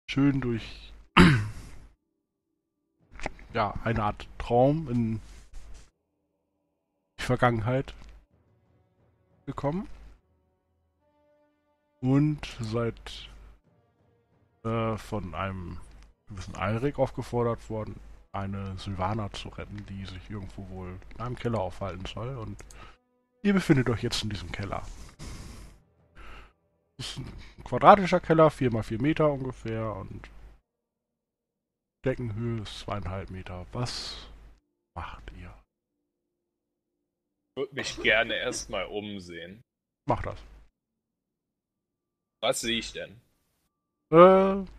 schön durch ja, eine Art Traum in die Vergangenheit gekommen und seid von einem gewissen Alrik aufgefordert worden, eine Sylvana zu retten, die sich irgendwo wohl in einem Keller aufhalten soll. Und ihr befindet euch jetzt in diesem Keller. Das ist ein quadratischer Keller, 4 mal 4 Meter ungefähr, und Deckenhöhe ist 2,5 Meter. Was macht ihr? Ich würde mich gerne erstmal umsehen. Macht das. Was sehe ich denn? Du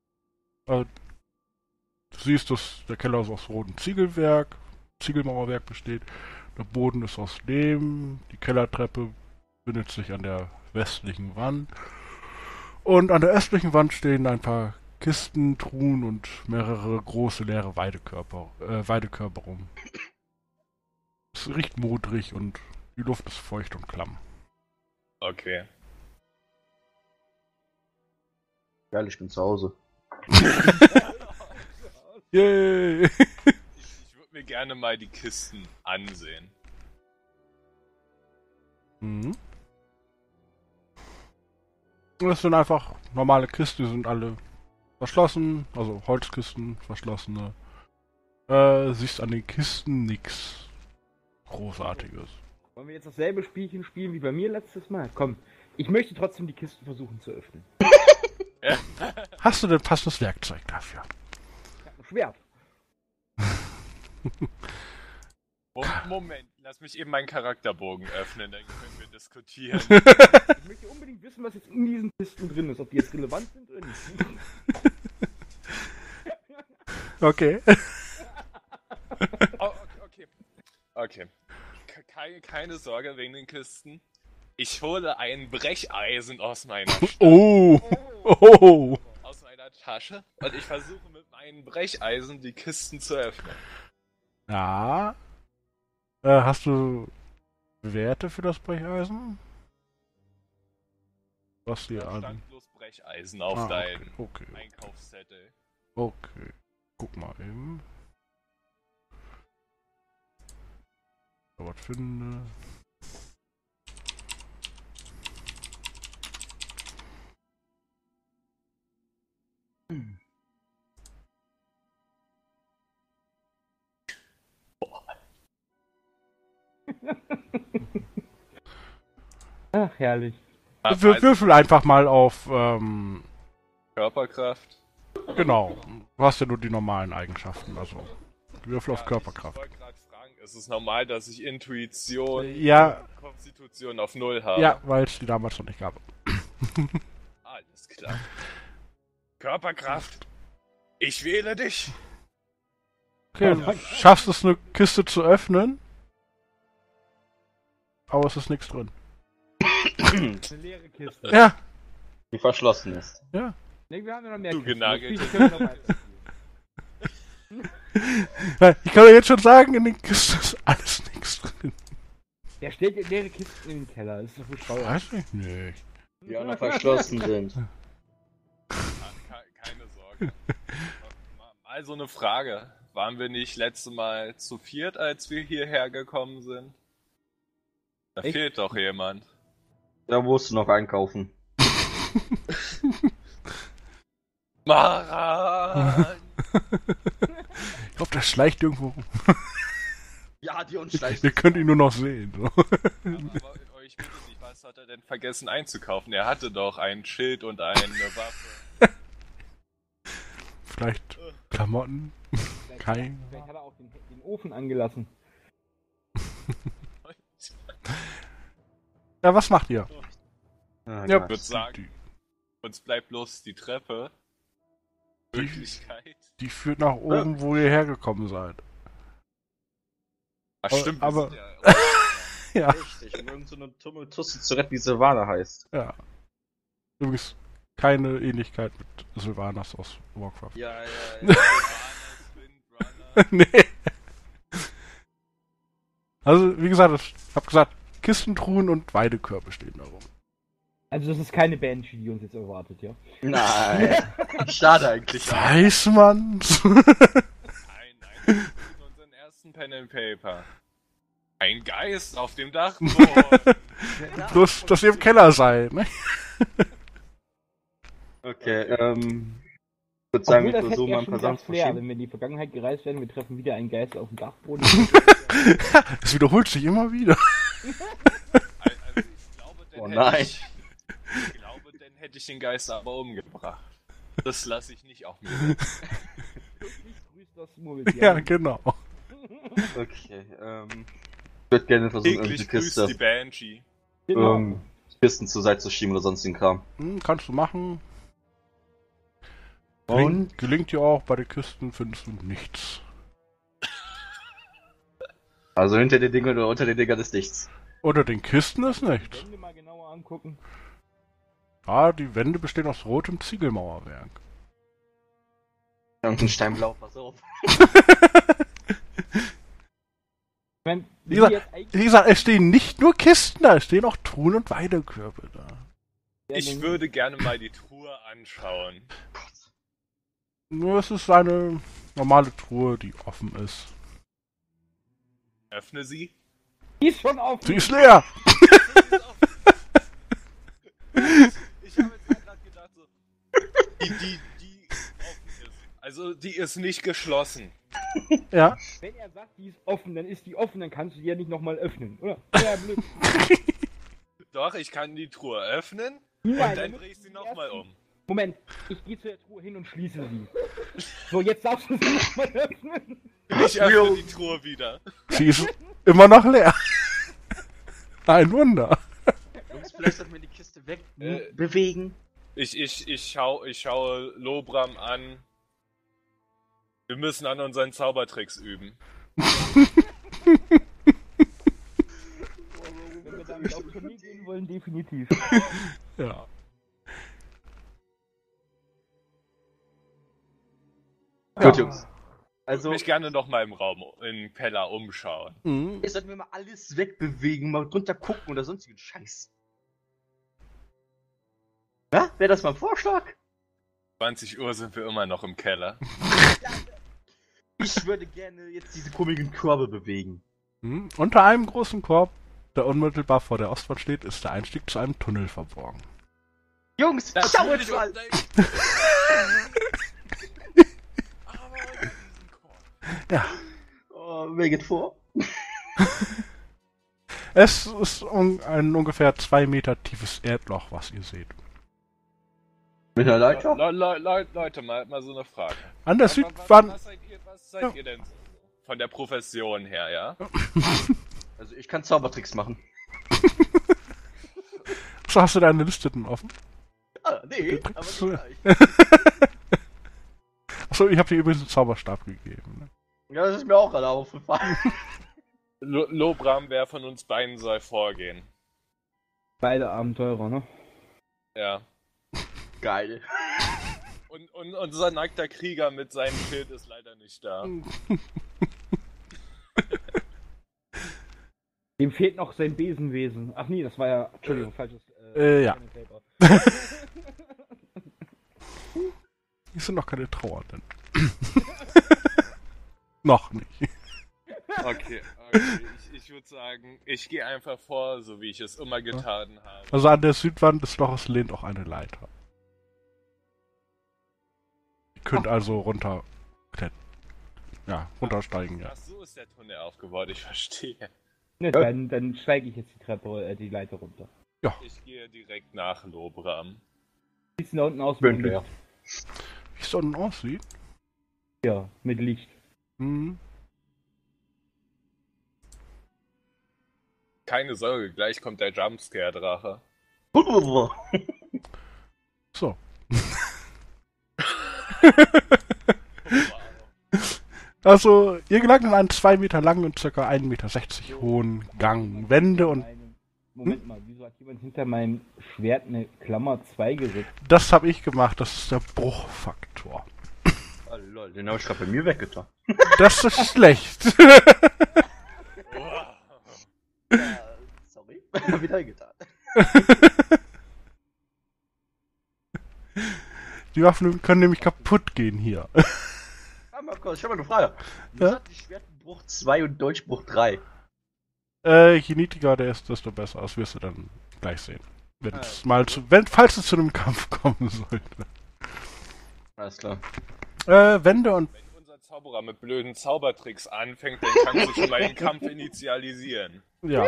siehst, dass der Keller aus rotem Ziegelmauerwerk besteht. Der Boden ist aus Lehm. Die Kellertreppe befindet sich an der westlichen Wand. Und an der östlichen Wand stehen ein paar Kisten, Truhen und mehrere große leere Weidekörper rum. Es riecht modrig und die Luft ist feucht und klamm. Okay. Geil, ich bin zu Hause. Yay! Ich würde mir gerne mal die Kisten ansehen. Mhm. Das sind einfach normale Kisten, die sind alle verschlossen, also Holzkisten, verschlossene. Siehst an den Kisten nichts Großartiges. Wollen wir jetzt dasselbe Spielchen spielen wie bei mir letztes Mal? Komm, ich möchte trotzdem die Kisten versuchen zu öffnen. Hast du denn passendes Werkzeug dafür? Ich hab ein Schwert. Moment, lass mich eben meinen Charakterbogen öffnen, dann können wir diskutieren. Ich möchte unbedingt wissen, was jetzt in diesen Kisten drin ist, ob die jetzt relevant sind oder nicht. Okay. Oh, okay. Keine Sorge wegen den Kisten. Ich hole ein Brecheisen aus meiner aus meiner Tasche und ich versuche mit meinem Brecheisen die Kisten zu öffnen. Ja. Hast du Werte für das Brecheisen? Was hier Da an? stand bloß Brecheisen auf deinem Okay. Einkaufszettel. Okay. Guck mal eben. Was finde. Ach, herrlich. Würfel einfach mal auf, Körperkraft. genau. Du hast ja nur die normalen Eigenschaften, also Würfel auf Körperkraft. Ich wollte gerade fragen, ist es normal, dass ich Intuition, Ja, Konstitution auf 0 habe? ja, weil es die damals noch nicht gab. Alles klar. Körperkraft. Ich wähle dich. Okay, du schaffst es, eine Kiste zu öffnen, aber es ist nichts drin. Eine leere Kiste. Ja, Die verschlossen ist. ja. Ne, wir haben ja noch mehr Du Kisten. genagelt. Das Spiel können wir noch weiterspielen. Ich kann dir jetzt schon sagen, in den Kisten ist alles nichts drin. Der stellt leere Kisten in den Keller. Das ist doch bescheuert. Weiß ich nicht. Die auch noch verschlossen sind. Keine Sorge. Mal so eine Frage. Waren wir nicht letzte Mal zu viert, als wir hierher gekommen sind? Da Echt? fehlt doch jemand. Da musst du noch einkaufen. Maran! Ich glaube, der schleicht irgendwo rum. Ja, die uns schleicht. Ihr könnt ihn nur noch sehen. So. Aber ich bitte dich, was hat er denn vergessen einzukaufen? Er hatte doch ein Schild und eine Waffe. Vielleicht Klamotten. Kein. Vielleicht hat er auch den Ofen angelassen. Ja, was macht ihr? Ah, Ja, Gott. würde sagen, uns bleibt bloß die Treppe. Möglichkeit. Die führt nach oben, wo ihr hergekommen seid. Ach stimmt, wir aber- sind ja Ja. Richtig, um irgend so eine Tummeltusse zu retten, die Silvana heißt. Ja. Übrigens keine Ähnlichkeit mit Sylvanas aus Warcraft. Ja. Windrunner. Nee. Also, wie gesagt, ich hab gesagt, Kistentruhen und Weidekörbe stehen da rum. Also das ist keine Banshee, die uns jetzt erwartet, ja? Nein. Schade eigentlich. Weiß man's? Nein, wir suchen unseren ersten Pen and Paper. Ein Geist auf dem Dachboden. Bloß, dass ihr im Keller seid, ne? Okay, ich würde sagen, Obwohl, wir das hätte versuchen ja mal ein schon paar sehr Sachen zu Flair, verschieben. wenn wir in die Vergangenheit gereist werden, wir treffen wieder einen Geist auf dem Dachboden. Es wiederholt sich immer wieder. Also ich glaube, Oh nein. Ich glaube, dann hätte ich den Geist aber umgebracht. Das lasse ich nicht auf mir sitzen. Grüß das Murmeltier. Ja, genau. Okay, ich würde gerne versuchen, irgendwie Täglich die grüßt die Kiste, Banshee. Genau. Kisten zur Seite zu schieben oder sonstigen Kram. Kannst du machen. Und? Gelingt dir auch, bei den Küsten findest du nichts. Also hinter den Dingern oder unter den Dingern ist nichts. Unter den Kisten ist nichts. Wenn wir mal genauer angucken. Ah, die Wände bestehen aus rotem Ziegelmauerwerk. Irgendein Steinblau, pass auf. Ich mein, Wie gesagt, jetzt eigentlich- Wie gesagt, es stehen nicht nur Kisten da, es stehen auch Truhen und Weidekörbe da. Ich würde gerne mal die Truhe anschauen. Nur es ist eine normale Truhe, die offen ist. Öffne sie. Die ist schon auf. Sie ist leer! Ich habe jetzt gerade gedacht, so, die offen ist. Also, die ist nicht geschlossen. Ja. Wenn er sagt, die ist offen, dann ist die offen, dann kannst du die ja nicht nochmal öffnen, oder? Ja, blöd. Doch, ich kann die Truhe öffnen Nein, und dann dann müssen drehe ich sie wir nochmal erst- um. Moment, ich gehe zu der Truhe hin und schließe sie. So, jetzt darfst du sie nochmal öffnen. Ich öffne die Truhe wieder. Sie ist immer noch leer. Ein Wunder. Jungs, vielleicht sollten wir die Kiste weg bewegen. Ich schaue Lobram an. Wir müssen an unseren Zaubertricks üben. Wenn wir damit auf Turnier gehen wollen, definitiv. Ja. Gut, Jungs. Also, Also, mich gerne noch mal im Raum, im Keller umschauen. Mhm. jetzt sollten wir mal alles wegbewegen, mal drunter gucken oder sonstigen Scheiß. Ja, wäre das mal ein Vorschlag? 20 Uhr sind wir immer noch im Keller. Ich würde gerne jetzt diese komischen Körbe bewegen. Mhm. Unter einem großen Korb, der unmittelbar vor der Ostwand steht, ist der Einstieg zu einem Tunnel verborgen. Jungs, schau jetzt mal! Ja. Oh, wer geht vor? Es ist ein ungefähr 2 Meter tiefes Erdloch, was ihr seht. Mit einer Leiter? Leute, mal so eine Frage. An der Was Südwand. seid ihr denn so? Von der Profession her, ja? Also ich kann Zaubertricks machen. So, hast du deine Liste denn offen? Ah, nee, Tricks? aber nicht gleich. Achso, ich habe dir übrigens einen Zauberstab gegeben. Ne? Ja, das ist mir auch gerade aufgefallen. Lobram, wer von uns beiden soll vorgehen? Beide Abenteurer, ne? Ja. Geil. Und unser nackter Krieger mit seinem Schild ist leider nicht da. Dem fehlt noch sein Besenwesen. Ach nee, das war ja... Entschuldigung, falsches... Ja. Pen and Paper. Hier sind noch keine Trauernden. Noch nicht. Okay. Ich würde sagen, ich gehe einfach vor, so wie ich es immer getan habe. Also an der Südwand des Loches lehnt auch eine Leiter. Ihr könnt also runtersteigen, ja. Ach, so ist der Tunnel aufgebaut, ich verstehe. Ne, dann steige ich jetzt die Leiter runter. Ich gehe direkt nach Lobram. Wie sieht's denn da unten aus mit dem Könnte, ja. Licht? Wie es da unten aussieht. Ja, mit Licht. Hm. Keine Sorge, gleich kommt der Jumpscare-Drache. So. Also, ihr gelangt in einen 2 Meter langen und ca. 1,60 Meter hohen Gang. Wände und Moment mal, wieso hat jemand hinter meinem Schwert eine Klammer 2 gesetzt? das habe ich gemacht. Das ist der Bruchfaktor. Oh, lol, den habe ich gerade bei mir weggetan. Das ist schlecht. Sorry. Wieder getan. Die Waffen können nämlich kaputt gehen hier. Ah, Markus, ich habe mal eine Frage. Ja? Was hat die Schwertbruch 2 und Dolchbruch 3? Je niedriger der ist, desto besser. Das wirst du dann gleich sehen. Falls es zu einem Kampf kommen sollte. Alles klar. Wände und Wenn unser Zauberer mit blöden Zaubertricks anfängt, dann kannst du schon mal den Kampf initialisieren. ja.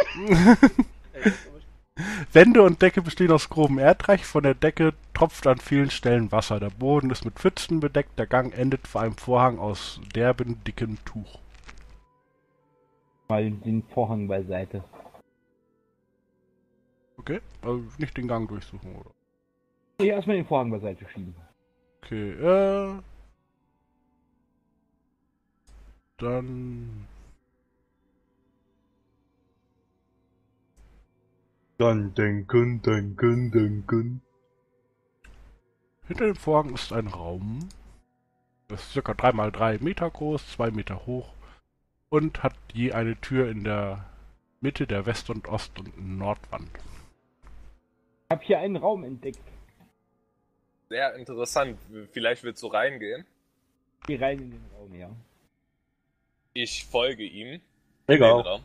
Wände und Decke bestehen aus grobem Erdreich. Von der Decke tropft an vielen Stellen Wasser. Der Boden ist mit Pfützen bedeckt. Der Gang endet vor einem Vorhang aus derbem, dickem Tuch. Mal den Vorhang beiseite. Okay? Also nicht den Gang durchsuchen, oder? Nee, erstmal den Vorhang beiseite schieben. Okay, dann... Dann denken. Hinter dem Vorhang ist ein Raum. Das ist ca. 3 mal 3 Meter groß, 2 Meter hoch und hat je eine Tür in der Mitte der West- und Ost- und Nordwand. Ich habe hier einen Raum entdeckt. Sehr interessant. Vielleicht willst du reingehen? Geh rein in den Raum, ja. Ich folge ihm. Egal. Den Raum.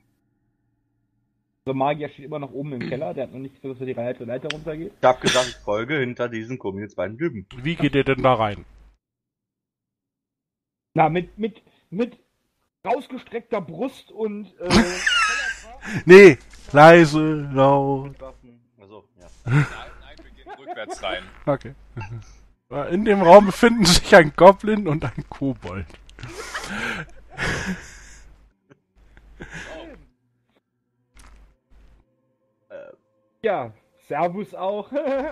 Der Magier steht immer noch oben im Keller, der hat noch nicht gesagt, dass er die Leiter runtergeht. Ich hab gesagt, ich folge hinter diesen komischen beiden Typen. Wie geht ihr denn da rein? Na, mit rausgestreckter Brust und Nee, leise, laut. Also, ja. Nein, wir gehen rückwärts rein. Okay. In dem Raum befinden sich ein Goblin und ein Kobold. ja, Servus auch.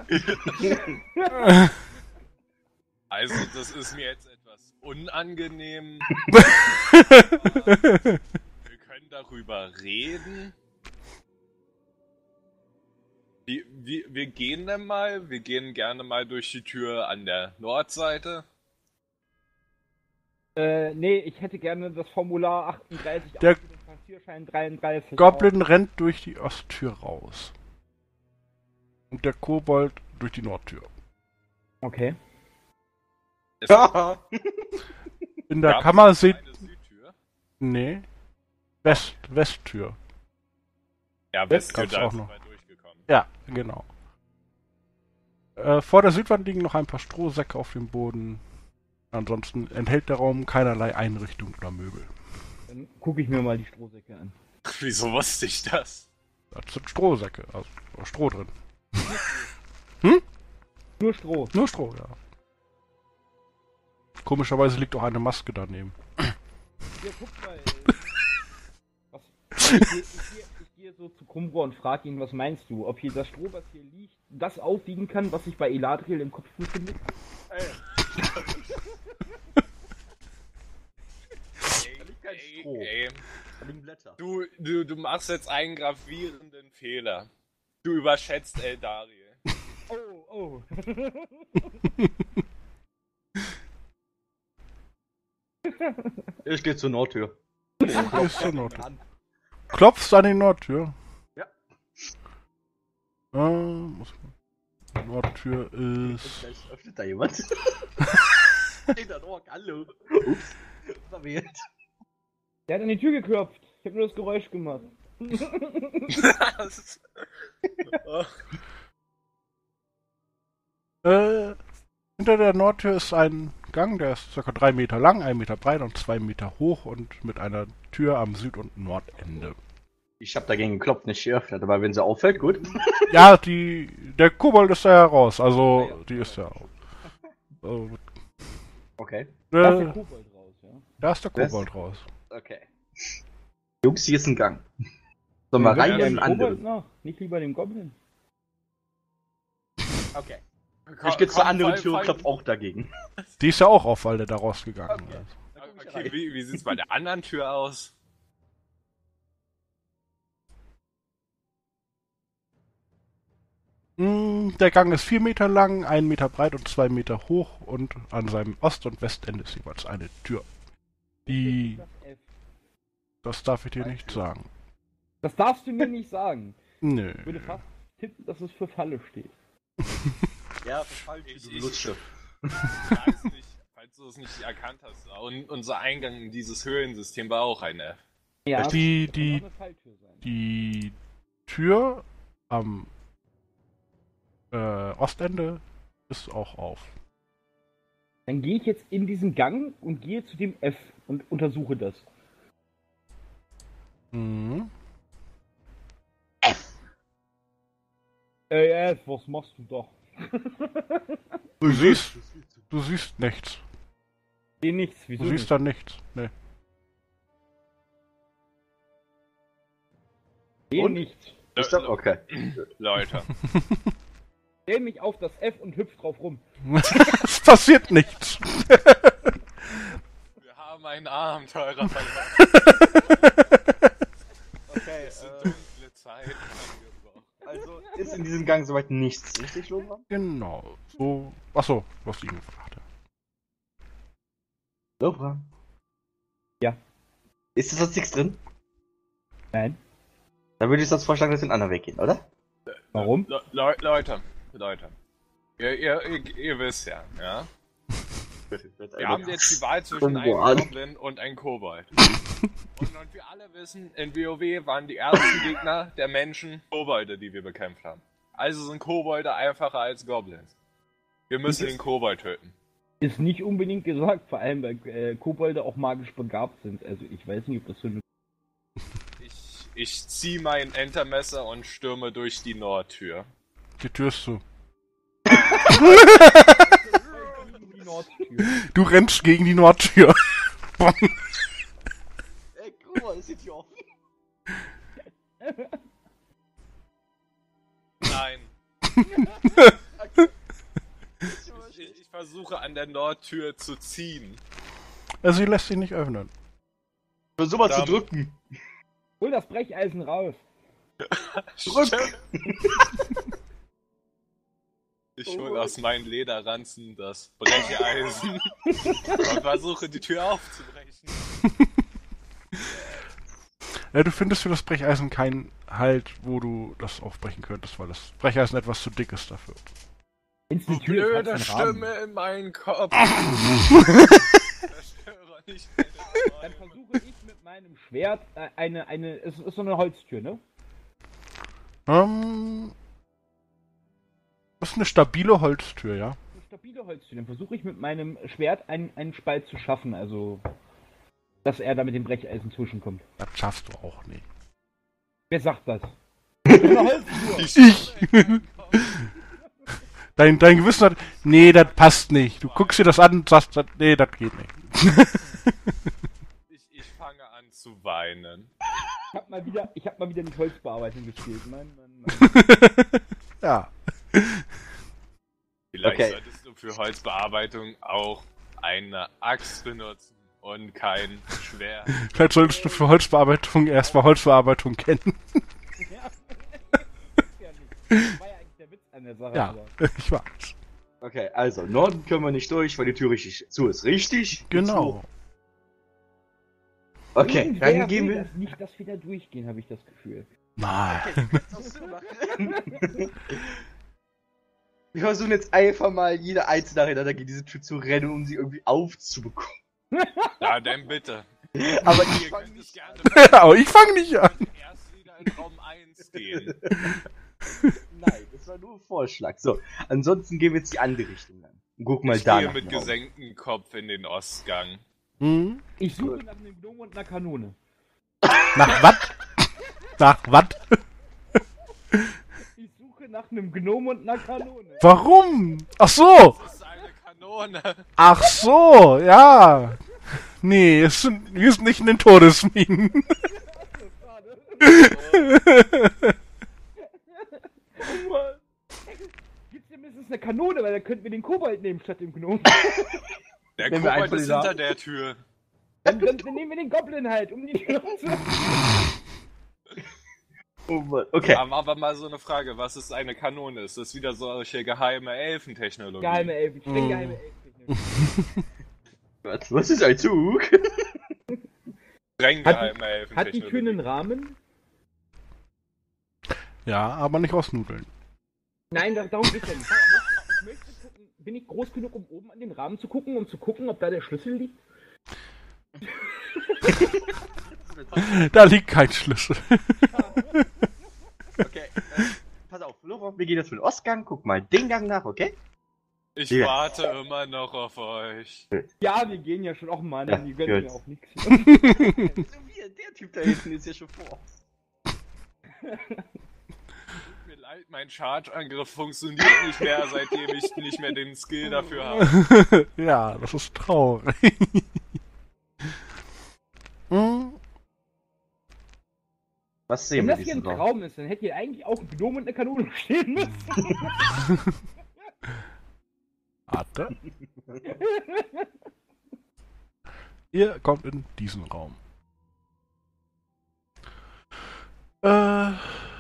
Also, das ist mir jetzt etwas unangenehm. Wir können darüber reden. Wir gehen dann mal. Wir gehen gerne mal durch die Tür an der Nordseite. Nee, ich hätte gerne das Formular 38 Der auf den Passierschein 33. Goblin rennt durch die Osttür raus. Und der Kobold durch die Nordtür. Okay. Es In der gab Kammer eine seht... Südtür. Nee. Westtür. Ja, Westtür, gab's da auch sind noch. wir durchgekommen. Ja, genau. Vor der Südwand liegen noch ein paar Strohsäcke auf dem Boden. Ansonsten enthält der Raum keinerlei Einrichtung oder Möbel. Dann gucke ich mir mal die Strohsäcke an. Wieso wusste ich das? Das sind Strohsäcke, also Stroh drin. Nur Stroh. Nur Stroh, ja. Komischerweise liegt auch eine Maske daneben. Hier, guck mal. Ich gehe so zu Krumbro und frage ihn, was meinst du? Ob hier das Stroh, was hier liegt, das aufwiegen kann, was sich bei Eladriel im Kopf befindet? kein Stroh. Da liegen Blätter. Du machst jetzt einen gravierenden Fehler. Du überschätzt Eldariel. Oh. Ich gehe zur Nordtür. Ist zur Nordtür. Klopfst an die Nordtür? Ja. Nordtür ist... Vielleicht öffnet da jemand. Steht da noch, hallo. Ups. Verwählt. Der hat an die Tür geklopft. Ich habe nur das Geräusch gemacht. Hinter der Nordtür ist ein Gang, der ist ca. 3 Meter lang, 1 Meter breit und 2 Meter hoch und mit einer Tür am Süd- und Nordende. Ich hab dagegen geklopft, nicht geöffnet, aber wenn sie auffällt, gut. Ja, der Kobold ist da heraus, also die ist ja... Okay. Da ist der Kobold raus, ja. Da ist der Kobold raus. Okay. Jungs, hier ist ein Gang. Sollen wir rein in den anderen? Noch? Nicht lieber dem Goblin. Okay. Ich gehe zur anderen Tür und klopf auch dagegen. Die ist ja auch auf, weil der da rausgegangen Okay. ist. Okay, wie sieht's bei der anderen Tür aus? Der Gang ist 4 Meter lang, 1 Meter breit und 2 Meter hoch und an seinem Ost- und Westende ist jeweils eine Tür. Das darf ich dir nicht sagen. Das darfst du mir nicht sagen. Nö. Ich würde fast tippen, dass es für Falle steht. Ja, falsch, du Lutsche. Ich weiß nicht, falls du es nicht erkannt hast. Und unser Eingang in dieses Höhlensystem war auch ein F. Ja, Die- das kann die- auch eine Falltür sein. Die Tür am Ostende ist auch auf. Dann gehe ich jetzt in diesen Gang und gehe zu dem F und untersuche das. Mhm. Ey, F, was machst du da? Du siehst nichts. Seh nichts, wieso Du siehst nicht? da nichts. Nee. Seh Und? nichts. Ist das okay? Leute, Stell mich auf das F und hüpf drauf rum. Es passiert nichts. wir haben einen Abenteurer verloren. Okay, Es sind dunkle Zeiten angebrochen. also ist in diesem Gang soweit nichts, richtig, Lothar? Genau. So. Achso, du hast ihn gefragt. Lothar? Ja. Ist da sonst nichts drin? Nein. Dann würde ich sonst vorschlagen, dass wir den anderen Weg gehen, oder? Warum? Leute. Ihr wisst ja, ja? Wir haben jetzt die Wahl zwischen einem Goblin und einem Kobold. Und wir alle wissen, in WoW waren die ersten Gegner der Menschen Kobolde, die wir bekämpft haben. Also sind Kobolde einfacher als Goblins. Wir müssen den Kobold töten. Ist nicht unbedingt gesagt, vor allem weil Kobolde auch magisch begabt sind. Also ich weiß nicht, ob das so eine... Ich ziehe mein Entermesser und stürme durch die Nordtür. Die Tür ist zu. die Nordtür. Du rennst gegen die Nordtür. Ey, guck mal, ist die Tür offen? Nein. Ich versuche an der Nordtür zu ziehen. Also sie lässt sich nicht öffnen. Versuch mal zu Verdammt. drücken. Hol das Brecheisen raus. Drück! Ich hole aus meinen Lederranzen das Brecheisen und versuche die Tür aufzubrechen. Ja, du findest für das Brecheisen keinen Halt, wo du das aufbrechen könntest, weil das Brecheisen etwas zu dick ist dafür. Wenn's eine Tür ist, Blöde hat's einen Rahmen. Stimme in meinen Kopf. Zerstöre nicht meine Dann Träume. versuche ich mit meinem Schwert es ist so eine Holztür, ne? Das ist eine stabile Holztür, ja. Eine stabile Holztür. Dann versuche ich mit meinem Schwert einen Spalt zu schaffen, also dass er da mit dem Brecheisen zwischenkommt. Das schaffst du auch nicht. Wer sagt das? Eine Holztür. Ich! Dein Gewissen hat... Nee, das passt nicht. Du guckst dir das an und sagst, nee, das geht nicht. Ich fange an zu weinen. Ich hab mal wieder mit Holzbearbeitung gespielt. Mann. Ja. Vielleicht Okay. solltest du für Holzbearbeitung auch eine Axt benutzen und kein Schwert. Vielleicht solltest du für Holzbearbeitung erstmal Holzbearbeitung kennen. Ja. Ja nicht. Das war ja eigentlich der Witz an der Sache. Ja, aber- ich weiß. Okay, also, Norden können wir nicht durch, weil die Tür richtig zu ist. Richtig? Genau. Okay, Irgendwer dann gehen will wir... das nicht, dass wir da durchgehen, habe ich das Gefühl. Nein. Wir versuchen jetzt einfach mal jede einzelne nacheinander gegen diese Tür zu rennen, um sie irgendwie aufzubekommen. Ja, dann bitte. Aber Ihr ich fang könnt es nicht gerne Aber ich fange nicht an. erst wieder in Raum 1 gehen. Nein, das war nur ein Vorschlag. So, ansonsten gehen wir jetzt die andere Richtung an. Und guck mal Ich da gehe nach mit dem Raum. gesenktem Kopf in den Ostgang. Hm? Ich suche nach einem Gnome und einer Kanone. Nach was? Nach was? Ich suche nach einem Gnome und einer Kanone. Warum? Ach so. Das ist eine Kanone. Ach so, ja. Nee, wir sind nicht in den Todesminen. Gibt's hier mindestens eine Kanone, weil dann könnten wir den Kobold nehmen statt dem Gnome. Der Nehmen wir Kobold einfach ist die hinter der Tür. Dann nehmen wir den Goblin halt, um die Tür zu... Oh Mann. Okay, Aber mal so eine Frage, was ist eine Kanone? Ist das wieder solche geheime Elfentechnologie? Geheime Elfen, streng geheime Elfen. was ist ein Zug? Streng Hat geheime die Elfentechnologie. Tür einen Rahmen? Ja, aber nicht aus Nudeln. Nein, darum geht's ja nicht. Ich möchte gucken, bin ich groß genug, um oben an den Rahmen zu gucken, ob da der Schlüssel liegt? Da liegt kein Schlüssel. Okay, pass auf, Flora, wir gehen jetzt für den Ostgang, guck mal den Gang nach, okay? Ich Ja. warte immer noch auf euch. Ja, wir gehen ja schon auch mal, Ja, die gönnen gut. mir auch nichts. So wie der Typ da hinten ist ja schon vor. Tut mir leid, mein Charge-Angriff funktioniert nicht mehr, seitdem ich nicht mehr den Skill dafür habe. Ja, das ist traurig. Hm, Was Wenn sehen wir das hier ein diesen Raum? Traum ist, dann hätte hier eigentlich auch ein Gnom und eine Kanone stehen müssen. Warte. Ihr kommt in diesen Raum. Der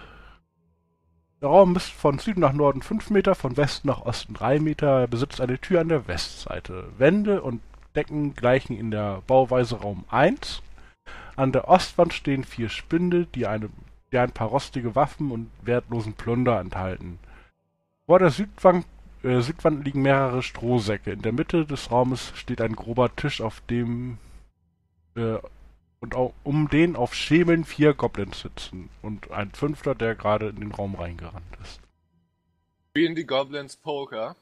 Raum ist von Süden nach Norden 5 Meter, von Westen nach Osten 3 Meter. Er besitzt eine Tür an der Westseite. Wände und Decken gleichen in der Bauweise Raum 1. An der Ostwand stehen 4 Spinde, die ein paar rostige Waffen und wertlosen Plunder enthalten. Vor der Südwand liegen mehrere Strohsäcke. In der Mitte des Raumes steht ein grober Tisch, auf dem um den auf Schemeln 4 Goblins sitzen und ein 5., der gerade in den Raum reingerannt ist. Spielen die Goblins Poker?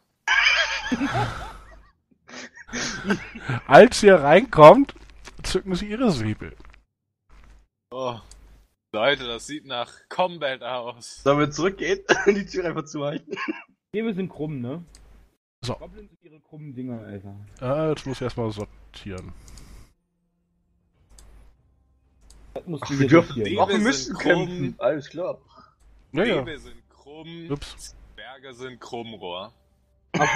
Als ihr reinkommt, zücken sie ihre Säbel. Oh. Leute, das sieht nach Combat aus. Sollen wir zurückgehen und die Tür einfach zuhalten? Wir sind krumm, ne? So. Goblins sind ihre krummen Dinger, Alter. Jetzt muss ich erstmal sortieren. Das musst Ach, du wir hier dürfen sortieren. Ach, wir sind müssen krumm. kämpfen. Alles klar. Ja. Webe sind krumm, Ups. Berge sind Krummrohr. Achso.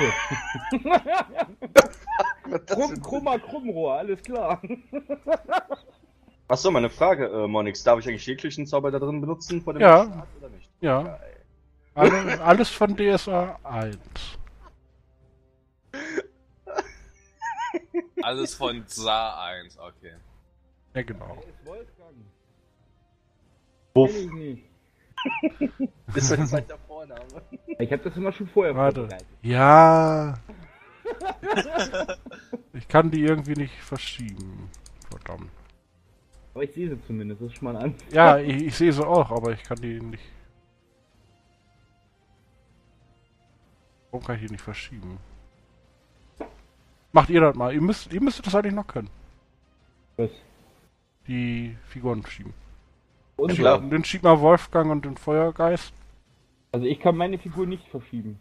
Was das für ein- Krummrohr, alles klar. Achso, meine Frage, Monix, darf ich eigentlich jeglichen Zauber da drin benutzen vor dem Ja. Start oder nicht? Ja. Geil. Alles von DSA 1. Alles von Sa 1, okay. Ja, genau. Wer ist Wolfgang? Wuff. Kenn ich nicht. Ist mein zweiter Vorname. Ich hab das immer schon vorher Warte. vorbereitet. Ja. Ich kann die irgendwie nicht verschieben. Verdammt. Aber ich sehe sie zumindest, das ist schon mal ein Anfang. Ja, ich sehe sie auch, aber ich kann die nicht. Warum kann ich die nicht verschieben? Macht ihr das mal. Ihr müsstet das eigentlich noch können. Was? Die Figuren schieben. Und klar. Den schiebt mal Wolfgang und den Feuergeist. Also ich kann meine Figur nicht verschieben.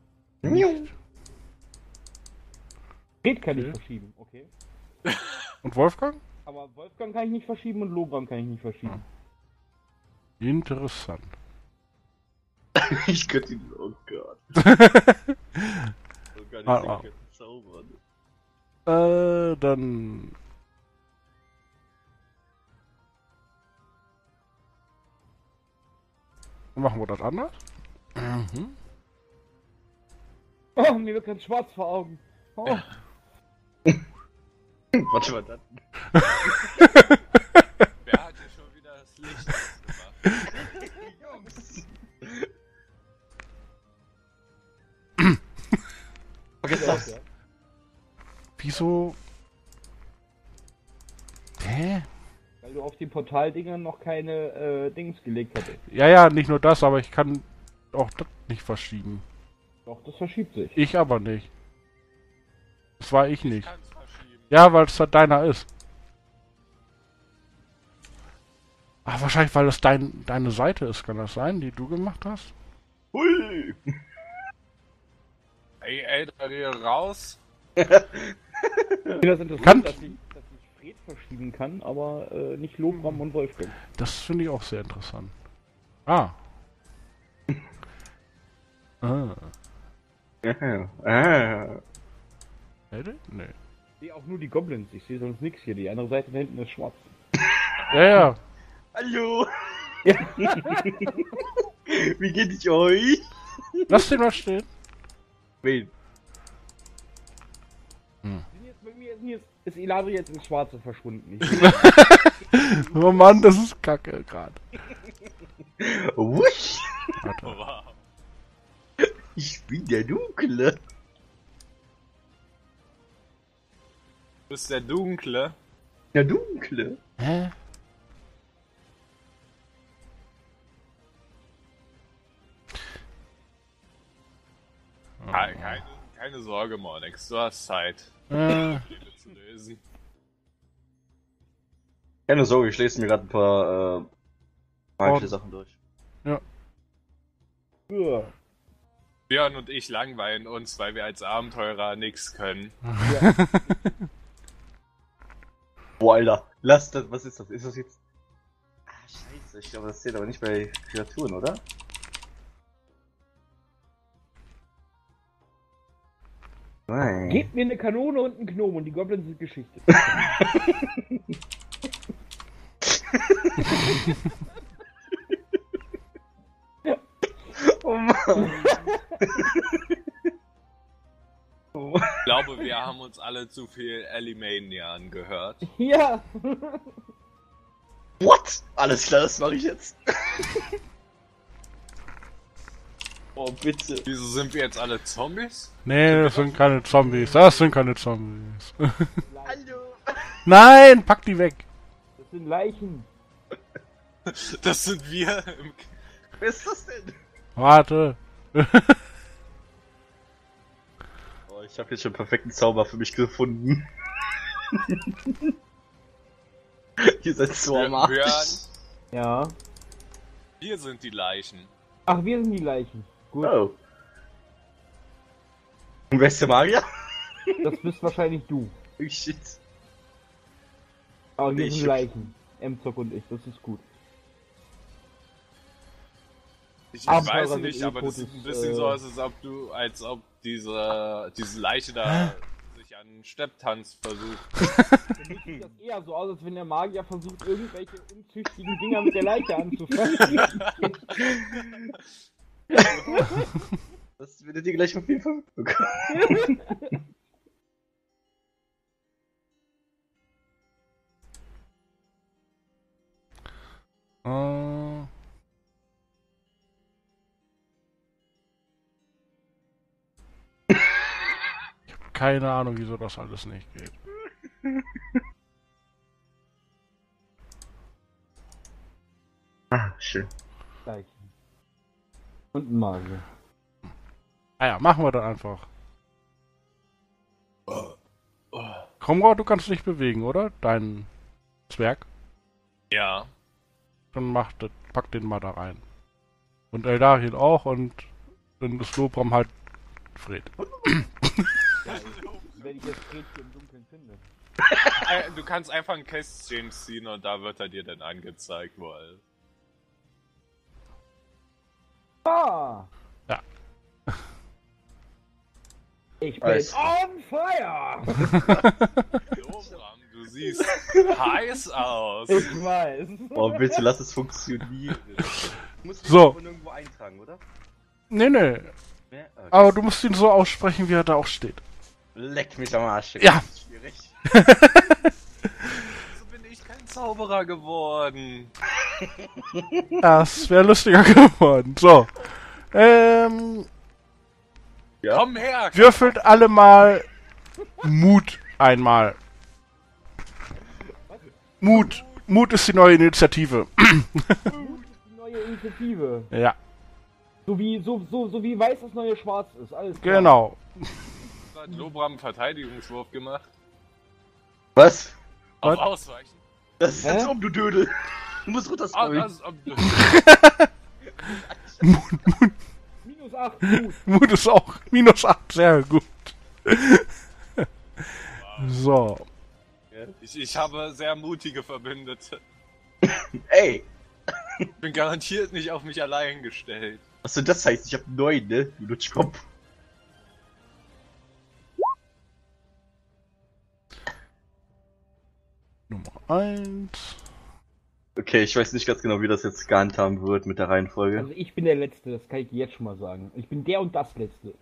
Fred kann ich Okay. verschieben, okay. Und Wolfgang? Aber Wolfgang kann ich nicht verschieben und Logran kann ich nicht verschieben. Interessant. Ich könnte ihn. Oh Gott. Oh Gott, ich Ah. könnte zaubern. Dann. Machen wir das anders? Mhm. Oh, mir wird ganz schwarz vor Augen. Oh. Warte mal, das. Wer hat hier schon wieder das Licht ausgemacht? Jungs! Vergiss das. Wieso? Hä? Weil du auf die Portaldingern noch keine Dings gelegt hattest. Ja, nicht nur das, aber ich kann auch das nicht verschieben. Doch, das verschiebt sich. Ich aber nicht. Das war ich nicht. Kann's verschieben. Ja, weil es halt deiner ist. Ach, wahrscheinlich, weil es deine Seite ist, kann das sein, die du gemacht hast? Hui! Ey, Alter, geh raus. Ich finde das interessant, Kann- dass ich Fred verschieben kann, aber nicht Logran und Wolfgang. Das finde ich auch sehr interessant. Ah. Ah. Hätte? Nee. Ich sehe auch nur die Goblins, ich sehe sonst nichts hier. Die andere Seite da hinten ist schwarz. Ja. Hallo! Wie geht es euch? Lass den mal stehen. Wen? Bei mir ist Eladri jetzt ins Schwarze verschwunden. Oh Mann, das ist kacke gerade. Wusch! Warte. Wow. Ich bin der Dunkle. bist der Dunkle. Der Dunkle? Hä? Keine Sorge, Mornex, du hast Zeit. Äh, Zu lösen. Keine Sorge, ich lese mir gerade ein paar magische Sachen durch. ja. Ja. Björn und ich langweilen uns, weil wir als Abenteurer nichts können. Boah, Alter, lass das, was ist das? Ist das jetzt... Ah, scheiße, ich glaube, das zählt aber nicht bei Kreaturen, oder? Nein. Gebt mir eine Kanone und einen Gnom und die Goblins sind Geschichte. Oh Mann. Oh Mann. Ich glaube, wir haben uns alle zu viel Alimania angehört. Ja! What? Alles klar, das mache ich jetzt. Oh, bitte. Wieso sind wir jetzt alle Zombies? Nee, das sind keine Zombies. Das sind keine Zombies. Hallo. Nein, pack die weg. Das sind Leichen. Das sind wir. Wer ist das denn? Warte. Oh, ich habe jetzt schon einen perfekten Zauber für mich gefunden. Ihr seid so am Arsch. Björn, Ja. wir sind die Leichen. Ach, wir sind die Leichen. Gut. Oh. Und wer ist der Magier? Das bist wahrscheinlich du. Oh shit. Aber wir Ich- sind Leichen. M-Zock und ich, das ist gut. Ich Abenteurer weiß sind nicht, eh aber das sieht ein totes, bisschen so aus, als ob diese Leiche da sich an Stepptanz versucht. Für mich sieht das eher so aus, als wenn der Magier versucht, irgendwelche unzüchtigen Dinger mit der Leiche anzufangen. Das werdet ihr gleich auf jeden Fall mitbekommen. Äh, ich habe keine Ahnung, wieso das alles nicht geht. Ah, schön. Leichen. Und ein Magier. Ah ja, machen wir dann einfach. Kromrad, du kannst dich bewegen, oder? Dein Zwerg. Ja. Dann pack den mal da rein. Und Eldarien auch und dann ist Lobram halt Fred. Wenn ich jetzt Gretchen im Dunkeln finde. Du kannst einfach ein Kästchen ziehen und da wird er dir dann angezeigt, wo er ist. Ah! Ja. Ich bin Weiß. on fire! Lobram, du siehst heiß aus. Ich weiß. Oh, bitte lass es funktionieren. Du musst So. ihn irgendwo eintragen, oder? Nee, nee. Ja, okay. Aber du musst ihn so aussprechen, wie er da auch steht. Leck mich am Arsch. Ja. Das ist schwierig. Wieso bin ich kein Zauberer geworden? Das wäre lustiger geworden. So. Ja. Komm her! Würfelt alle mal Mut einmal. Mut. Mut ist die neue Initiative. Die neue Initiative. Ja, So wie weiß das neue Schwarz ist. Alles klar. genau. Hat Lobram einen Verteidigungswurf gemacht? Was? Auf Was? Ausweichen. Das ist jetzt Hä? du Dödel. Du musst runter Ah, scrollen. Minus 8, gut. Mut ist auch -8, sehr gut. So. Ich habe sehr mutige Verbündete. Ey, Ich bin garantiert nicht auf mich allein gestellt. was denn das heißt? Ich hab 9, ne? Du Lutschkopf. Nummer 1. Okay, ich weiß nicht ganz genau, wie das jetzt gehandhabt wird mit der Reihenfolge. Also ich bin der Letzte, das kann ich dir jetzt schon mal sagen. Ich bin der und das Letzte.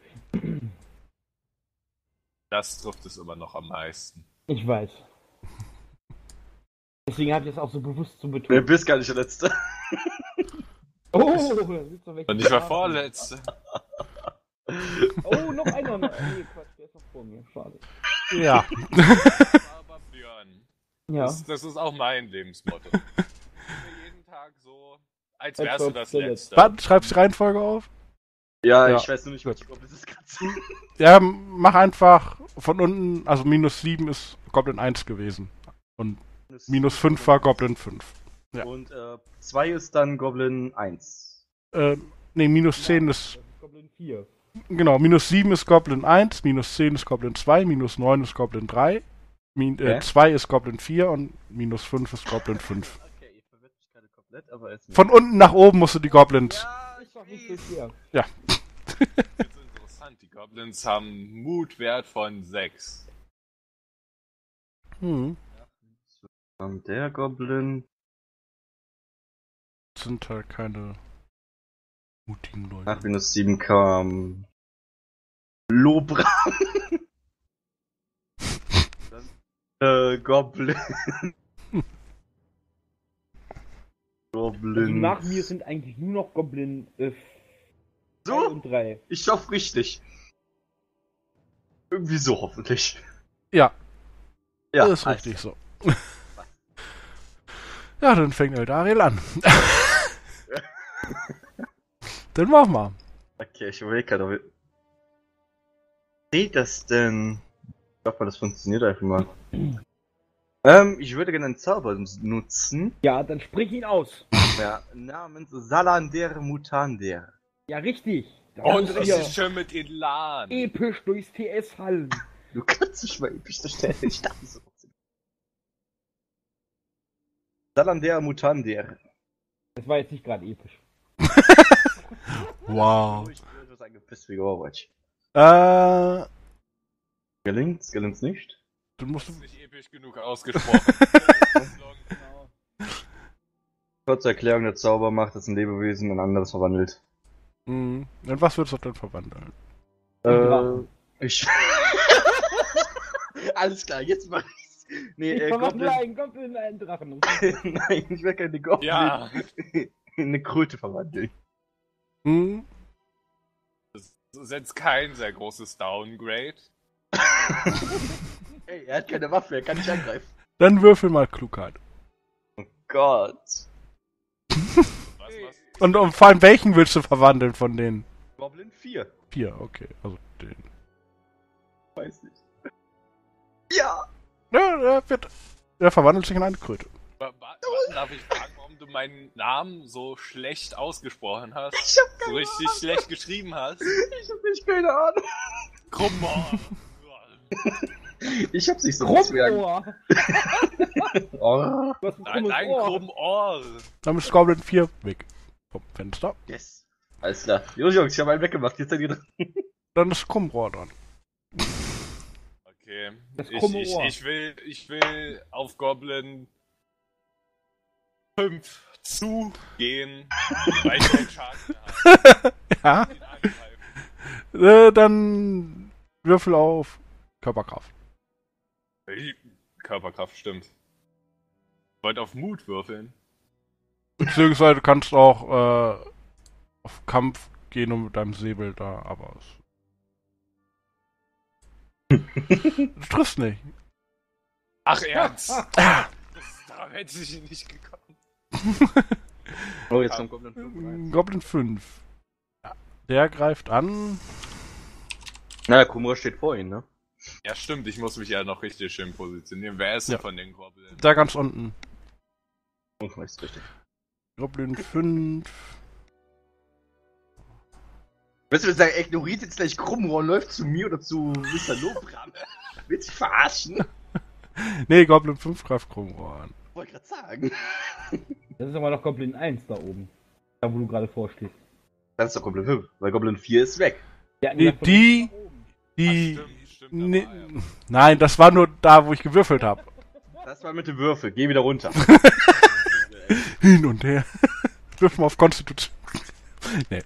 Das trifft es immer noch am meisten. Ich weiß. Deswegen habe ich das auch so bewusst so Du betont. bist gar nicht der Letzte. Oh, da sitzt noch welche. Und ich war Vorletzte. Oh, noch einer. Nee, Quatsch, der ist noch vor mir. Schade. Ja. War Ja. Das ist auch mein Lebensmotto. Jeden Tag so, als wärst du das Letzte. Warte, schreibst die Reihenfolge auf? Ja, Ja. ich weiß nur nicht, was das ist gerade. Ja, mach einfach von unten, also -7 ist Goblin 1 gewesen. Und -5 war Goblin 5. Ja. Und 2 ist dann Goblin 1. Nee, -10 ist. Das ist Goblin 4. Genau, -7 ist Goblin 1, -10 ist Goblin 2, -9 ist Goblin 3, 2 ist Goblin 4 und -5 ist Goblin 5. Okay, ihr verwirrt mich gerade komplett, aber ist Von unten nach oben musst du die Goblins. Ja, Ist doch nicht so schwer. Ja. Das ist interessant, die Goblins haben Mutwert von 6. Hm. Und der Goblin. Das sind halt keine mutigen Leute. Nach -7 kam. Lobra. Goblin. Also Goblin. nach mir sind eigentlich nur noch Goblin 2 So? und 3. Ich hoffe richtig. Irgendwie so hoffentlich. Ja, Ja, das ist richtig so. Ja, dann fängt Eldariel an. Dann mach mal. Okay, ich überlege gerade, ob geht das denn? Ich hoffe, das funktioniert einfach mal. Ich würde gerne einen Zauber nutzen. Ja, dann sprich ihn aus. Ja, namens Salander Mutander. Ja, richtig. Da Und kannst du richtig ja schön mit Elan. episch durchs TS hallen. Du kannst dich mal episch stellen. Ich dachte so. Salander Mutander. Das war jetzt nicht gerade episch. Wow. Ich würde sagen, gepisst wie Overwatch. Du Gelingt's nicht? musst. Das ist nicht episch genug ausgesprochen. Genau. Kurze Erklärung, der Zauber macht, dass ein Lebewesen in ein anderes verwandelt. In was würdest du denn verwandeln? Drachen. Ich. Alles klar, jetzt mach ich's. Nee, Ich verwandle Goblin. einen Goblin in einen Drachen. Nein, ich will keine Goblin. Ja, In eine Kröte verwandeln. Hm? das ist jetzt kein sehr großes Downgrade. Ey, er hat keine Waffe, er kann nicht angreifen. Dann würfel mal Klugheit. Oh Gott. Was? Und vor allem welchen willst du verwandeln von den Goblin 4. 4? Okay, also den. Weiß nicht. Ja! Ja, der verwandelt sich in eine Kröte. Darf ich fragen, warum du meinen Namen so schlecht ausgesprochen hast? Ich hab So keine richtig schlecht geschrieben hast? Ich hab nicht keine Ahnung. Krummer! Ich hab's nicht so deswegen. Krummohr. Oh. Du hast ein Nein, krummes nein, Ohr. Krummohr! Dann ist Goblin 4 weg vom Fenster. Yes. Alles klar. Jungs, ich hab einen weggemacht. Jetzt seid ihr dran. Dann ist Krummrohr dran. Okay. Das krumme Ohr. Ich will auf Goblin 5 zugehen, weil ich keinen Schaden mehr habe. Ja. Den angreifen. Dann würfel auf Körperkraft. Körperkraft, stimmt. Ich wollte auf Mut würfeln. Beziehungsweise du kannst auch auf Kampf gehen und mit deinem Säbel da, aber du triffst nicht. Ach, ernst? Ah, Daran hätte ich nicht gekommen. Oh, jetzt kommt Goblin 5 rein. Goblin 5. Ja, der greift an. Na, der Kumor steht vor ihm, ne? Ja, stimmt, ich muss mich ja noch richtig schön positionieren. Wer ist denn Ja. von den Goblins? Da ganz unten. Oh, ist richtig. Goblin 5. Willst du sagen, ignoriert jetzt gleich Krummrohr und läuft zu mir oder zu Mr. Lobram? Willst du dich verarschen? Nee, Goblin 5 greift Krummrohr an. Wollte grad sagen. Das ist aber noch Goblin 1 da oben. Da, wo du gerade vorstehst. Das ist doch Goblin 5, weil Goblin 4 ist weg. Ja, Nee, von die- unten nach oben. Die. Stimmt, Nee, da war er. nein, das war nur da, wo ich gewürfelt habe. Das war mit dem Würfel. Geh wieder runter. Hin und her. Würfel mal auf Konstitution. Nee.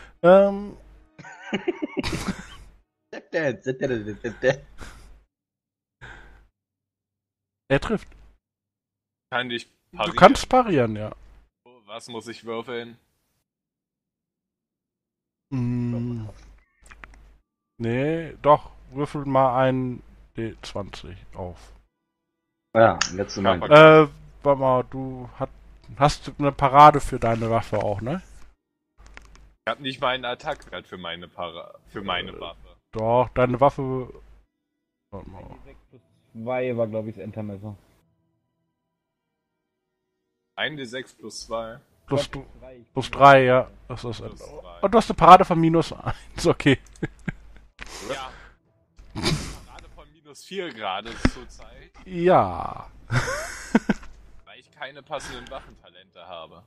Er trifft. Kann ich parieren? Du kannst parieren, ja. Was muss ich würfeln? Mm. Nee, doch. Würfel mal ein D20 auf. Ja, letzte Mal. Warte mal, hast eine Parade für deine Waffe auch, ne? Ich hab nicht mal einen Attack-Wert für meine Waffe. Doch, deine Waffe... Warte mal. 2 war, glaube ich, das Entermesser. 1d6 plus 2. Plus 3, ja. Das ist Plus Und 2. du hast eine Parade von minus 1, okay. Ja. Gerade von minus 4 gerade zur Zeit, Ja. weil ich keine passenden Waffentalente habe.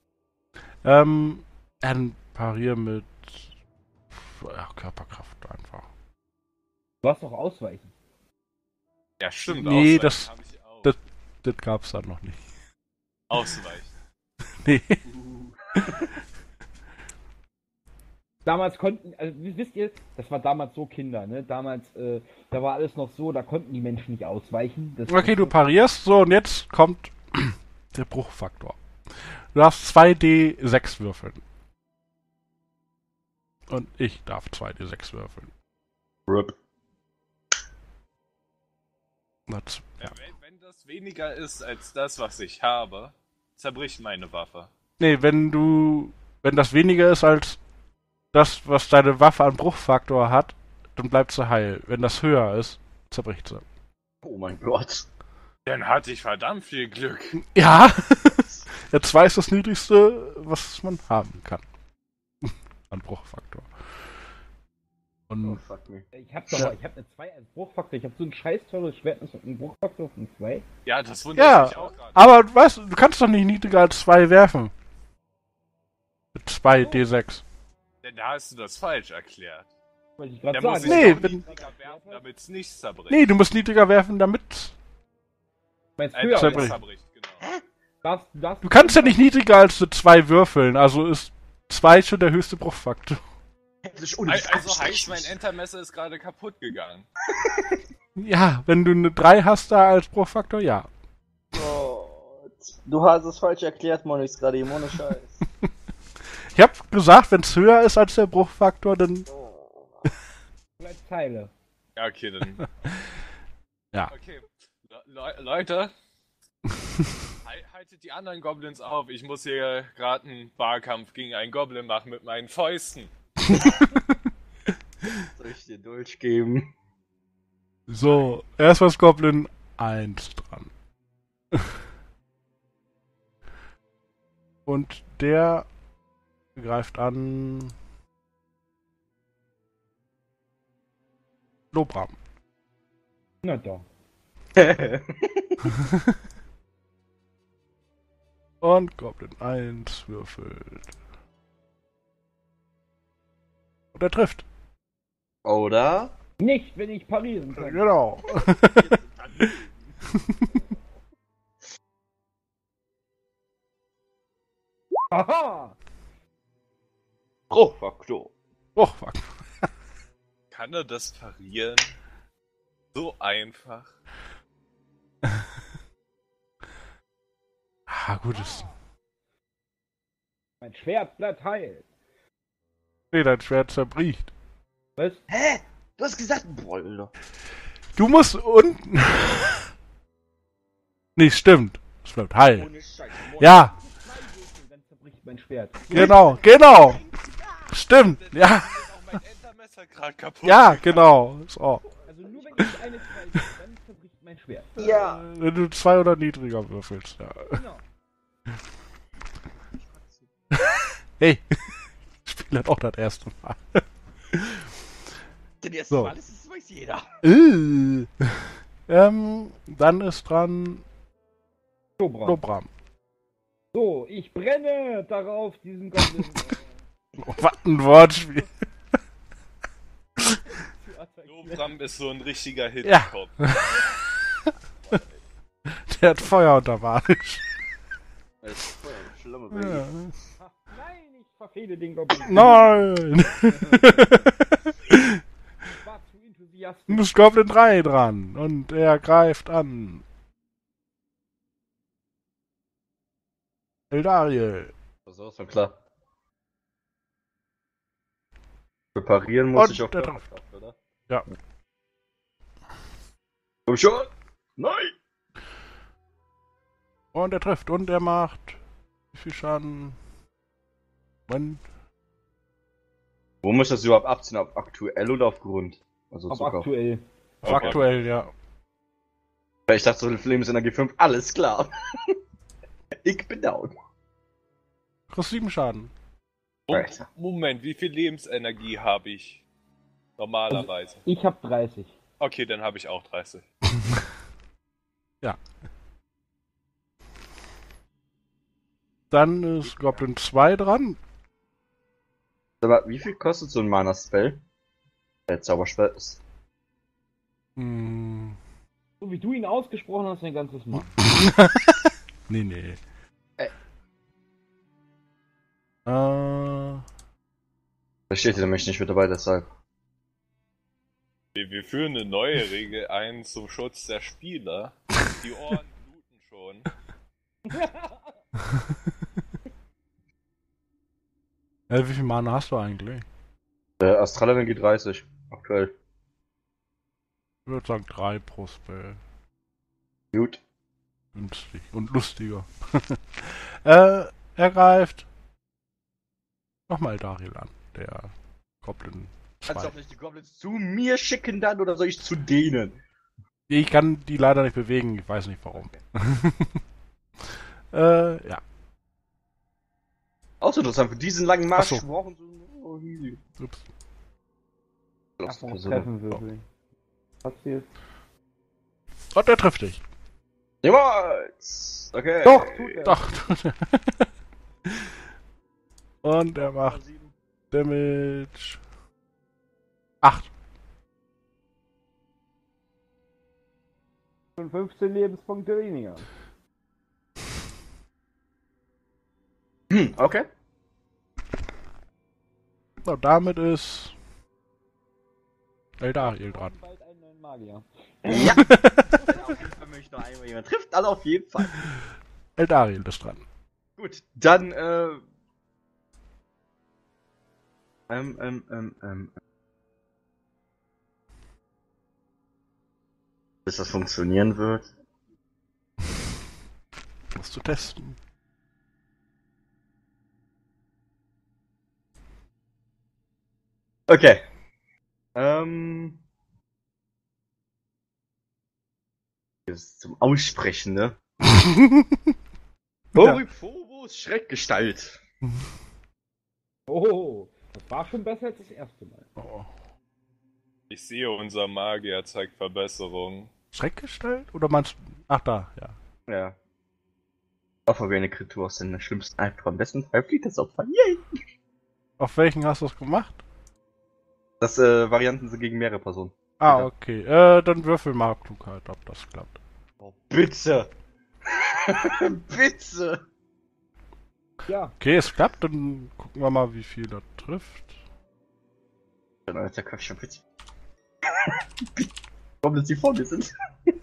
Ein Parier mit Körperkraft einfach. Du hast doch Ausweichen. Ja, stimmt. Nee, Ausweichen hab ich auch. Das gab's dann noch nicht. Ausweichen. Nee. Damals konnten, also wisst ihr, das war damals so Kinder, ne? Damals, da war alles noch so, da konnten die Menschen nicht ausweichen. Okay, du parierst, so, und jetzt kommt der Bruchfaktor. Du darfst 2d6 würfeln. Und ich darf 2d6 würfeln. RIP. Das, Ja, wenn das weniger ist als das, was ich habe, zerbricht meine Waffe. nee, wenn das weniger ist als das, was deine Waffe an Bruchfaktor hat, dann bleibt sie heil. Wenn das höher ist, zerbricht sie. Oh mein Gott. Dann hatte ich verdammt viel Glück. Ja! Ja, 2 ist das niedrigste, was man haben kann. An Bruchfaktor. Oh, Und fuck me. Ich hab eine 2 als Bruchfaktor, ich hab so ein scheiß teures Schwert mit einem Bruchfaktor von 2. Ja, das wundert mich auch gerade. aber weißt du, du kannst doch nicht niedriger als 2 werfen. Mit 2d6. Denn da hast du das falsch erklärt. Wollte ich gerade Der muss sagen. sich Nee, doch wenn- niedriger werfen, damit es nicht zerbricht. Nee, du musst niedriger werfen, damit... Meinst Damit höher, es zerbricht. zerbricht, genau. darfst Du kannst ja nicht niedriger als eine 2 würfeln, also ist 2 schon der höchste Bruchfaktor. Also heißt, mein Entermesser ist gerade kaputt gegangen. Ja, wenn du eine 3 hast da als Bruchfaktor, ja. Du hast es falsch erklärt, Monix, gerade eben ohne Scheiß. Ich hab gesagt, wenn es höher ist als der Bruchfaktor, dann... Vielleicht Teile. Ja, okay, dann. Ja. Okay. Leute. Haltet die anderen Goblins auf. Ich muss hier gerade einen Barkampf gegen einen Goblin machen mit meinen Fäusten. Soll ich dir durchgeben? So, erst was Goblin 1 dran. Und der greift an Lobram. Na doch. Und Goblin 1 würfelt. Und er trifft. Oder? Nicht, wenn ich parieren kann. Genau. Haha! Bruchfaktor. Oh, fuck. Kann er das parieren? So einfach. Ah, gut ist. Mein Schwert bleibt heil. Nee, dein Schwert zerbricht. Was? Hä? Du hast gesagt, boah, Du musst unten. Nee, stimmt. Es bleibt heil. ohne Scheiß. Ja, Dann zerbricht mein Schwert. genau. Stimmt, ja. Ist auch mein Entermesser gerade kaputt. Ja, genau. So. Also nur wenn ich eine 2 sehe, dann zerbricht mein Schwert. Ja. Wenn du 2 oder niedriger würfelst, ja. Genau. Hey, ich spiele halt auch das erste Mal. Den ersten So. Mal ist es, weiß jeder. Dann ist dran Lobram. Lobram. So, ich brenne darauf, diesen Goblin. Oh, was ein Wortspiel. Lobram ist so ein richtiger Hit. Ja. Der hat Feuer unterwanisch. Das ist voll eine schlimme Ja. Baby. Nein, ich verfehle den Goblin. Nein! Ich war zu Du enthusiastisch. bist Goblin 3 dran und er greift an. Eldariel. So ist schon klar. Für parieren muss Und ich auf der Körperkraft, oder? Ja. Komm schon! Nein! Und er trifft und er macht. Wie viel Schaden? Moment. Wo muss ich das überhaupt abziehen? Auf aktuell oder auf Grund? Also Auf Zucker. aktuell. Auf aktuell, ja. Weil ich dachte so, Lebensenergie 5, alles klar. Ich bin down. Kriegst 7 Schaden. Alter. Moment, wie viel Lebensenergie habe ich normalerweise? Ich hab 30. Okay, dann habe ich auch 30. Ja. Dann ist Goblin 2 dran. Aber wie viel kostet so ein Mana-Spell? Der Zauberspell ist. Hm. So wie du ihn ausgesprochen hast, ein ganzes Mal. Nee. Da steht hier nämlich nicht mit dabei, deshalb. Wir führen eine neue Regel ein zum Schutz der Spieler. Die Ohren bluten schon. Wie viel Mana hast du eigentlich? Astralenergie 30, aktuell. Ich würde sagen 3 pro Spell. Gut. Günstig und lustiger. Er greift nochmal Daryl an, der Goblin 2. Kannst du auch nicht die Goblins zu mir schicken dann, oder soll ich zu denen? Ich kann die leider nicht bewegen, ich weiß nicht warum. Ja. Auch so interessant, für diesen langen Marsch Ach so. brauchen sie... Oh, easy. Ups. Achtung, treffen würfeln. Passiert. Und er trifft dich. Niemals! Okay. Doch, tut er. Doch. Und er macht Damage 8. Schon 15 Lebenspunkte weniger. Okay. So, damit ist Eldariel dran. Bald einen neuen Magier. Ja! Auf jeden Fall möchte ich noch einmal jemand trifft, also auf jeden Fall. Eldariel ist dran. Gut, dann, bis das funktionieren wird. Musst du testen. Okay. Das ist zum Aussprechen, ne? Oriphobos Schreckgestalt. Oh, das war schon besser als das erste Mal. Oh. Ich sehe, unser Magier zeigt Verbesserung. Schreckgestalt? Oder meinst du... Ach, da, ja. Ja. Opfer wie eine Kreatur aus den schlimmsten Albtraum. Am besten Fall fliegt das Opfer. Yay! Auf welchen hast du es gemacht? Das, Varianten sind gegen mehrere Personen. Ah, Ja. okay. Dann würfel mal Klugheit, ob das klappt. Oh, bitte! Bitte! Ja, Okay, es klappt, dann gucken wir mal, wie viel das trifft. Dann alter Quatsch, schon bitte. Warum dass die vor mir sind?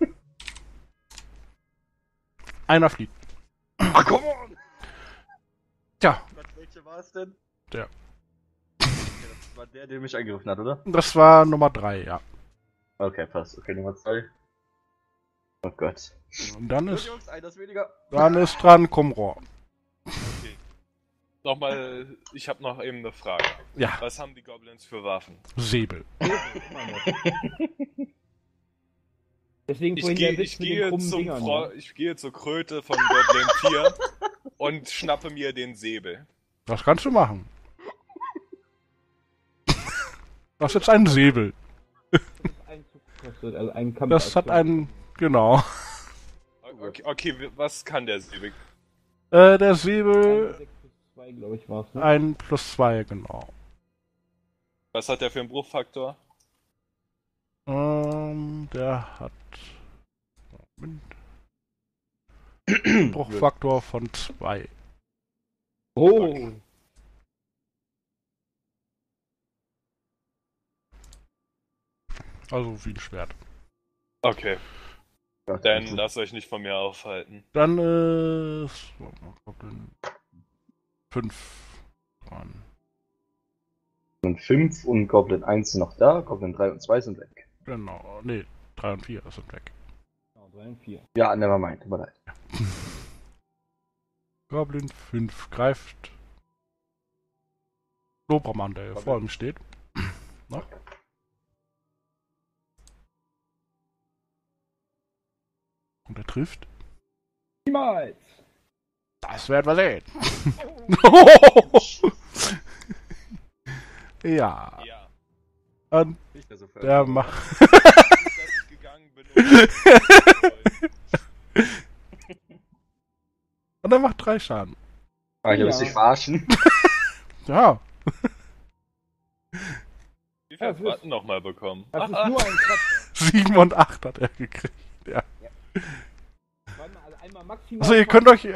Einer fliegt. Ach, come on! Tja, Welche war es denn? Der. Das war der mich angegriffen hat, oder? das war Nummer 3, ja. Okay, passt. Okay, Nummer 2. Oh Gott. Und dann Gut, ist, Jungs, einer weniger. dran Kumror. Okay. Nochmal, ich habe noch eben eine Frage. Ja, Was haben die Goblins für Waffen? Säbel. immer noch. Deswegen Ich, vorhin geh, der Witz ich, mit den gehe krummen zum Dingern. Fro Ne? ich gehe zur Kröte von Goblin 4 und schnappe mir den Säbel. Das kannst du machen. Das ist jetzt ein Säbel. Das ist ein Zug gekostet, also ein Kampf. Das hat einen... Genau. Okay, was kann der Säbel? Der Säbel... 6 plus 2, glaube ich, war es. Ne? Ein +2, genau. Was hat der für einen Bruchfaktor? Der hat... Moment. Bruchfaktor von 2. Oh, Also wie ein Schwert. Okay, Ja, dann lasst euch nicht von mir aufhalten. Dann ist... Goblin 5 dran. Und 5 und Goblin 1 sind noch da, Goblin 3 und 2 sind weg. Genau. Nee, 3 und 4 sind weg. genau, 3 und 4. Ja, nevermind, tut mir leid. Goblin 5 greift Dobermann, der vor ihm steht. Na? Und er trifft. Niemals! Das werden wir sehen. Ja. Ja. Und Nicht mehr so der macht. Dass ich gegangen bin. Und er macht 3 Schaden. Ah, ich muss dich verarschen. Ja. Wie viel Ratten nochmal bekommen? Das ist nur ein Kratzer. 7 und 8 hat er gekriegt. Ja. Warte mal, also einmal maximal. Also ihr könnt euch.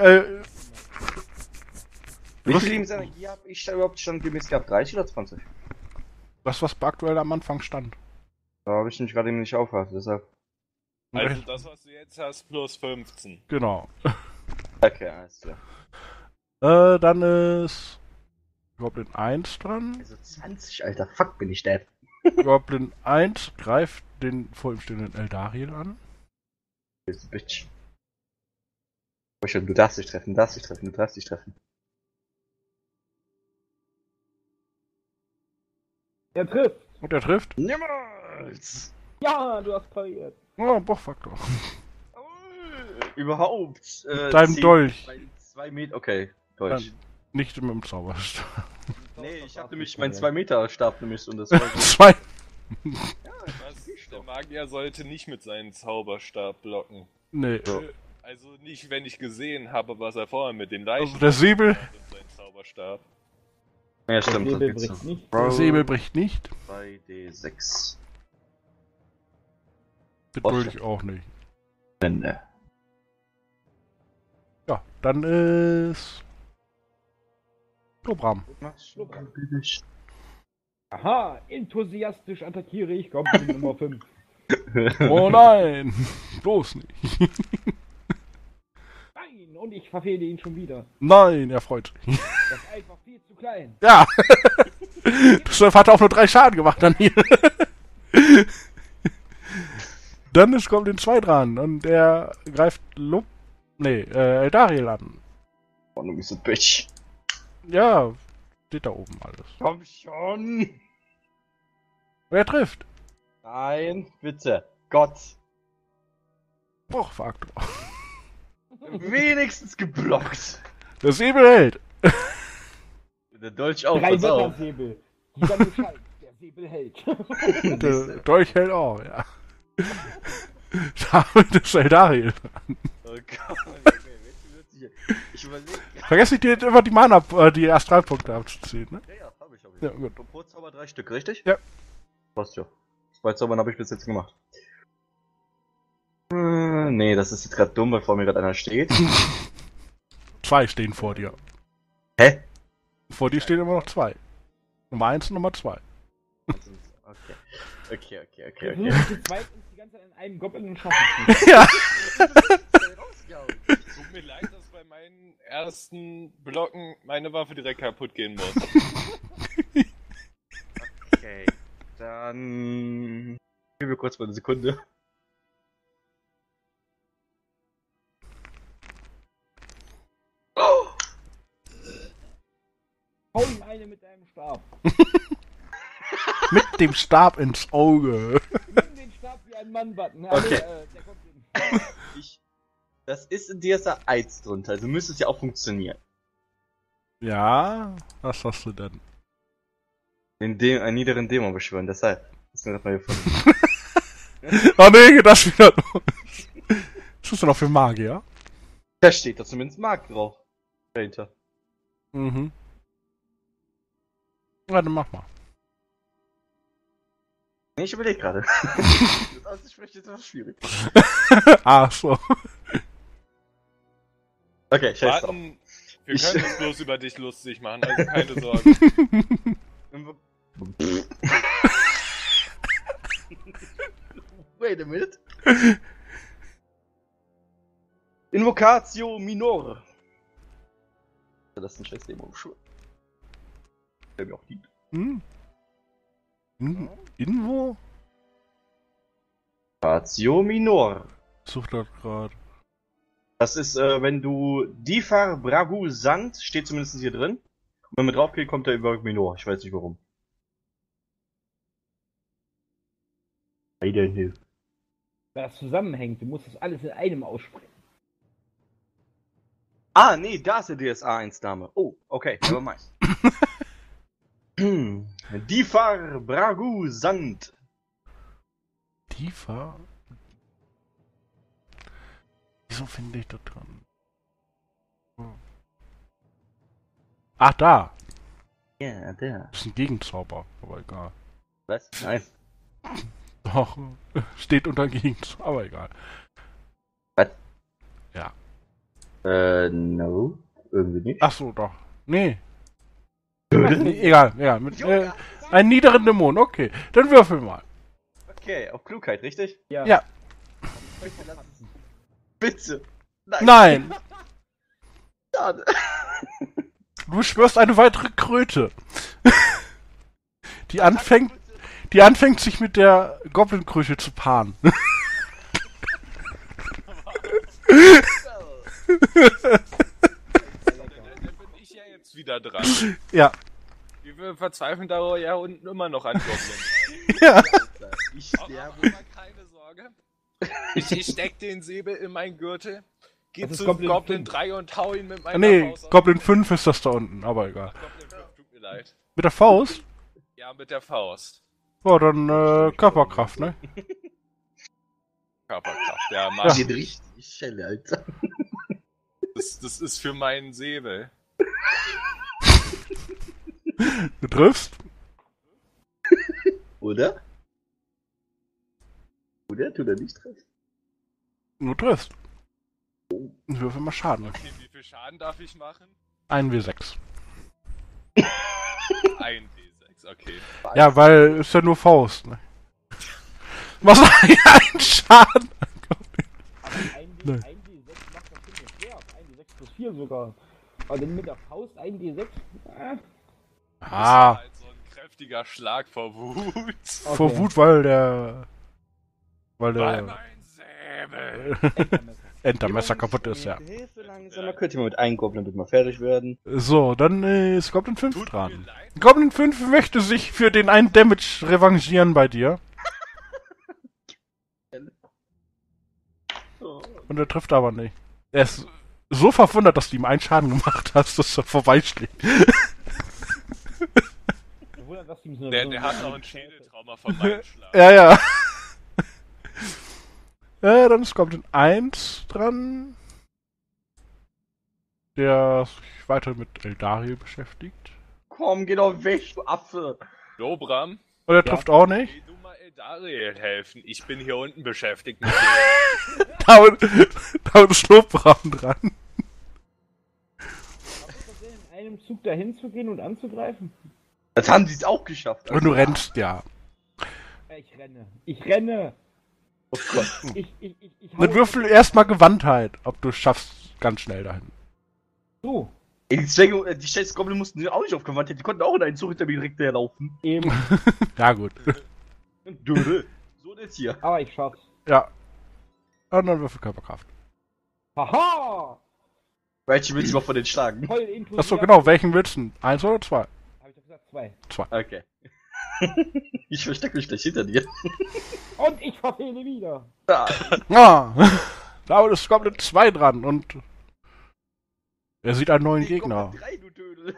Wie viel Lebensenergie hab ich da überhaupt schon gemäß gehabt? 30 oder 20? Das, was aktuell am Anfang stand. Da habe ich mich gerade eben nicht aufgehört, deshalb. Also das, was du jetzt hast, plus 15. Genau. Okay, alles klar. Dann ist Goblin 1 dran. Also 20, Alter, fuck, bin ich dead. Goblin 1 greift den vor ihm stehenden Eldariel an. Bist Bitch. Oh, schon, du darfst dich treffen, du darfst dich treffen, du darfst dich treffen. Er trifft! Und er trifft. Niemals! Ja, du hast pariert. Oh, Bochfaktor. Überhaupt! Dein 10, Dolch. 2 Meter, okay, Dolch. Dann nicht mit dem Zauberstab. Nee, ich hab nämlich meinen 2 Meter Stab nämlich und das war so. 2. Was? Der Magier sollte nicht mit seinem Zauberstab blocken. Nee. So. Also nicht, wenn ich gesehen habe, was er vorher mit den Leichen Also der Säbel. und seinen Zauberstab. Ja, stimmt, Der das Säbel gibt's bricht so. nicht. Der Säbel bricht nicht. 2d6. Geduldig auch nicht. Ende. Ja, dann ist. Dobram. Aha, enthusiastisch attackiere ich Goblin Nummer 5. Oh nein! Bloß nicht. Nein, und ich verfehle ihn schon wieder. Nein, er freut sich. Das ist einfach viel zu klein. Ja! Das hat auch nur 3 Schaden gemacht dann hier. Dann ist Goblin 2 dran und er greift Eldariel an. Oh, du bist ein Bitch. Ja, steht da oben alles. Komm schon! Wer trifft? Nein, bitte. Gott. Bochfaktor. Wenigstens geblockt. Der Säbel hält. Der Dolch auch, 3 pass auf. Wettersäbel. Die dann Bescheid. Der Säbel hält. Der Dolch hält auch, ja. Damit ist Eldariel dran. Oh Gott. Ich überlege. Vergesst nicht, dir immer die Astralpunkte abzuziehen, ne? Ja, hab ich. Ja, gut. Proporzauber 3 Stück, richtig? Ja. Passt ja. 2 Zaubern habe ich bis jetzt gemacht. Nee, das ist jetzt gerade dumm, weil vor mir gerade einer steht. 2 stehen vor dir. Hä? Vor dir stehen immer noch 2. Nummer 1 und Nummer 2. Okay. Wir versuchen zu zweit uns die ganze Zeit an einem Goblin und schaffen es nicht. Ja. Tut mir leid, dass bei meinen ersten Blocken meine Waffe direkt kaputt gehen muss. Okay. Dann. Gib mir kurz mal eine Sekunde. Hau ihm eine mit deinem Stab. Mit dem Stab ins Auge. Nimm den Stab wie ein Mann-Button. Okay. Der Goblin. Das ist in DSA 1 drunter, also müsste es ja auch funktionieren. Ja, was hast du denn? Einen niederen Dämon beschwören, deshalb. Das ist mir das mal gefunden. Oh nee, das wieder los. Was ist denn noch für Magier? Da steht da zumindest Mark drauf. Dahinter. Mhm. Warte, mach mal. Nee, ich überlege gerade. Das ist vielleicht jetzt etwas schwierig. Ach so. Okay, scheiß drauf. Warten, wir können uns bloß über dich lustig machen, also keine Sorge. Wait a minute. Invocatio Minor. Das ist ein scheiß Dämon. Der mir auch dient. Hm? Invo? Invocatio Minor. Sucht das gerade. Das ist, wenn du Difar Bragu Sand, steht zumindest hier drin. Und wenn man draufklickt, kommt der über Minor. Ich weiß nicht warum. I don't know. Weil das zusammenhängt, du musst das alles in einem aussprechen. Ah, nee, da ist der DSA 1 Dame. Oh, okay, never mind. Difar Bragu Sand. Tiefer? Wieso finde ich da dran? Ach, da! Ja, der. Das ist ein Gegenzauber, aber egal. Was? Nein. Doch, steht unter Gegenzauber, aber egal. Was? Ja. No. Irgendwie nicht. Ach so, doch. Nee. Nee, egal. Mit einem niederen Dämon, okay. Dann würfel mal. Okay, auf Klugheit, richtig? Ja. Bitte. Nein! Schade. Du beschwörst eine weitere Kröte. Die anfängt sich mit der Goblin-Kröte zu paaren. Dann bin ich ja jetzt wieder dran. Ja. Wir verzweifeln da ja unten immer noch an Goblin. Ja. Ich Aber keine Sorge. Ich steck den Säbel in meinen Gürtel, geh Das ist zu Goblin Goblin 5. 3 und hau ihn mit meiner Nee, Faust auf. Goblin 5 ist das da unten, aber egal. Ach, Goblin 5, tut mir leid. Mit der Faust? Ja, mit der Faust. Ja, dann Körperkraft, ne? Körperkraft, ja, Ja. mach. Geht richtig Schelle, Alter. Das ist für meinen Säbel. Du triffst? Oder? Oder? Tut er nicht treffen? Du triffst. Würfel mal Schaden. Okay, wie viel Schaden darf ich machen? 1W6. Ein D6, okay. Ja, weil ist ja nur Faust, ne? Was ein Schaden? Aber Nein. 1D6 macht das ziemlich schwer. 1D6 plus 4 sogar. Aber dann mit der Faust 1D6. Ah, Das war halt so ein kräftiger Schlag vor Wut. vor Okay. Wut, weil der Weil mein Säbel. Entermesser kaputt ist, ja. Hilfe langsamer, könnt ihr mal mit einem Goblin bitte mal fertig werden. So, dann ist Goblin 5 Tut mir dran. leid. Goblin 5 möchte sich für den einen Damage revanchieren bei dir. Und er trifft aber nicht. Er ist so verwundert, dass du ihm einen Schaden gemacht hast, dass er vorbeischlägt. Wundert, dass ihm so Der hat auch ein Schädeltrauma von meinem Schlag. Ja. Dann ist Goblin 1 dran. Der sich weiter mit Eldariel beschäftigt. Komm, geh doch weg, du Affe. Dobram, Und er trifft auch nicht. geh du mal Eldariel helfen. Ich bin hier unten beschäftigt mit dir. Da ist Lobbraun dran. in einem Zug dahin zu gehen und anzugreifen? Das haben sie es auch geschafft. Und du rennst, ja. Ich renne! Oh Gott. Ich Dann würfel erstmal Gewandtheit, ob du es schaffst, ganz schnell dahin. So, Ey, die Zwerge, die scheiß Goblin mussten auch nicht aufgewandt, die konnten auch in einen Zug hinter mir direkt herlaufen. eben. Ja, gut. Dödel. So das hier. Aber ich schaff's. Ja. Und dann würfel Körperkraft. Haha! Welche willst du noch von den schlagen? Voll inklusive. Achso, genau. Welchen willst du? 1 oder 2? Hab ich doch gesagt, 2. Okay. Ich verstecke mich gleich hinter dir. Und ich verfehle wieder. Ah. Ah, da ist Goblin 2 dran und er sieht einen neuen Gegner. 3, du Dödel.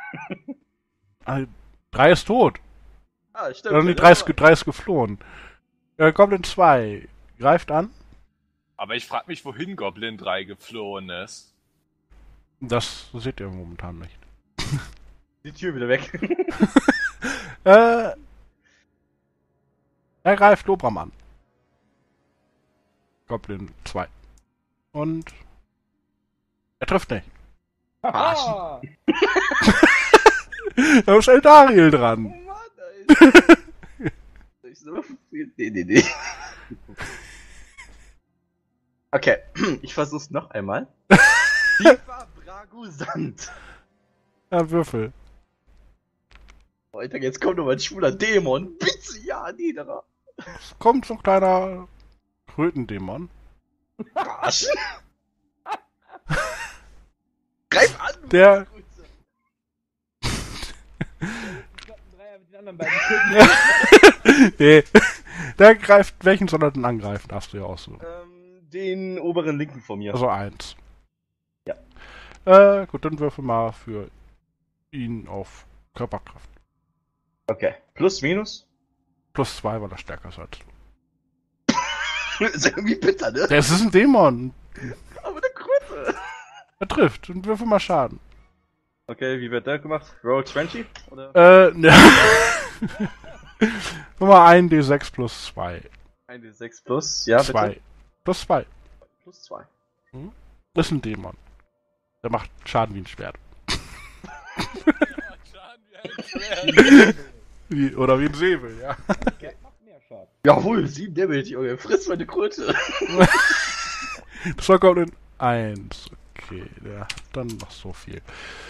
3 ist tot. Ah, stimmt. Dann die 3 ist geflohen. Goblin 2 greift an. Aber ich frag mich, wohin Goblin 3 geflohen ist. Das seht ihr momentan nicht. Die Tür wieder weg. Er greift Lobram an. Goblin 2. Und er trifft nicht. Haha! Da ist Eldariel dran. Mann, Alter. Ich so viel. Nee. Okay, ich versuch's noch einmal. Viva Bragusand. Ja, Würfel. Alter, jetzt kommt noch mal ein schwuler Dämon. Bitte, ja, niederer. Es kommt so ein kleiner Krötendämon. Arsch. Der... Nee. Der greift... Welchen soll er denn angreifen? Darfst du ja aussuchen. Den oberen linken von mir. Also 1. Ja. Gut, dann würfel mal für ihn auf Körperkraft. Okay. Plus, minus? Plus 2, weil er stärker ist als du. Ist irgendwie bitter, ne? Das ist ein Dämon. Aber eine Kröte. Er trifft und würfel mal Schaden. Okay, wie wird der gemacht? Roll 20? Oder? Ne. Nummer 1 D6 plus 2. 1d6 plus, ja, 2. bitte? Plus 2. Plus 2. Das ist ein Dämon. Der macht Schaden wie ein Schwert. Oder wie ein Säbel, ja. Der macht mehr Schaden. Jawohl, 7 Damage, Junge. Friss meine Kröte. Das war Goblin 1. Okay, der hat dann noch so viel.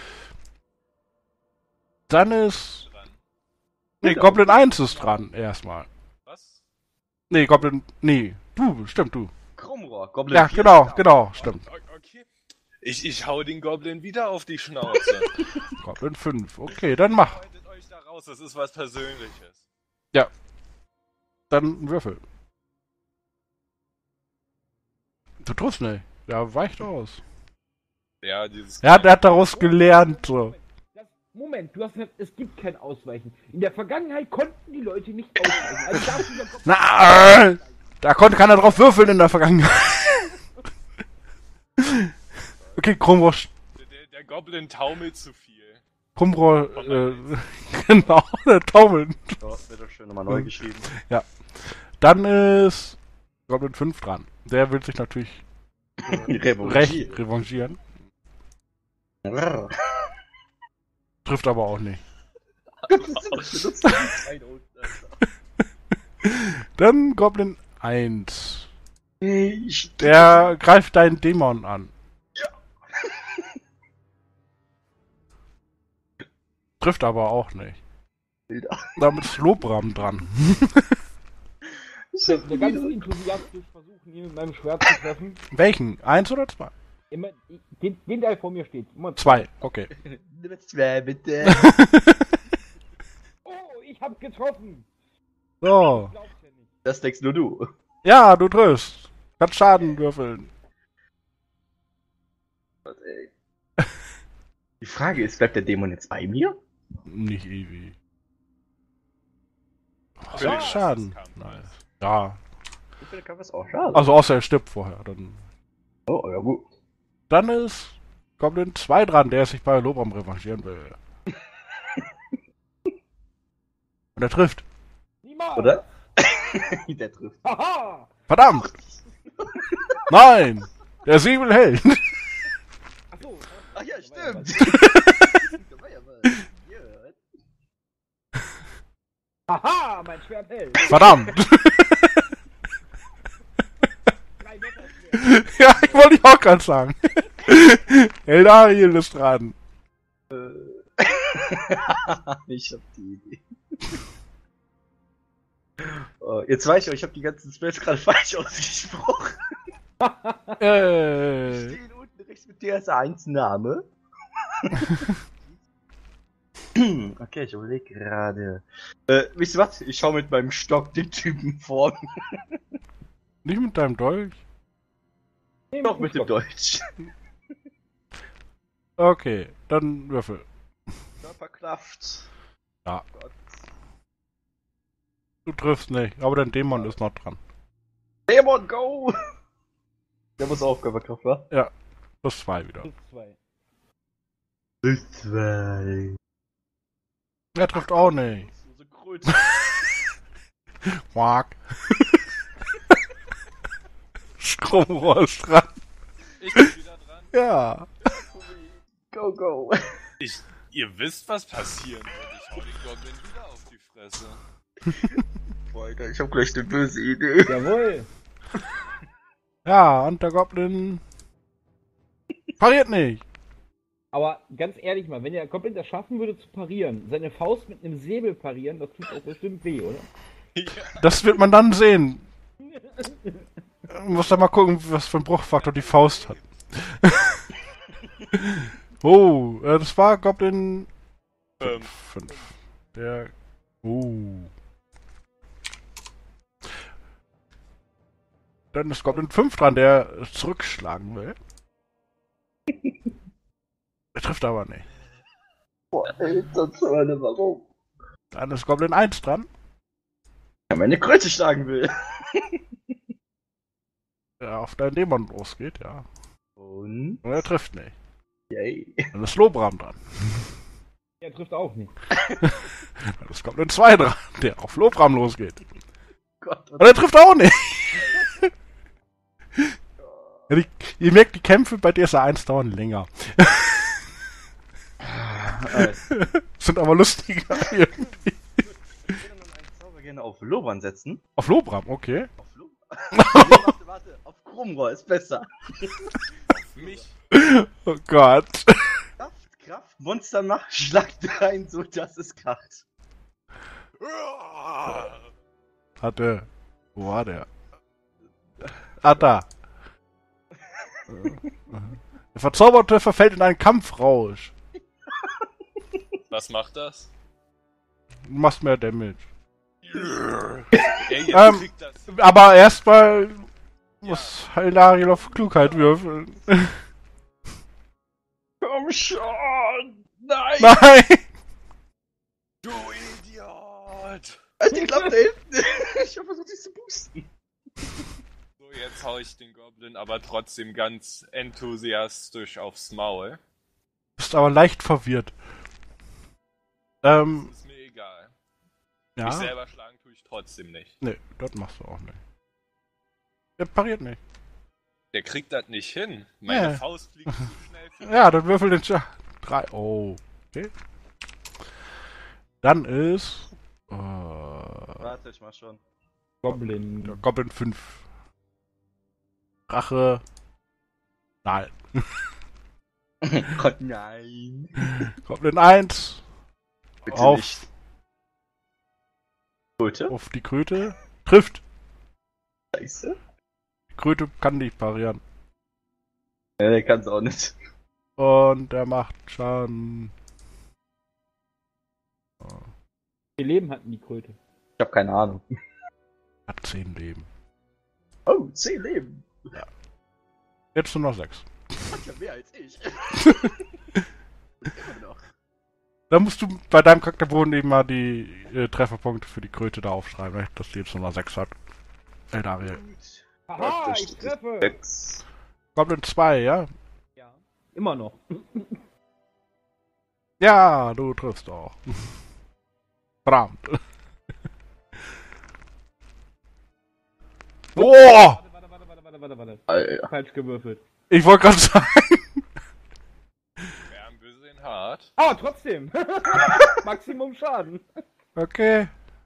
Dann ist... Nee, Goblin 1 ist dran, erstmal. Was? Nee, Goblin... Nee, du, stimmt, du. Krummrohr, Goblin Ja, 4. genau, stimmt. Okay. Ich hau den Goblin wieder auf die Schnauze. Goblin 5. Okay, dann mach. Haltet euch da raus, das ist was Persönliches. Dann würfel. Du triffst nicht. Der weicht aus. Ja, dieses... Ja, der hat daraus gelernt, so. Moment, du hast gesagt, es gibt kein Ausweichen. In der Vergangenheit konnten die Leute nicht ausweichen. Also darfst du doch Na, da konnte keiner drauf würfeln in der Vergangenheit. Okay, Krummrohr, Der Goblin taumelt zu viel. genau, der taumelt. So, wird doch schön nochmal neu geschrieben. Dann ist Goblin 5 dran. Der will sich natürlich revanchieren. Trifft aber auch nicht. Dann Goblin 1. Der greift deinen Dämon an. Trifft aber auch nicht. Damit ist Lobram dran. der ganz enthusiastisch versuchen, ihn mit meinem Schwert zu treffen. Welchen? 1 oder 2? Immer, den der vor mir steht. Immer 2, okay. Nummer 2, bitte. Oh, ich hab getroffen! So. Glaubst ja nicht. Das denkst nur du. Ja, du triffst. Kannst Schaden würfeln. Die Frage ist, bleibt der Dämon jetzt bei mir? Nicht ewig. Was Ja. ist Schaden? Nice. Ja. Ich kann was auch schade. Also außer er stirbt vorher. Oh, ja gut. Dann ist Goblin 2 dran, der sich bei Lobram revanchieren will. Und er trifft. Niemals! Oder? Der trifft. Haha! Verdammt! Nein! Der Säbel hält! Achso. Ach ja, stimmt. Haha, mein Schwert hält! Verdammt! 3 Meter Schwert. Ja, ich wollte ich auch gerade sagen. Eldariel ist dran. Ich hab die Idee. Oh, jetzt weiß ich, ich habe die ganzen Spells gerade falsch ausgesprochen. Stehen unten rechts mit DS1 Name. Okay, ich überlege gerade. Wisst ihr was? Ich schau mit meinem Stock den Typen vor. Nicht mit deinem Dolch? Nee, Doch mit dem Deutsch. Okay, dann würfel. Körperkraft. Ja. Oh Gott. Du triffst nicht, aber dein Dämon ist noch dran. Dämon, go! Der muss auch Körperkraft, wa? Plus 2 wieder. Plus 2. Plus 2. Er trifft auch nicht. So Kröte. Quack. Stromrohr ist dran. Ich bin wieder dran. Ja. Go, go. Ihr wisst, was passieren wird. Ich hau den Goblin wieder auf die Fresse. Boah, Alter, ich hab gleich eine böse Idee. Jawohl! Ja, und der Goblin pariert nicht. Aber ganz ehrlich mal, wenn der Goblin das schaffen würde zu parieren, seine Faust mit einem Säbel parieren, das tut auch bestimmt weh, oder? Ja. Das wird man dann sehen. Muss da mal gucken, was für ein Bruchfaktor die Faust hat. Oh, das war Goblin 5. 5. Der. Oh. Dann ist Goblin 5 dran, der zurückschlagen will. Er trifft aber nicht. Boah, Alter, warum? Dann ist Goblin 1 dran. Ja, meine Kröte schlagen will. Der auf deinen Dämon losgeht, ja. Und? Und er trifft nicht. Yay. Dann ist Lobram dran. Der trifft auch nicht. Dann ist Goblin 2 dran, der auf Lobram losgeht. Gott, Und er trifft auch nicht. Ja, ihr merkt, die Kämpfe bei DSA 1 dauern länger. Sind aber lustiger irgendwie. Ich würde noch einen Zauber gerne auf Lobran setzen. Auf Lobram, okay. Auf Lobran? Warte, auf Krummrohr ist besser. Auf mich. Oh Gott. Kraft, Monstermacht, schlagt rein, so dass es kracht. Hatte. Wo war der? Ah, da. Der Verzauberte verfällt in einen Kampfrausch. Was macht das? Du machst mehr Damage. Ey, jetzt kriegt das. Aber erstmal muss Haldariel auf Klugheit würfeln. Komm schon! Nein! Nein! Du Idiot! Die klappt hinten! Ich hab versucht, dich zu boosten. So, jetzt hau ich den Goblin aber trotzdem ganz enthusiastisch aufs Maul. Bist aber leicht verwirrt. Ist mir egal. Mich Ja. selber schlagen tue ich trotzdem nicht. Nee, das machst du auch nicht. Der pariert nicht. Der kriegt das nicht hin. Meine Ja. Faust fliegt zu schnell für Ja, dann würfel den 3. Oh. Okay. Dann ist. Warte, ich mach schon. Goblin. Der Goblin 5. Rache. Nein. Gott, nein. Goblin 1. Bitte Auf. nicht. Kröte? Auf die Kröte. Trifft. Scheiße. Die Kröte kann nicht parieren. Ja, der kann's auch nicht. Und er macht Schaden. Wie viel Leben hatten die Kröte? Ich hab keine Ahnung. Hat 10 Leben. Oh, 10 Leben. Jetzt nur noch 6. Hat ja mehr als ich. Immer noch. Dann musst du bei deinem Charakterboden eben mal die Trefferpunkte für die Kröte da aufschreiben, ne? Dass die jetzt nur noch 6 hat. Eldariel. Gut. Aha, Warte, ich treffe! 6. Goblin 2, ja? Ja. Immer noch. Ja, du triffst auch. Verdammt. Boah! Warte. Alter. Falsch gewürfelt. Ich wollte gerade sagen. Wäre ein bisschen hart. Ah, trotzdem! Maximum Schaden. Okay.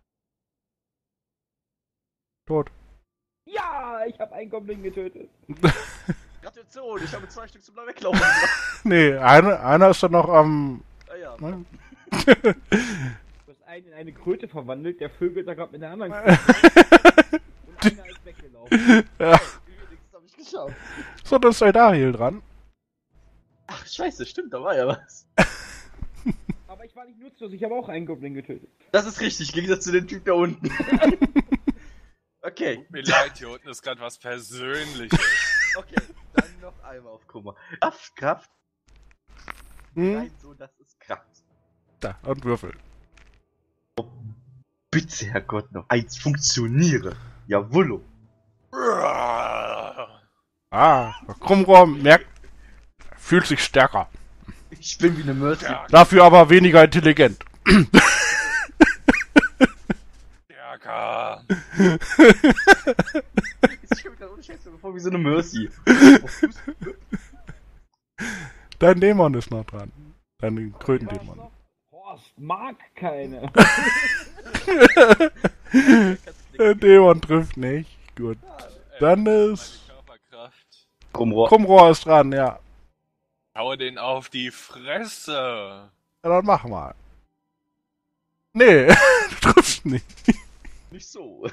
Tot. Ja, ich habe einen Goblin getötet. Gratulation, ich habe 2 Stück zum Weglaufen gebracht. Nee, einer ist dann noch am. Ah ja. Ne? Du hast einen in eine Kröte verwandelt, der vögelt da gerade mit der anderen Kröte. Und einer ist weggelaufen. Ja. Wenigstens hab ich geschafft. So, dann ist Eldariel dran. Ach, scheiße, stimmt, da war ja was. Aber ich war nicht nutzlos, ich habe auch einen Goblin getötet. Das ist richtig, im Gegensatz zu dem Typ da unten. Okay, Tut mir leid, hier unten ist gerade was Persönliches. okay, dann noch einmal auf Kummer. Kraft. Nein, so, das ist Kraft. Da, und Würfel. Bitte, Herrgott, noch eins funktioniere. Jawollo. Ah, Krummrohr merkt, fühlt sich stärker. Ich bin wie eine Mercy. Ja. Dafür aber weniger intelligent. Stärker. Ich stelle mir gerade ohne Scheiße vor wie so eine Mercy. Dein Dämon ist noch dran. Dein Krötendämon. Horst mag keine. Der Dämon trifft nicht. Gut. Dann ist. Meine Körperkraft. Krummrohr. Krummrohr ist dran, ja. Hau den auf die Fresse. Ja, dann mach mal. Nee, du triffst nicht. Nicht so.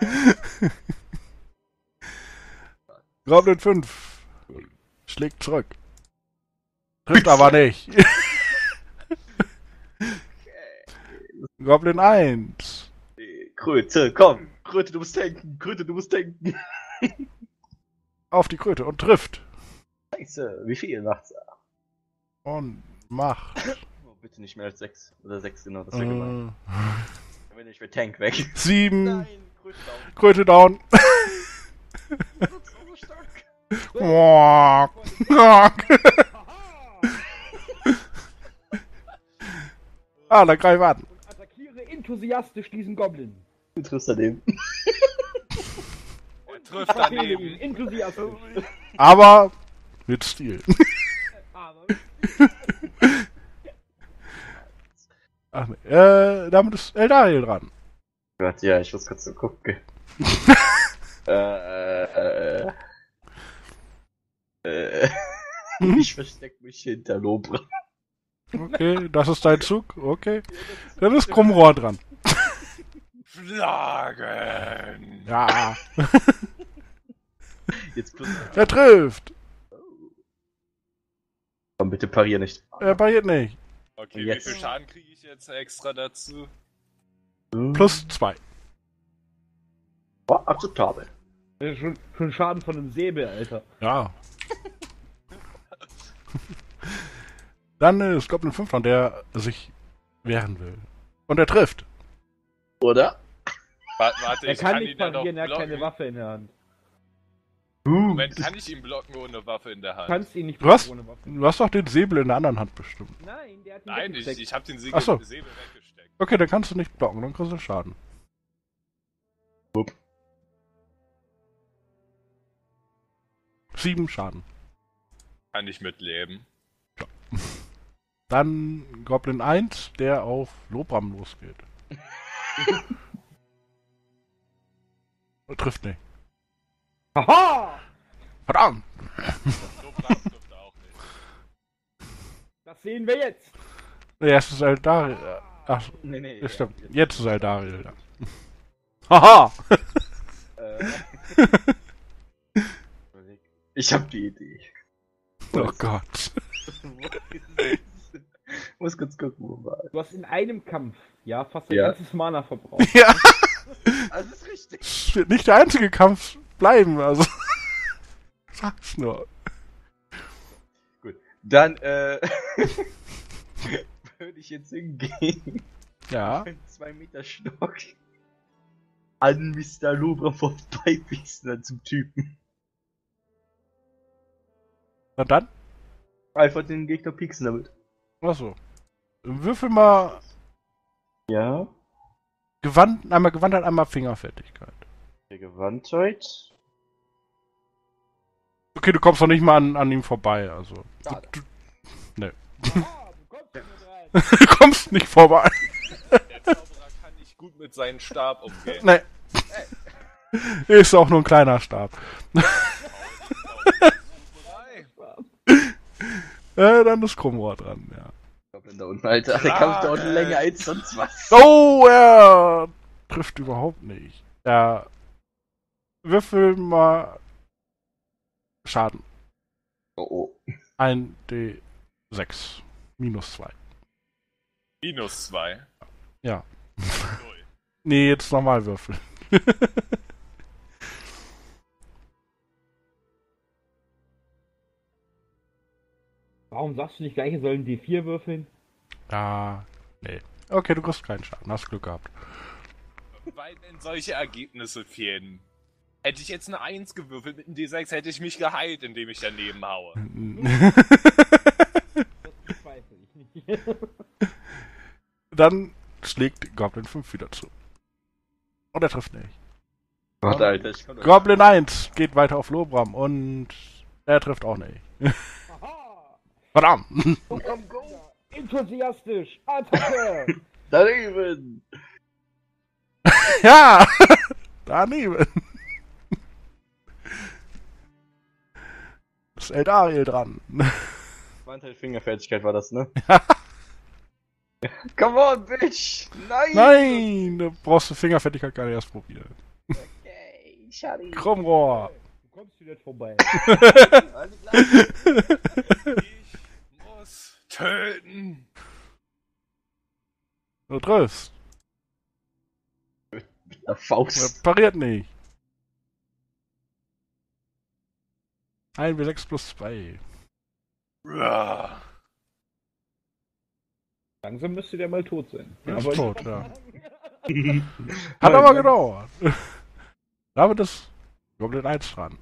Goblin 5 schlägt zurück. Trifft aber nicht. Goblin 1. Kröte, komm. Kröte, du musst tanken. Kröte, du musst tanken. Auf die Kröte und trifft. Scheiße, wie viel macht's? Und macht. Oh, bitte nicht mehr als 6. Oder 6, genau, das wäre gemein. Dann bin ich für Tank weg. 7. Nein, Kröte down. Kröte down. Das ist so stark. Ah, dann greif an. Und attackiere enthusiastisch diesen Goblin. Du triffst daneben. Er trifft daneben. Enthusiastisch. Aber mit Stil. Aber Ach, nee. Damit ist Eldariel dran. Gott, ja, ich muss kurz so gucken. Ich versteck mich hinter Lobra. Okay, das ist dein Zug. Okay. Dann ist Krummrohr dran. Schlagen! Ja. Jetzt plus. Er trifft. Komm, bitte parier nicht. Er pariert nicht. Okay, Jetzt. wie viel Schaden kriege ich jetzt extra dazu? Plus 2. Oh, akzeptabel. das ist schon Schaden von einem Säbel, Alter. Ja. Dann ist Goblin 5 dran, der sich wehren will. Und er trifft. Oder? Warte, Er ich kann kann nicht ihn ja noch parieren, er hat keine blocken. Waffe in der Hand. Moment, kann ich ihn blocken ohne Waffe in der Du Hand? kannst ihn nicht Was? ohne Waffe. Du hast doch den Säbel in der anderen Hand bestimmt. Nein, der hat ihn Nein, weggesteckt. ich hab den Ach so. Säbel weggesteckt. Okay, dann kannst du nicht blocken, dann kriegst du Schaden. Wupp. 7 Schaden. Kann ich mitleben. Dann Goblin 1, der auf Lobram losgeht. Trifft nicht. Haha! Verdammt! So brav dürfte auch nicht. Das sehen wir jetzt. Ja, es ist Eldariel. Ach, Nee, das stimmt. Jetzt ist Eldariel da. Haha! Ich hab die Idee. Oh Gott. Muss kurz gucken, wo war. Du hast in einem Kampf, ja, fast dein Ja. ganzes Mana verbraucht. Ja, Das ist richtig. es wird nicht der einzige Kampf bleiben, also. Sag's nur. Dann, würde ich jetzt hingehen. Ja. Einen 2 Meter Stock an Mr. Lubra vorbeipießen dann zum Typen. Und dann? Einfach den Gegner pieksen damit. Achso. Würfel mal Ja. einmal Gewandtheit, einmal Fingerfertigkeit. Der Gewandtheit. Okay, du kommst doch nicht mal an ihm vorbei, also. Schade. Ah, du kommst hier mit rein. Du kommst nicht vorbei. Der Zauberer kann nicht gut mit seinem Stab umgehen. Nee. Ist auch nur ein kleiner Stab. Dann ist Krummrohr dran, ja. Goblin da unten, Alter. Der Kampf dauert länger als sonst was. Oh, er trifft überhaupt nicht. Ja. Würfel mal Schaden. Oh, oh. 1d6. Minus 2. Minus 2. Ja. 0. Nee, jetzt nochmal würfeln. Warum sagst du nicht gleich, wir sollen D4 würfeln? Ja, nee. Okay, du kriegst keinen Schaden. Hast Glück gehabt. Weil denn solche Ergebnisse fehlen. Hätte ich jetzt eine 1 gewürfelt mit einem D6, hätte ich mich geheilt, indem ich daneben haue. Das bezweifle ich nicht. Dann schlägt Goblin 5 wieder zu. Und er trifft nicht. Gott, Alter, ich kann Goblin 1 geht weiter auf Lobram und er trifft auch nicht. Aha! Verdammt! Komm, go! Enthusiastisch! Attacke! Daneben! Ja! Daneben! Ist Eldariel dran. Gewandtheit Fingerfertigkeit war das, ne? Come on, bitch! Nein! Nein! Du brauchst die Fingerfertigkeit gar nicht erst probieren. Okay, schade. Krummrohr! Du kommst hier nicht vorbei. Alles klar. Ich Du triffst. Mit der Faust. Pariert nicht. 1W6 plus 2. Ja. Langsam müsste der mal tot sein. Der Aber ist tot, ja. Hat aber gedauert. Damit ist Goblin 1 dran.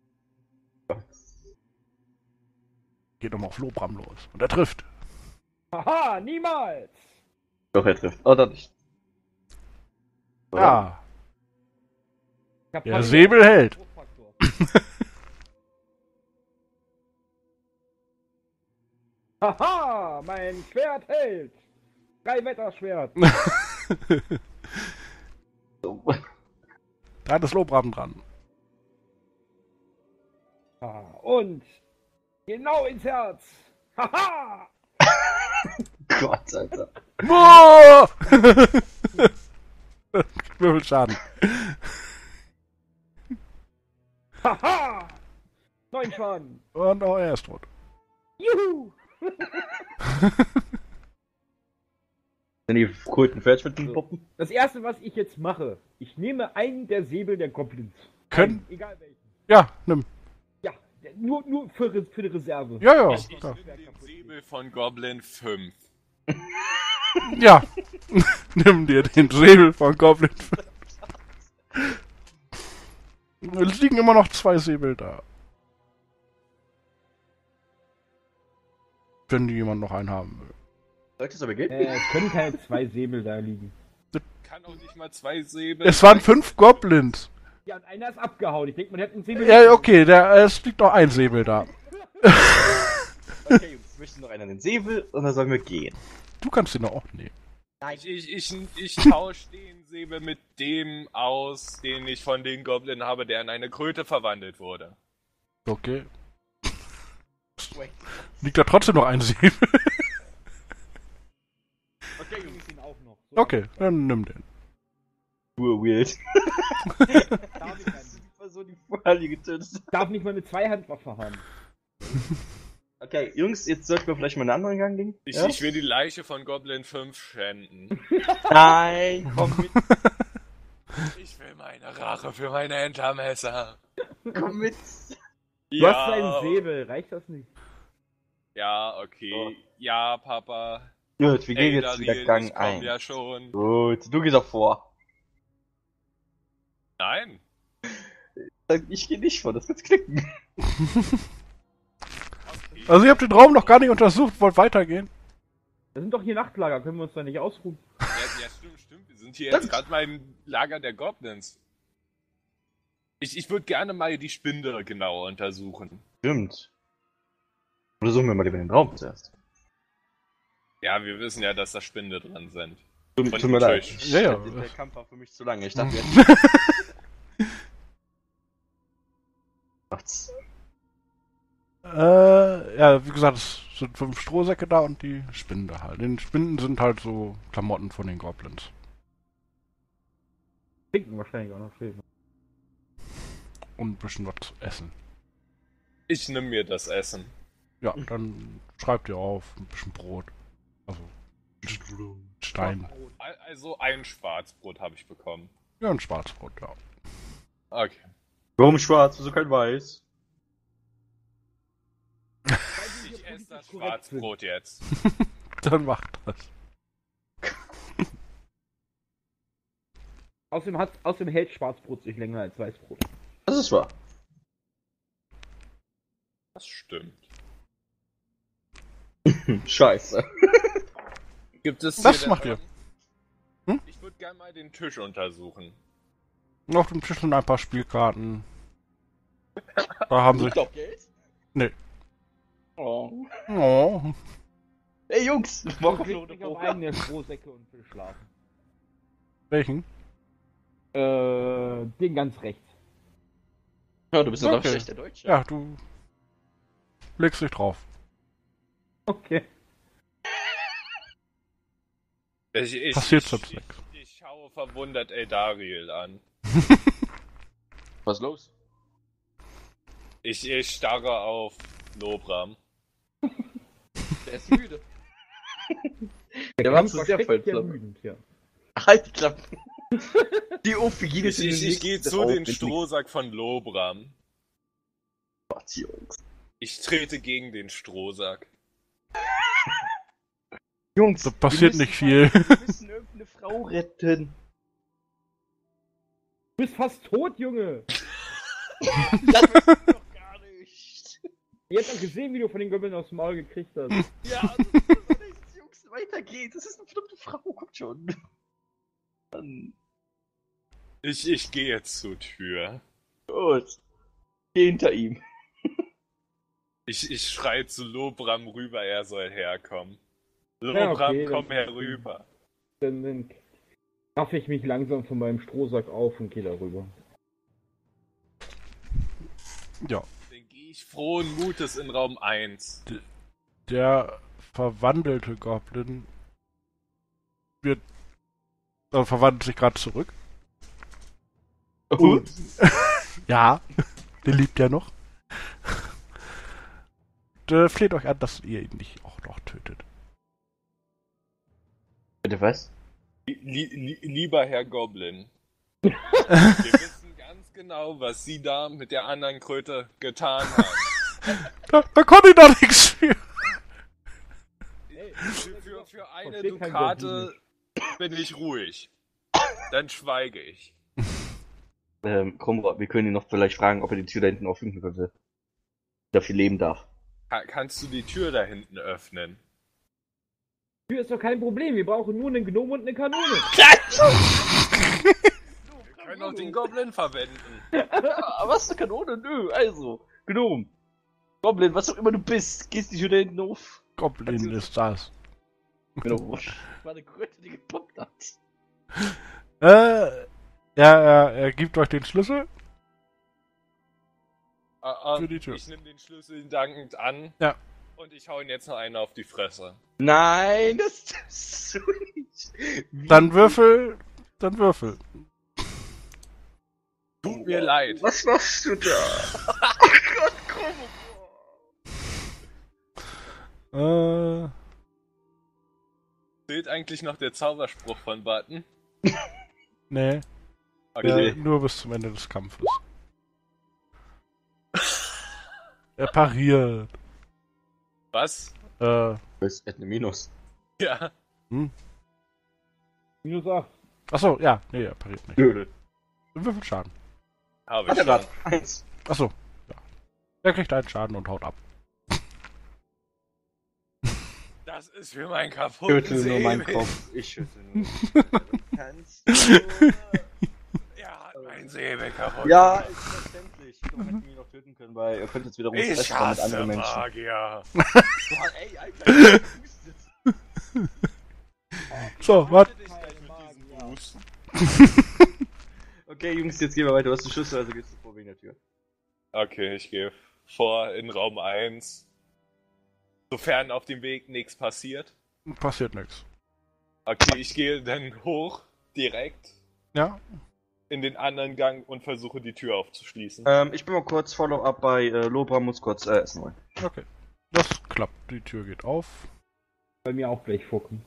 Geht nochmal auf Lobram los. Und er trifft. Haha, niemals! Doch, er trifft. Oh, das nicht. Oder? Ja, Ich hab der Pariert. Säbel hält. Druckfaktor. Haha, mein Schwert hält! 3 Wetterschwert! Da ist Lobram dran. Und genau ins Herz! Haha! Gott, Alter. Boah! Würfelschaden. Haha! 9 Schaden! Und auch er ist tot. Juhu! Sind die kulten Pferdschwitten poppen? Das erste, was ich jetzt mache, ich nehme einen der Säbel der Goblins. Können. Egal welchen. Ja, nimm. Ja, nur für die Reserve. Ja, ja. Ich Ja. nehme den Säbel von Goblin 5. Ja. Nimm dir den Säbel von Goblin. Es liegen immer noch 2 Säbel da. Wenn jemand noch einen haben will. Soll ich das aber gehen? Es können keine 2 Säbel da liegen. Kann auch nicht mal 2 Säbel. Es waren 5 Goblins. Ja, und einer ist abgehauen. Ich denke, man hätte einen Säbel. Ja, okay, es liegt noch ein Säbel da. Okay, Jungs, ich möchte noch einen an den Säbel und dann sollen wir gehen. Du kannst ihn doch auch nehmen. Ich tausche den Säbel mit dem aus, den ich von den Goblin habe, der in eine Kröte verwandelt wurde. Okay. Liegt da trotzdem noch ein Säbel? Okay, Jungs, ihn auch noch. So. Okay, dann nimm den. Weird. Darf ich, So die Vorhalle getötet. darf nicht mal eine Zweihandwaffe haben. Okay, Jungs, jetzt sollten wir vielleicht mal einen anderen Gang gehen. Ich will die Leiche von Goblin 5 schänden. Nein, komm mit. Ich will meine Rache für meine Entermesser. Komm mit. Du hast einen Säbel, reicht das nicht? Ja, okay. Ja, Papa. Gut, wir gehen jetzt Eldaril, wieder Gang ich komm ein. ja schon. Gut, du gehst auch vor. Nein. Ich gehe nicht vor, das wird's klicken. Okay. Also ihr habt den Raum noch gar nicht untersucht, wollt weitergehen? Das sind doch hier Nachtlager, können wir uns da nicht ausruhen? Ja, stimmt. Wir sind hier jetzt gerade mal im Lager der Goblins. Ich würde gerne mal die Spinde genauer untersuchen. Stimmt. Untersuchen wir mal lieber den Raum zuerst. Ja, wir wissen ja, dass da Spinde drin sind. Tut mir leid. Tisch. Ja. Der Kampf war für mich zu lange. Ich dachte jetzt. Macht's. Ja, wie gesagt, es sind 5 Strohsäcke da und die Spinde halt. Den Spinden sind halt so Klamotten von den Goblins. Trinken wahrscheinlich auch noch viel. Und ein bisschen was zu essen. Ich nehme mir das Essen. Ja, dann schreibt ihr auf, ein bisschen Brot. Also, Stein. Also ein Schwarzbrot habe ich bekommen. Ja, ein Schwarzbrot, ja. Okay. Warum schwarz, wieso kein weiß? Ich esse das Schwarzbrot jetzt. Dann macht das. Außerdem hält Schwarzbrot sich länger als Weißbrot. Das ist wahr. Das stimmt. Scheiße. Gibt es Was hier macht denn- ihr? Ich würde gerne mal den Tisch untersuchen. Auf dem Tisch sind ein paar Spielkarten. Da haben sich... Geld? Nee. Oh. Oh. Ey Jungs, Ich warum leg mich auf eigene Strohsäcke und will schlafen. Welchen? Den ganz rechts. Ja, du bist doch Okay. schlechter Deutscher. Ja, du legst dich drauf. Okay. Passiert sonst nichts. Ich schaue verwundert Eldaril an. Was ist los? Ich starre auf Lobram. Der ist müde. Der Kampf war war sehr schrecklich voll. ermüdend, ja. Halt die Klappe. Die Ophigine Ich gehe zu den Strohsack von Lobram. Jungs. Ich trete gegen den Strohsack. Jungs, Da passiert nicht viel. Wir müssen irgendeine Frau retten. Du bist fast tot, Junge! Das weiß ich doch gar nicht. Ihr habt doch gesehen, wie du von den Goblin aufs Maul gekriegt hast. Ja, das ist so nichts, Jungs, weiter geht's. Das ist eine verdammte Frau, kommt schon. Dann Ich gehe jetzt zur Tür. gut. Geh hinter ihm. Ich schreie zu Lobram rüber, er soll herkommen. Ja, Lobram, okay, komm dann- herüber. Dann raffe ich mich langsam von meinem Strohsack auf und gehe darüber. Ja. Dann gehe ich frohen Mutes in Raum 1. Der verwandelte Goblin verwandelt sich gerade zurück. Und? Ja, der liebt ja noch. Der fleht euch an, dass ihr ihn nicht auch noch tötet. Bitte was? Lieber Herr Goblin. Wir wissen ganz genau, was Sie da mit der anderen Kröte getan haben. Da konnte ich doch nichts für. Für eine Versteht kein Dukate bin ich ruhig. Dann schweige ich. Kromra, wir können ihn noch vielleicht fragen, ob er die Tür da hinten auffinden könnte. Dafür leben darf. Kannst du die Tür da hinten öffnen? Tür ist doch kein Problem, wir brauchen nur einen Gnom und eine Kanone. Wir können auch den Goblin verwenden. Was eine Kanone? Nö, also. Gnome. Goblin, was auch immer du bist, gehst die Tür da hinten auf. Goblin ist das. Genau. War eine Kröte, die gepoppt hat. Er gibt euch den Schlüssel. Für die Tür. Ich nehme den Schlüssel dankend an. Ja. Und ich hau ihn jetzt noch einen auf die Fresse. Nein, das ist so nicht. Dann würfel. Würfel. Tut mir leid. Was machst du da? Oh Gott, Kromra. Zählt eigentlich noch der Zauberspruch von Button? Nee. Okay. Nur bis zum Ende des Kampfes. Er pariert. Was? Das ist eine Minus. Ja. Minus 8. Achso, ja. Nee, er pariert nicht. Nö. Würfel Schaden. Habe Hat ich er schon. grad. 1. Achso. Ja. Er kriegt einen Schaden und haut ab. Das ist für meinen kaputten Schüttel nur meinen Säbel. Kopf. Ich schüttel nur. Du kannst nur. Er hat meinen Säbel kaputt. Ja, ist verständlich. Ich hätte ihn noch töten können, weil er könnte jetzt wiederum Ich stressen mit hasse anderen Menschen. Magier. Boah, ey, Alter, So, warte. Dich gleich mit diesem Boost. Okay, Jungs, jetzt gehen wir weiter. Du hast den Schlüssel, also gehst du vor wegen der Tür. Okay, ich gehe vor in Raum 1. Sofern auf dem Weg nichts passiert. Passiert nichts. Okay, ich gehe dann hoch, direkt Ja? in den anderen Gang und versuche die Tür aufzuschließen. Ich bin mal kurz Follow-up bei Lobra, muss kurz essen holen. Okay. Das klappt. Die Tür geht auf. Bei mir auch Blechfucken.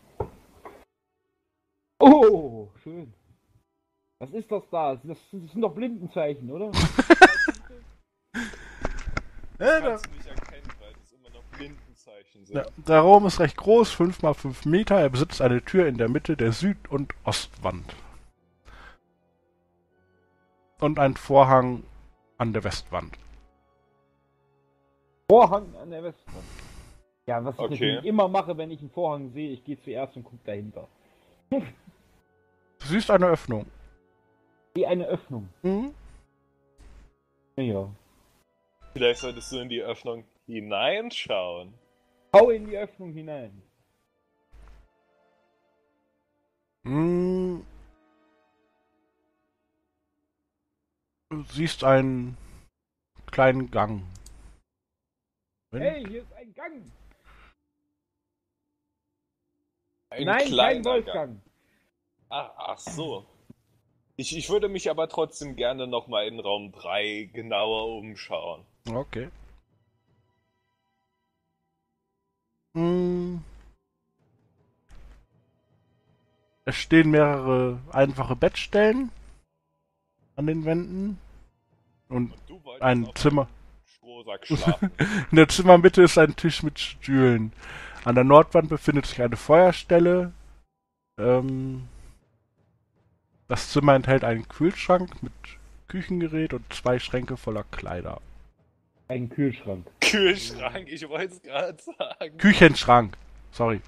Oh, schön. Was ist das da? Das sind doch Blindenzeichen, oder? Das kannst du nicht erkennen, weil das immer noch Blindenzeichen sind. Ja, der Raum ist recht groß, 5 mal 5 Meter. Er besitzt eine Tür in der Mitte der Süd- und Ostwand. Und einen Vorhang an der Westwand. Vorhang an der Westwand. Ja, was ich Okay. natürlich immer mache, wenn ich einen Vorhang sehe, ich gehe zuerst und gucke dahinter. Du siehst eine Öffnung. Wie eine Öffnung. Mhm. Ja. Vielleicht solltest du in die Öffnung hineinschauen. Hau in die Öffnung hinein. Mhm. Du siehst einen kleinen Gang. Hey, hier ist ein Gang. Ein Nein, kein kleiner Gang. Wolfgang. Ach so. Ich würde mich aber trotzdem gerne nochmal in Raum 3 genauer umschauen. Okay. Mhm. Es stehen mehrere einfache Bettstellen an den Wänden. Und Du wolltest ein auf Zimmer. einem Strohsack schlafen. In der Zimmermitte ist ein Tisch mit Stühlen. An der Nordwand befindet sich eine Feuerstelle. Das Zimmer enthält einen Kühlschrank mit Küchengerät und 2 Schränke voller Kleider. Ein Kühlschrank. Kühlschrank, ich wollte es gerade sagen. Küchenschrank. Sorry.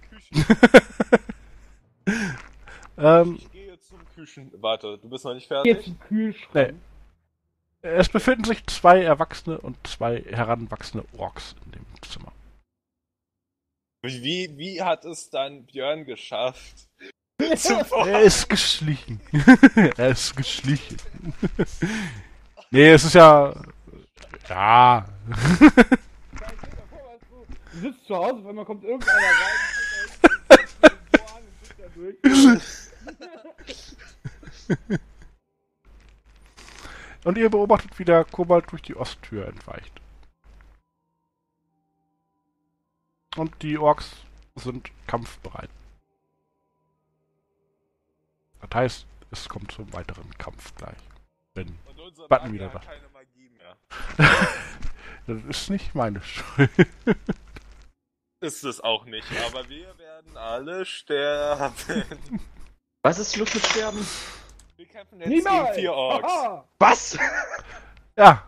Ich gehe zum Warte, du bist noch nicht fertig? Jetzt ein Kühlschrank. Es befinden sich 2 Erwachsene und 2 heranwachsende Orks in dem Zimmer. Wie hat es dann Björn geschafft? Er ist geschlichen. Er ist geschlichen. Nee, es ist ja... Ja. Du sitzt zu Hause, wenn man kommt irgendeiner rein und da durch. Und ihr beobachtet, wie der Kobold durch die Osttür entweicht. Und die Orks sind kampfbereit. Das heißt, es kommt zum weiteren Kampf gleich. Wenn Und unser Button Magier wieder hat da. keine Magie mehr. Das ist nicht meine Schuld. Ist es auch nicht, aber wir werden alle sterben. Was ist los mit Sterben? Wir kämpfen jetzt Niemals! gegen 4 Orks. Aha! Was? Ja.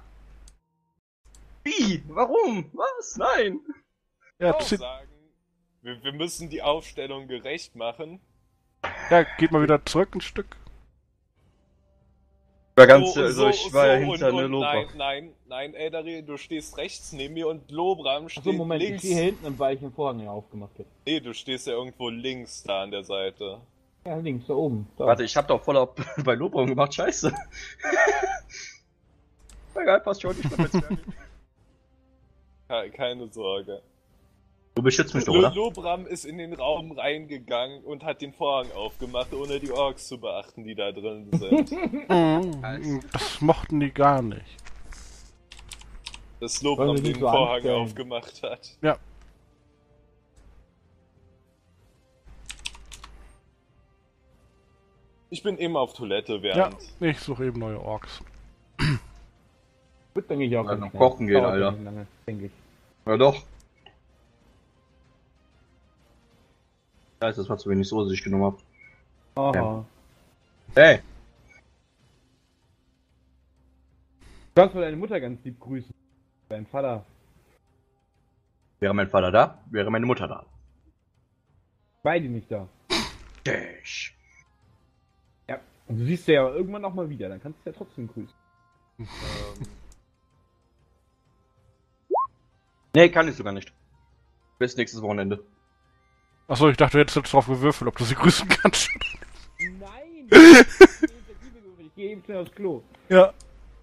Wie? Warum? Was? Nein! Ja, Ich sagen, wir müssen die Aufstellung gerecht machen. ja, geht mal wieder zurück ein Stück. Ich war ich war ja hinter einer Loba. Nein, Eldari, du stehst rechts neben mir und Lobram steht Achso, Moment, links. ich stehe hier hinten, weil ich den Vorhang ja aufgemacht habe. Nee, du stehst ja irgendwo links da an der Seite. Ja, links, da oben. Da. Warte, ich hab doch voll auf bei Loba gemacht, scheiße. Egal, passt schon, ich bin jetzt fertig. Keine Sorge. Du beschützt mich doch, oder? Lobram ist in den Raum reingegangen und hat den Vorhang aufgemacht, ohne die Orks zu beachten, die da drin sind. Das mochten die gar nicht. Dass Wollen Lobram wir den nicht so Vorhang anstellen? aufgemacht hat. Ja. Ich bin eben auf Toilette, Ja, während... ich suche eben neue Orks. Gut, dann gehe ich auch Ja, ganz noch schnell. kochen gehen, Dauert ja Alter. nicht lange, denke ich. Ja doch. Scheiße, das war zu wenig Soße, die ich genommen hab. Aha. Hey! Du kannst mal deine Mutter ganz lieb grüßen. Dein Vater. Wäre mein Vater da, wäre meine Mutter da. Beide nicht da. Dash. Ja. Und du siehst ja irgendwann auch mal wieder, dann kannst du ja trotzdem grüßen. Nee, kann ich sogar nicht. Bis nächstes Wochenende. Achso, ich dachte, du hättest jetzt drauf gewürfelt, ob du sie grüßen kannst. Nein! Ich gehe eben schnell aufs Klo. Ja.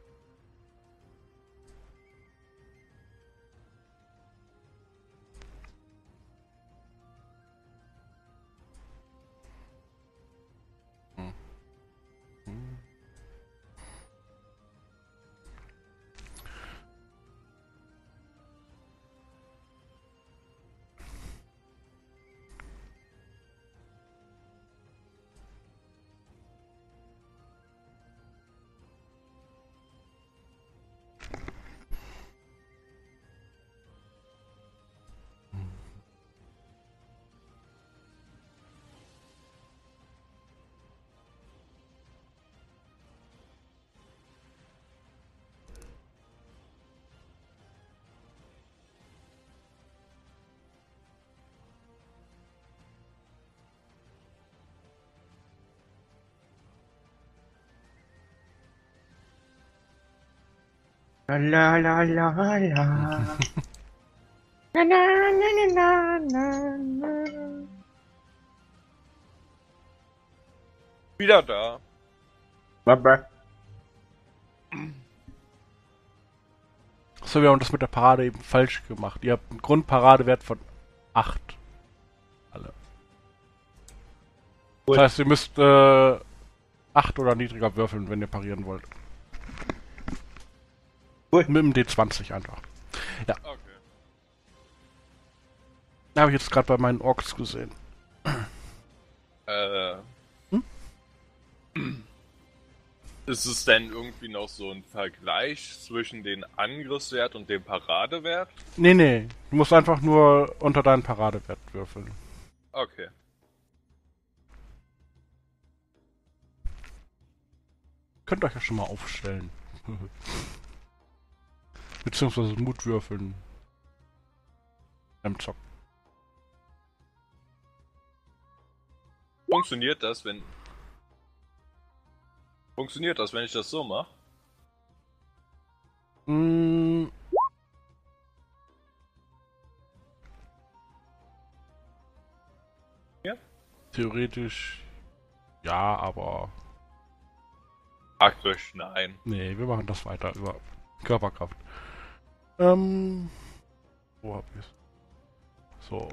La la la la la. Na na na na na na. Wieder da. Baba. So, wir haben das mit der Parade eben falsch gemacht. Ihr habt einen Grundparadewert von 8. Alle. Das heißt, ihr müsst 8 oder niedriger würfeln, wenn ihr parieren wollt. Cool. Mit dem D20 einfach. Okay. Da habe ich jetzt gerade bei meinen Orks gesehen. Ist es denn irgendwie noch so ein Vergleich zwischen dem Angriffswert und dem Paradewert? Nee. Du musst einfach nur unter deinen Paradewert würfeln. Okay. Könnt euch ja schon mal aufstellen. Beziehungsweise Mut würfeln. Beim Zocken. Funktioniert das, wenn ich das so mache? Ja? Theoretisch ja, aber Praktisch nein. nee, wir machen das weiter über Körperkraft. Wo hab ich's? So.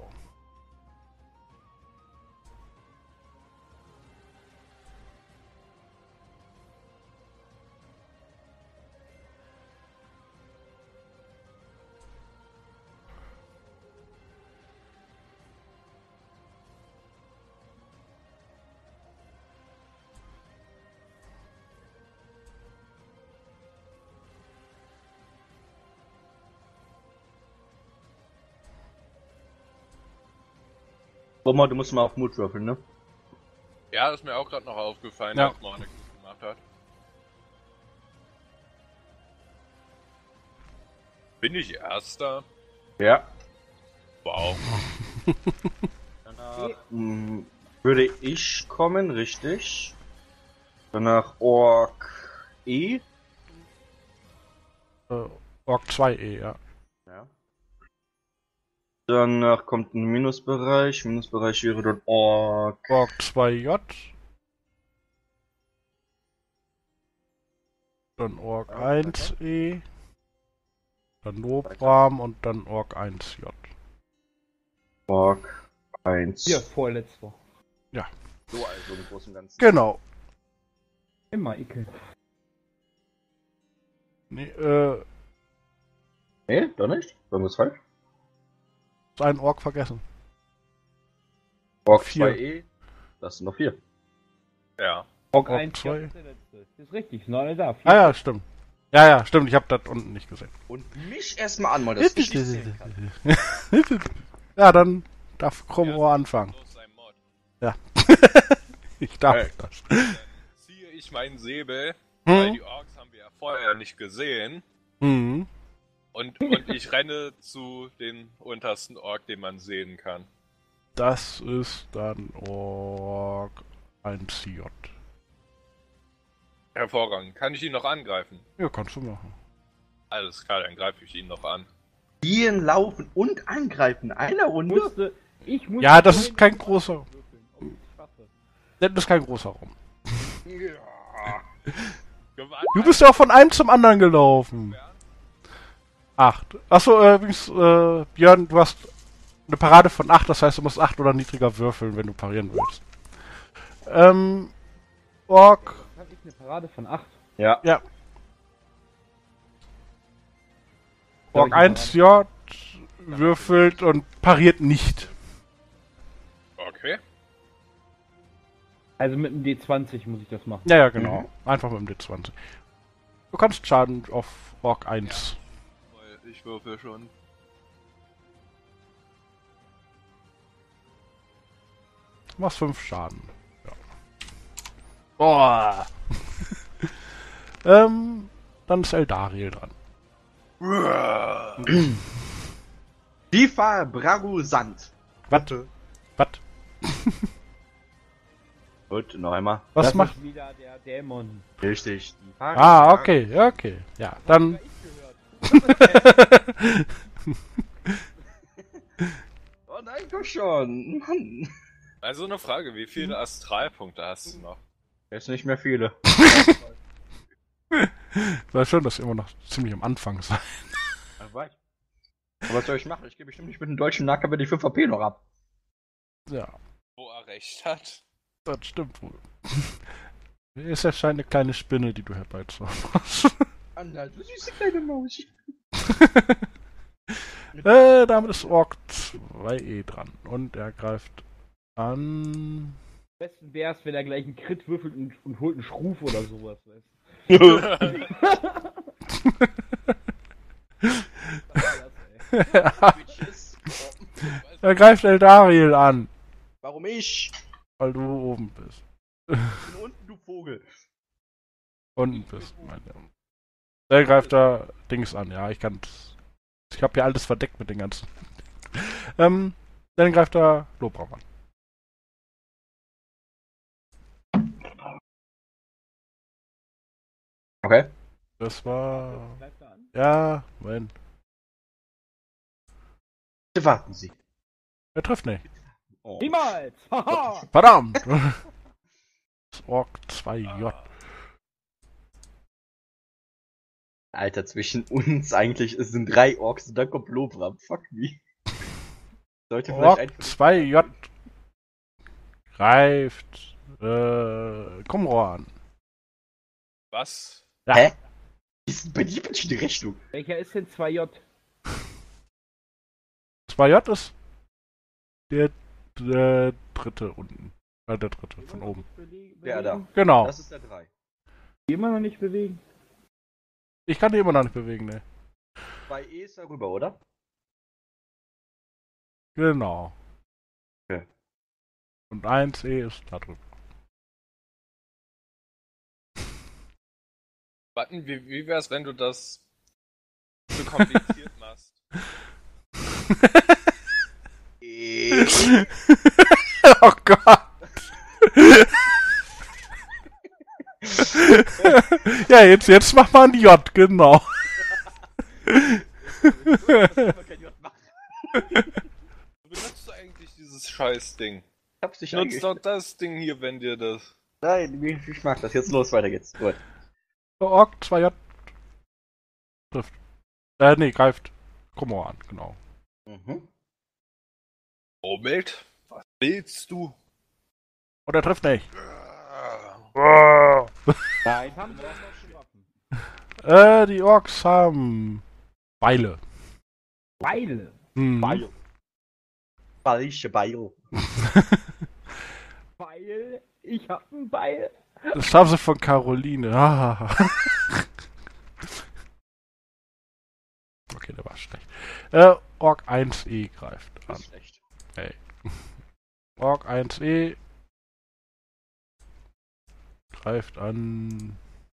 Roman, du musst mal auf Mut würfeln, ne? Ja, das ist mir auch gerade noch aufgefallen, Ja. als Monik das gemacht hat. Bin ich Erster? Ja. Wow. Danach würde ich kommen, richtig. Danach Ork E. Ork 2E, ja. Ja. Danach kommt ein Minusbereich. Minusbereich wäre dann Ork. Ork 2J. Dann Ork 1E. Dann Nobram und dann Ork 1J. Ork 1. Hier, vorletzter. So also im Großen und Ganzen. Genau. Immer Icke. Nee, Nee, doch nicht? Irgendwas falsch? ist ein Ork vergessen. Ork 4. 2E. Das sind noch 4. Ja. Ork Ork 1 2. ist der letzte. Ist richtig, 9 da. Ah ja, stimmt. Ja, stimmt. Ich habe das unten nicht gesehen. Und mich erstmal an, weil das nicht sehen kann. Ja, dann darf Chromrohr anfangen. Auf seinem Mod. Ich darf Hey. das. Dann ziehe ich meinen Säbel, weil die Orks haben wir ja vorher nicht gesehen. Mhm. Und ich renne zu den untersten Ork, den man sehen kann. Das ist dann Ork 1J. Hervorragend. Kann ich ihn noch angreifen? Ja, kannst du machen. Alles klar, dann greife ich ihn noch an. Gehen, laufen und angreifen. Einer Runde? Ich musste Ja, das ist vorhin kein großer. würfeln, ob ich schaffe. Das ist kein großer Raum. Ja. Gewandt. Du bist ja auch von einem zum anderen gelaufen. 8. Achso, übrigens, Björn, du hast eine Parade von 8, das heißt, du musst 8 oder niedriger würfeln, wenn du parieren willst. Ork. Hab ich eine Parade von 8? Ja. Ja. Soll Ork ich eine 1J würfelt und pariert nicht. Okay. Also mit einem D20 muss ich das machen. Ja, genau. Einfach mit dem D20. Du kannst Schaden auf Ork 1. Weil ich würfel schon. Du machst 5 Schaden. Ja. Boah. Dann ist Eldariel dran. FIFA Bragusant. Warte. Was? Und noch einmal. Was das macht. ist wieder der Dämon. Richtig. Ah, okay. Ja, dann. Oh nein, komm schon. Mann. Also eine Frage, wie viele Astralpunkte hast du noch? Jetzt nicht mehr viele. Ich weiß schon, dass ihr immer noch ziemlich am Anfang seid. Aber was soll ich machen? Ich gebe bestimmt nicht mit dem deutschen Nahkampf die 5 AP noch ab. Ja, Wo er recht hat. das stimmt wohl. Hier ist ja scheint eine kleine Spinne, die du herbeizauberst. Anhalt, du süße kleine Maus. Damit ist Ork 2E dran. Und er greift an. Am besten wäre es, wenn er gleich einen Crit würfelt und holt einen Schruf oder sowas. Weißt du? Bitches. Da greift Eldariel an, Warum ich? weil du oben bist. Ich bin unten, du Vogel. Unten bist, meine Damen. Der greift da Dings an, ja, ich kann's. Ich hab hier alles verdeckt mit den ganzen. Dann greift da Lobram an. Okay. Das war. Greift er an? Ja, Moment. Bitte warten Sie. Er trifft nicht. Oh. Niemals! Haha! Verdammt! Das Ork 2J. Alter, zwischen uns eigentlich es sind 3 Orks und dann kommt Lobram. Fuck me. Sollte Ork vielleicht 2J greift Kumrohr an. Was? Ja. Hä? Ist bei dir bitte die Rechnung? Welcher ist denn 2J? 2J ist der dritte unten. Der dritte von oben. Der da. Genau. Das ist der 3. Immer noch nicht bewegen. Ich kann die immer noch nicht bewegen, ne. 2E ist darüber, oder? Genau. Okay. Und 1E ist da drüber. Warten, wie wär's, wenn du das so kompliziert machst? Oh Gott! Ja, jetzt macht man die J, genau. Wo benutzt du eigentlich dieses Scheiß-Ding? Hab's nicht Nutzt doch das Ding hier, wenn dir das... Nein, ich mag das. Jetzt los, weiter geht's. Gut. Ork 2J trifft. Nee, greift Kumrohr an, genau. Mhm. Moment, was willst du? Und er trifft nicht. Nein, haben wir auch noch schon Waffen. Die Orks haben Beile. Beile. Hm. Beil. Falsche Beil. Beil. Ich hab ein Beil. Das haben sie von Caroline. Ah. Okay, der war schlecht. Ork 1E greift Das an. ist schlecht. Hey. Ork 1E greift an.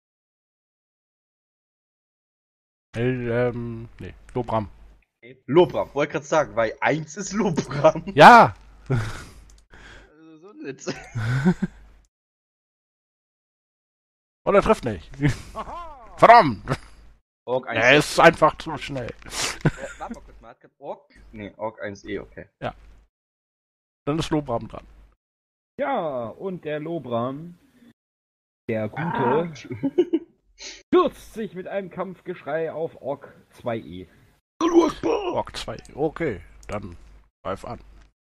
Nee, Lobram. Lobram, wollte gerade sagen, weil 1 ist Lobram. Ja! Also so nett. Und er trifft nicht. Haha. Verdammt! Ork 1. Er ist einfach zu schnell. Warte mal kurz mal. Hat Ork? Nee, Ork 1E, okay. Dann ist Lobram dran. Ja, und der Lobram, der Gute, stürzt sich mit einem Kampfgeschrei auf Ork 2E. Ork 2. Okay, dann greif an.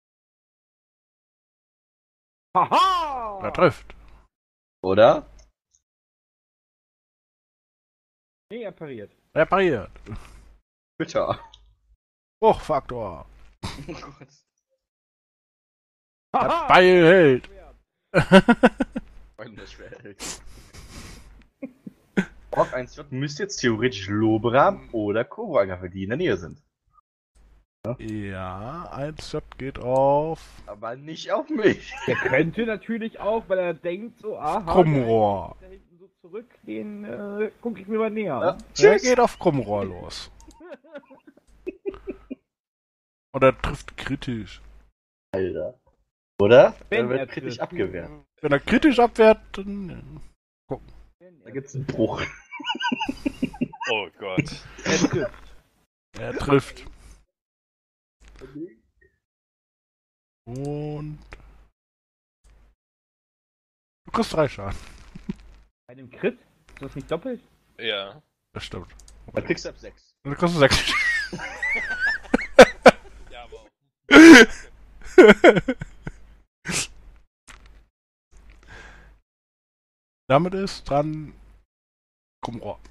Haha! Er trifft. Oder? Nee, er pariert. Er pariert. Bitter. Bruchfaktor. Oh Gott. Der Beil hält. Wenn das schwer hält. Ork 1J müsste jetzt theoretisch Lobram oder Kobraga, die in der Nähe sind. Ja, 1J geht auf Aber nicht auf mich. Der könnte natürlich auch, weil er denkt so, aha, Krummrohr. da hinten so zurück, den gucke ich mir mal näher Ja. an. Er geht auf Krummrohr los. Und er trifft kritisch. Alter. Oder? Wenn Dann er wird kritisch trifft. abgewehrt. Wenn er kritisch abwehrt, dann. Da gibt's einen Bruch. Oh Gott. Er trifft. Er trifft. Und. Du kriegst 3 Schaden. Bei einem Crit? Ist das nicht doppelt? Ja. Das stimmt. Dann kriegst du ab 6. Und du kriegst 6 Schaden. Ja, aber auch. Damit ist dran. Krummrohr.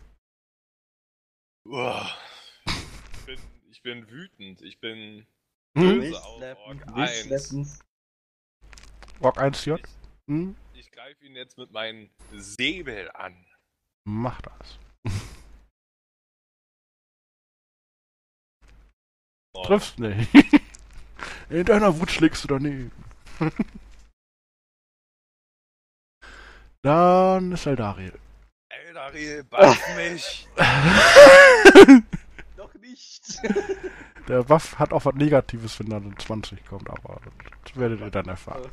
Uah. Ich bin wütend. Ich bin Hm? böse auf Ork 1. Ork 1J. Hm? Ich greife ihn jetzt mit meinem Säbel an. Mach das. Oh. Triffst nicht. In deiner Wut schlägst du daneben. Dann ist Eldariel. Eldariel, buff mich! Doch nicht. Der Buff hat auch was Negatives, wenn dann 20 kommt, aber das werdet ihr dann erfahren.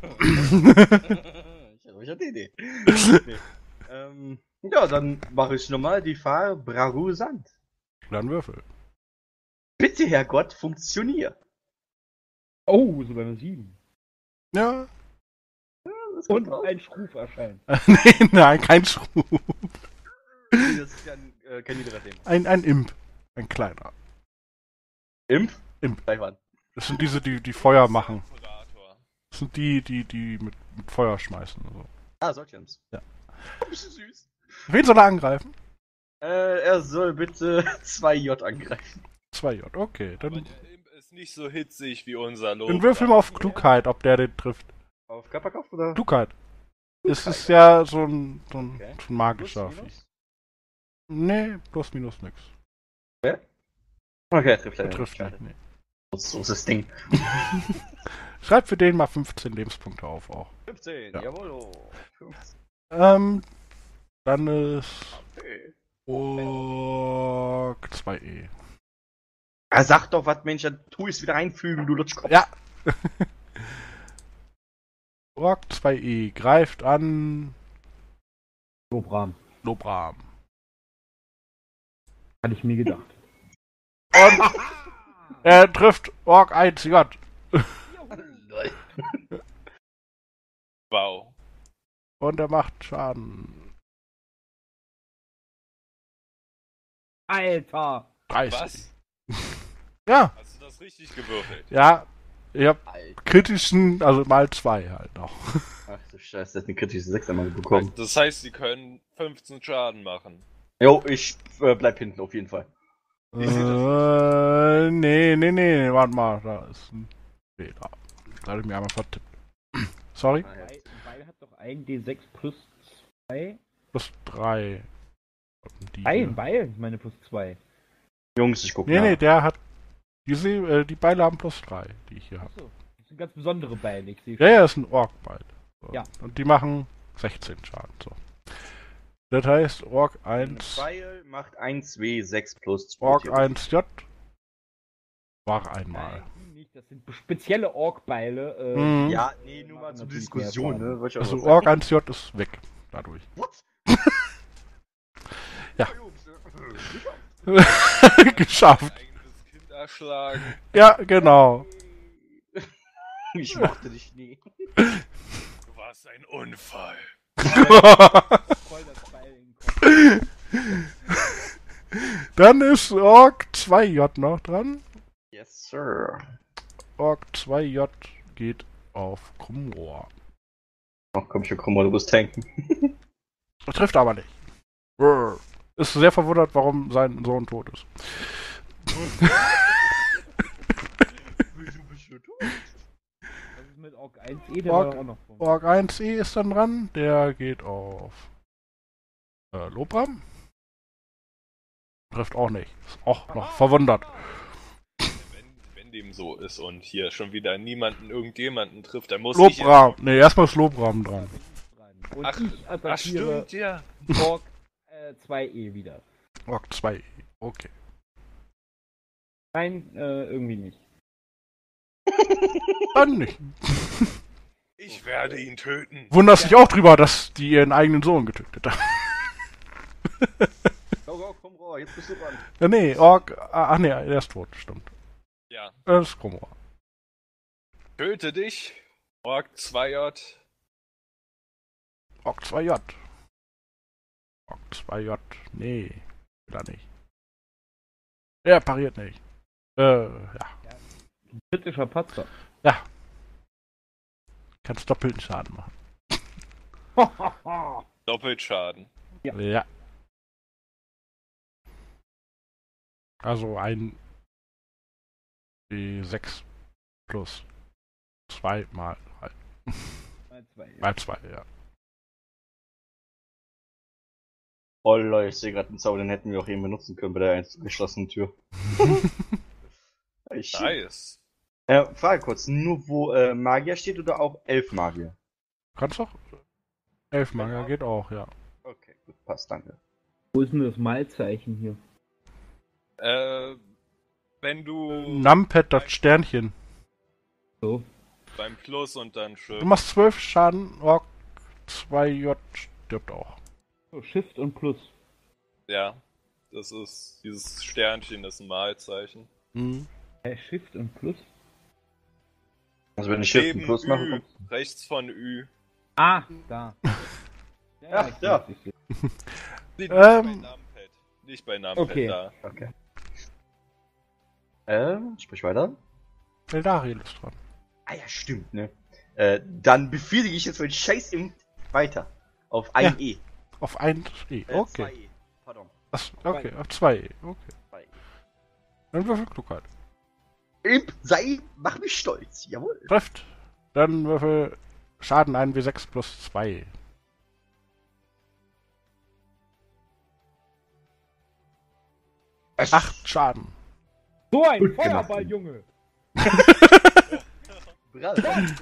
Ich hatte Idee. Nee. Ja, dann mache ich nochmal die Farbe Bragusant. Dann Würfel. Bitte, Herrgott, funktioniert. Oh, sogar eine 7. Ja. Das Und kommt raus. ein Schruf erscheint. Nee, nein, kein Schruf. Nee, das ist ja kein niederer Thema. Ein Imp. Ein kleiner. Imp? Imp. Gleich wann. Das sind diese, die Feuer machen. Operator. Das sind die mit Feuer schmeißen. So. Ah, solche Imps. Ja. Ein bisschen süß. Wen soll er angreifen? Er soll bitte 2J angreifen. 2J, okay. Aber Dann der Imp ist nicht so hitzig wie unser Lob. dann würfel mal auf Klugheit, ob der den trifft. Auf Körperkraft oder? Klugheit. Es ist ja so ein Okay. magischer. Plus, minus? Nee, plus minus nix. Okay, er trifft Der leider trifft nicht. nicht, nee. So ist das Ding. Schreib für den mal 15 Lebenspunkte auf auch. 15, Ja. jawohl. 15. Dann ist Okay. Ork 2E. Er sagt doch was, Mensch, dann tu es wieder einfügen, du Lutschkopf. Ja. Ork 2E greift an Lobram. Lobram. Hatte ich mir gedacht. Und er trifft Ork 1J. Wow. Und er macht Schaden. Alter! 30. Was? Ja, Hast du das richtig gewürfelt? ja. Ich hab Alter. kritischen, also mal 2 halt noch. Ach du Scheiße, der hat eine kritische 6 einmal bekommen. Das heißt, sie können 15 Schaden machen. Jo, ich bleib hinten auf jeden Fall. Nee, warte mal, da ist ein Fehler. Da hab ich mir einmal vertippt. Sorry? Beil hat doch ein D6 plus 2. Plus 3. Ein Beil? Ich meine plus 2. Jungs, ich guck Nee, der hat. Die Beile haben plus 3, die ich hier habe. Achso, das sind ganz besondere Beile. Ich sehe Ja, ist ein Ork-Beil. So. Ja. Und die machen 16 Schaden. So. Das heißt, Ork Ein 1. Pfeil macht 1W6 plus 2. Ork 1J war einmal. Nein, die nicht. Das sind spezielle Ork-Beile. Mhm. Ja, nee, nur mal machen zur natürlich Diskussion, mehr ne? Wollte ich auch Also mal sagen. Ork 1J ist weg. Dadurch. What? Ja. Jungs, Geschafft. Dein eigenes Kind erschlagen. Ja, genau. Ich mochte dich nie. Du warst ein Unfall. Voll das Beil in den Kopf. Dann ist Ork 2J noch dran. Yes, sir. Ork 2J geht auf Krumrohr. Ach komm schon, komm mal, du musst tanken. Trifft aber nicht. Brr. Ist sehr verwundert, warum sein Sohn tot ist. Wieso bist du tot? Das ist mit Ork 1E, der Ork- war auch noch vor. Ork 1E ist dann dran. Der geht auf Lobram. Trifft auch nicht. Ist auch noch verwundert. Wenn dem so ist und hier schon wieder irgendjemanden trifft, dann muss ich... Lobram. Ne, erstmal ist Lobram dran. Und Ach, ich ach attackiere stimmt, ja. Ork 2E wieder. Ork 2E. Okay. Nein, irgendwie nicht. Dann nicht. Ich werde ihn töten. Wunderst dich auch drüber, dass die ihren eigenen Sohn getötet haben. Go, go, komm, Rohr, jetzt bist du dran. Nee, Ork. Ach nee, der ist tot, stimmt. Ja. Das ist Krumrohr. Töte dich. Ork 2J. Ork 2J. Ork 2J. Nee, will er nicht. Er pariert nicht. Ja. Kritischer Patzer. Kannst doppelten Schaden machen. Doppelschaden. Ja. Also ein D6 plus 2 mal 3. Mal 2, ja. Oh Leute, ich sehe gerade einen Zauber, den hätten wir auch eben benutzen können bei der geschlossenen Tür. Nice. Frage kurz, nur wo Magier steht oder auch Elfmagier? Kannst doch. 11 Magier geht auch, ja. Okay, gut, passt, danke. Wo ist denn das Malzeichen hier? Wenn du Numpad, das Sternchen. So. beim Plus und dann Du Shift. machst 12 Schaden, Ork 2J stirbt auch. So, Shift und Plus. Ja, das ist dieses Sternchen, das ist ein Malzeichen. Mhm. Shift und Plus? Also wenn ich Shift Neben und Plus Ü, mache, rechts von Ü. Ah, da. Ja, ja. Ich sehe. Nicht Ähm. bei Numpad. Nicht bei Numpad Okay. da. Okay. Sprich weiter. Eldariel ist dran. Ah ja, stimmt, ne? Dann befehle ich jetzt meinen Scheiß weiter. Auf 1E. Auf 1E, okay. 2E. Pardon. Okay, auf 2E, okay. 2E. Dann würfel Klugheit. Mach mich stolz, jawohl. Trifft. Dann würfel Schaden 1W6 plus 2. Es 8 Schaden. So ein Gut gemacht. Feuerball, Junge! Bravo.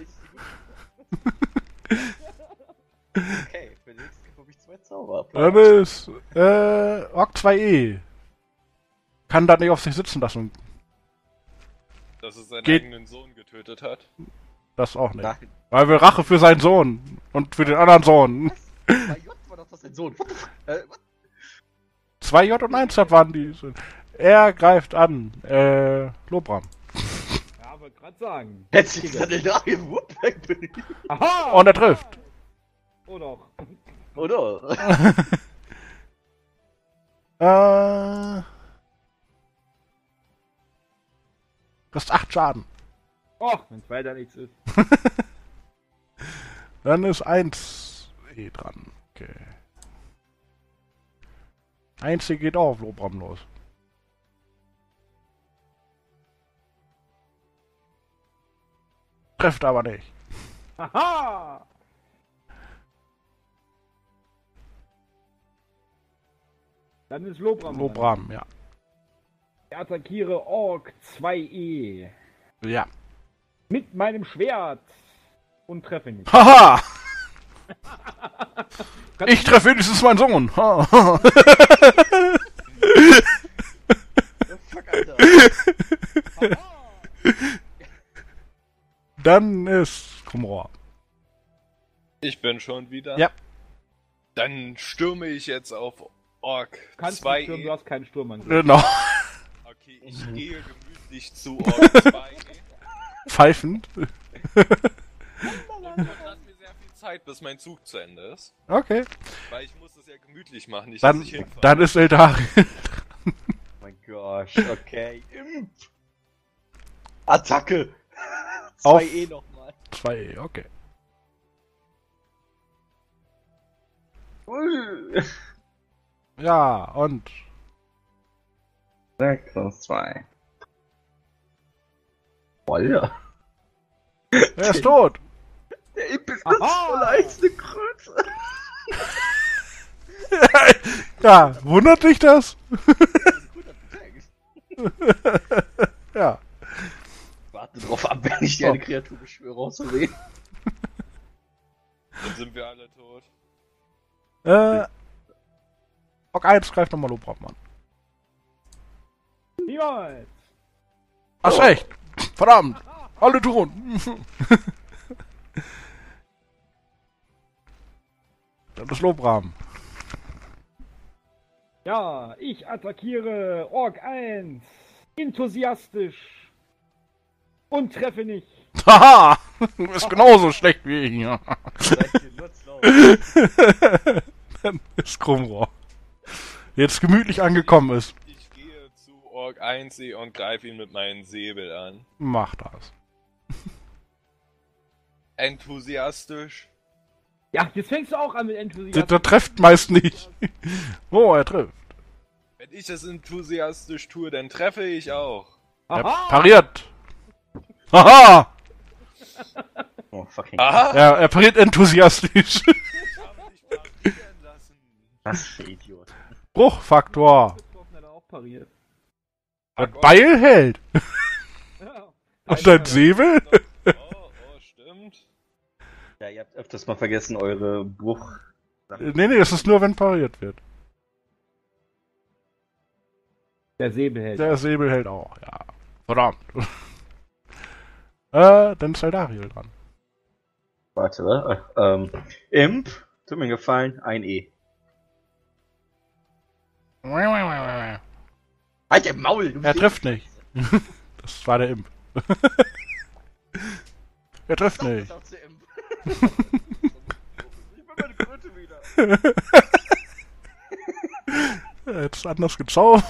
Okay, für den nächsten Kampf habe ich 2 Zauber. Dann ist Ork 2E. Kann da nicht auf sich sitzen lassen. Dass es seinen Geht- eigenen Sohn getötet hat. Das auch nicht. Nein. Weil wir Rache für seinen Sohn und für den anderen Sohn. Bei J war das sein Sohn. What the fuck? What? 2J und 1J waren die. Er greift an. Lobram. Ja, wollte gerade sagen. Herzlich gesagt, der Whoop. Aha! Und er trifft. Oh doch. Oder? Du hast 8 Schaden. Och, wenn's weiter nichts ist. Dann ist 1E dran. Okay. 1E geht auch auf Lobram los. Trifft aber nicht. Aha! Dann ist Lobram. Lobram, ja. Ich attackiere Ork 2E. Ja. Mit meinem Schwert. Und treffe nicht. Haha! Ich treffe wenigstens meinen Sohn. Ha, ha. Fuck, Alter. Dann ist Kumroa. Ich bin schon wieder. Ja. Dann stürme ich jetzt auf Ork Kannst 2E. nicht stürmen, du hast keinen Sturm an. Genau. Okay, ich gehe gemütlich zu Ork 2E. Pfeifend. Und lass mir sehr viel Zeit, bis mein Zug zu Ende ist. Okay. Weil ich muss es ja gemütlich machen, nicht dass Dann, ich hinfahre. dann ist Eldariel. Oh mein Gosh, okay. Attacke! Auf- 2E nochmal. 2E, okay. Ja, und 6 plus 2. Alter. er ist tot. Der Imp ist Aha! voll als eine Kröte. Ja, wundert dich das? Ja. Warte drauf ab, wenn ich dir eine Kreatur beschwöre, auszusehen. Dann sind wir alle tot. Ork 1 greift nochmal Lobram an. Niemals! Hast recht. Verdammt. Alle tun. Das ist Lobram. Ja, ich attackiere Ork 1. Enthusiastisch. Und treffe nicht. Haha. Du bist genauso schlecht wie ich. Dann ist Krumrohr. Jetzt gemütlich angekommen ist. Ich gehe zu Ork 1E und greife ihn mit meinem Säbel an. Mach das. Enthusiastisch. Ja, jetzt fängst du auch an mit Der Enthusiasmus. trifft meist nicht. Oh, er trifft. Wenn ich das enthusiastisch tue, dann treffe ich auch. Er Aha! pariert. Haha. Oh, fucking. Aha! Er pariert enthusiastisch. Ich habe dich parieren lassen. Was für Idiot. Bruchfaktor. Getroffen, hat er auch pariert. Das Beil hält. Ja. Und dein Säbel? Oh, stimmt. Ja, ihr habt öfters mal vergessen, eure Bruch... Nee, das ist nur, wenn pariert wird. Der Säbel hält. Der Säbel hält auch, ja. Verdammt. Dann ist Eldariel dran. Warte, Imp, tut mir gefallen, ein E. Halt der Maul! Du Er trifft nicht. Das war der Imp. Er trifft nicht. Ich bin meine Kröte wieder. Jetzt anders gezaubert.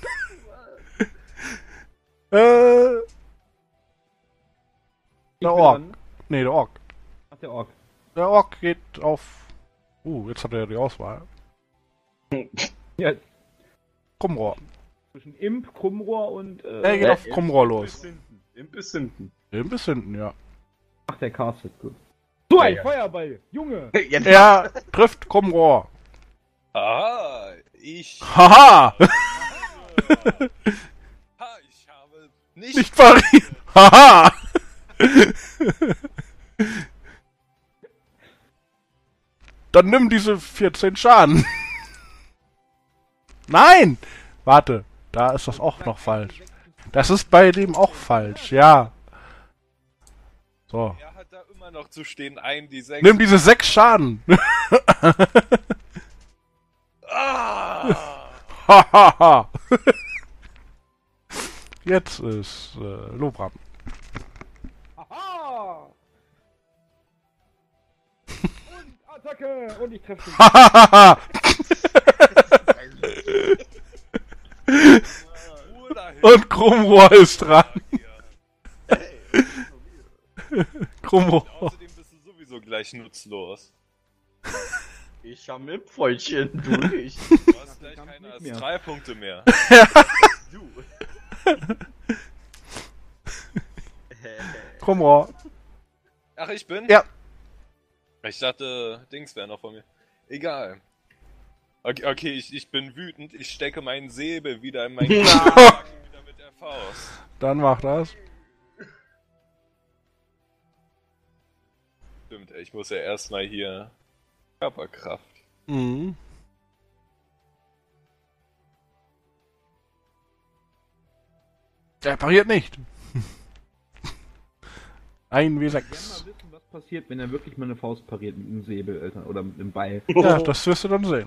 Der Ork. Nee, der Ork. Ach, der Ork. Der Ork geht auf... jetzt hat er die Auswahl. Ja, Krummrohr. zwischen Imp, Krummrohr und. Er geht auf Krummrohr los. Imp ist hinten. Imp ist hinten, ja. Ach, der castet gut. So ein Ja. Feuerball! Junge! Jetzt Er trifft Krummrohr. Ah, ich Haha! habe nicht... Nicht pariert. Haha! Dann nimm diese 14 Schaden. Nein! Warte, da ist das auch noch falsch. Das ist bei dem auch falsch, ja. So. Er hat da immer noch zu stehen, die 6. Nimm diese 6 Schaden. Ah! Hahaha. Jetzt ist Lobram. Aha! Und Attacke! Und ich treffe ihn. Hahaha. Ruhe dahin. Und Krummrohr ist dran. Krummrohr. Außerdem bist du sowieso gleich nutzlos. Ich hab Impfäulchen, du nicht. Du hast gleich Kampf keine nicht mehr. 3 Punkte mehr. Du. Krummrohr. Ach, ich bin? Ja. Ich dachte, Dings wäre noch von mir. Egal. Okay, ich bin wütend. Ich stecke meinen Säbel wieder in meinen wieder mit der Faust. Dann mach das. Stimmt, ich muss ja erstmal hier Körperkraft. Mhm. Der pariert nicht. Ein Ich will W6. mal wissen, was passiert, wenn er wirklich mal eine Faust pariert mit einem Säbel, Alter. Oder mit einem Beil. Ja, das wirst du dann sehen.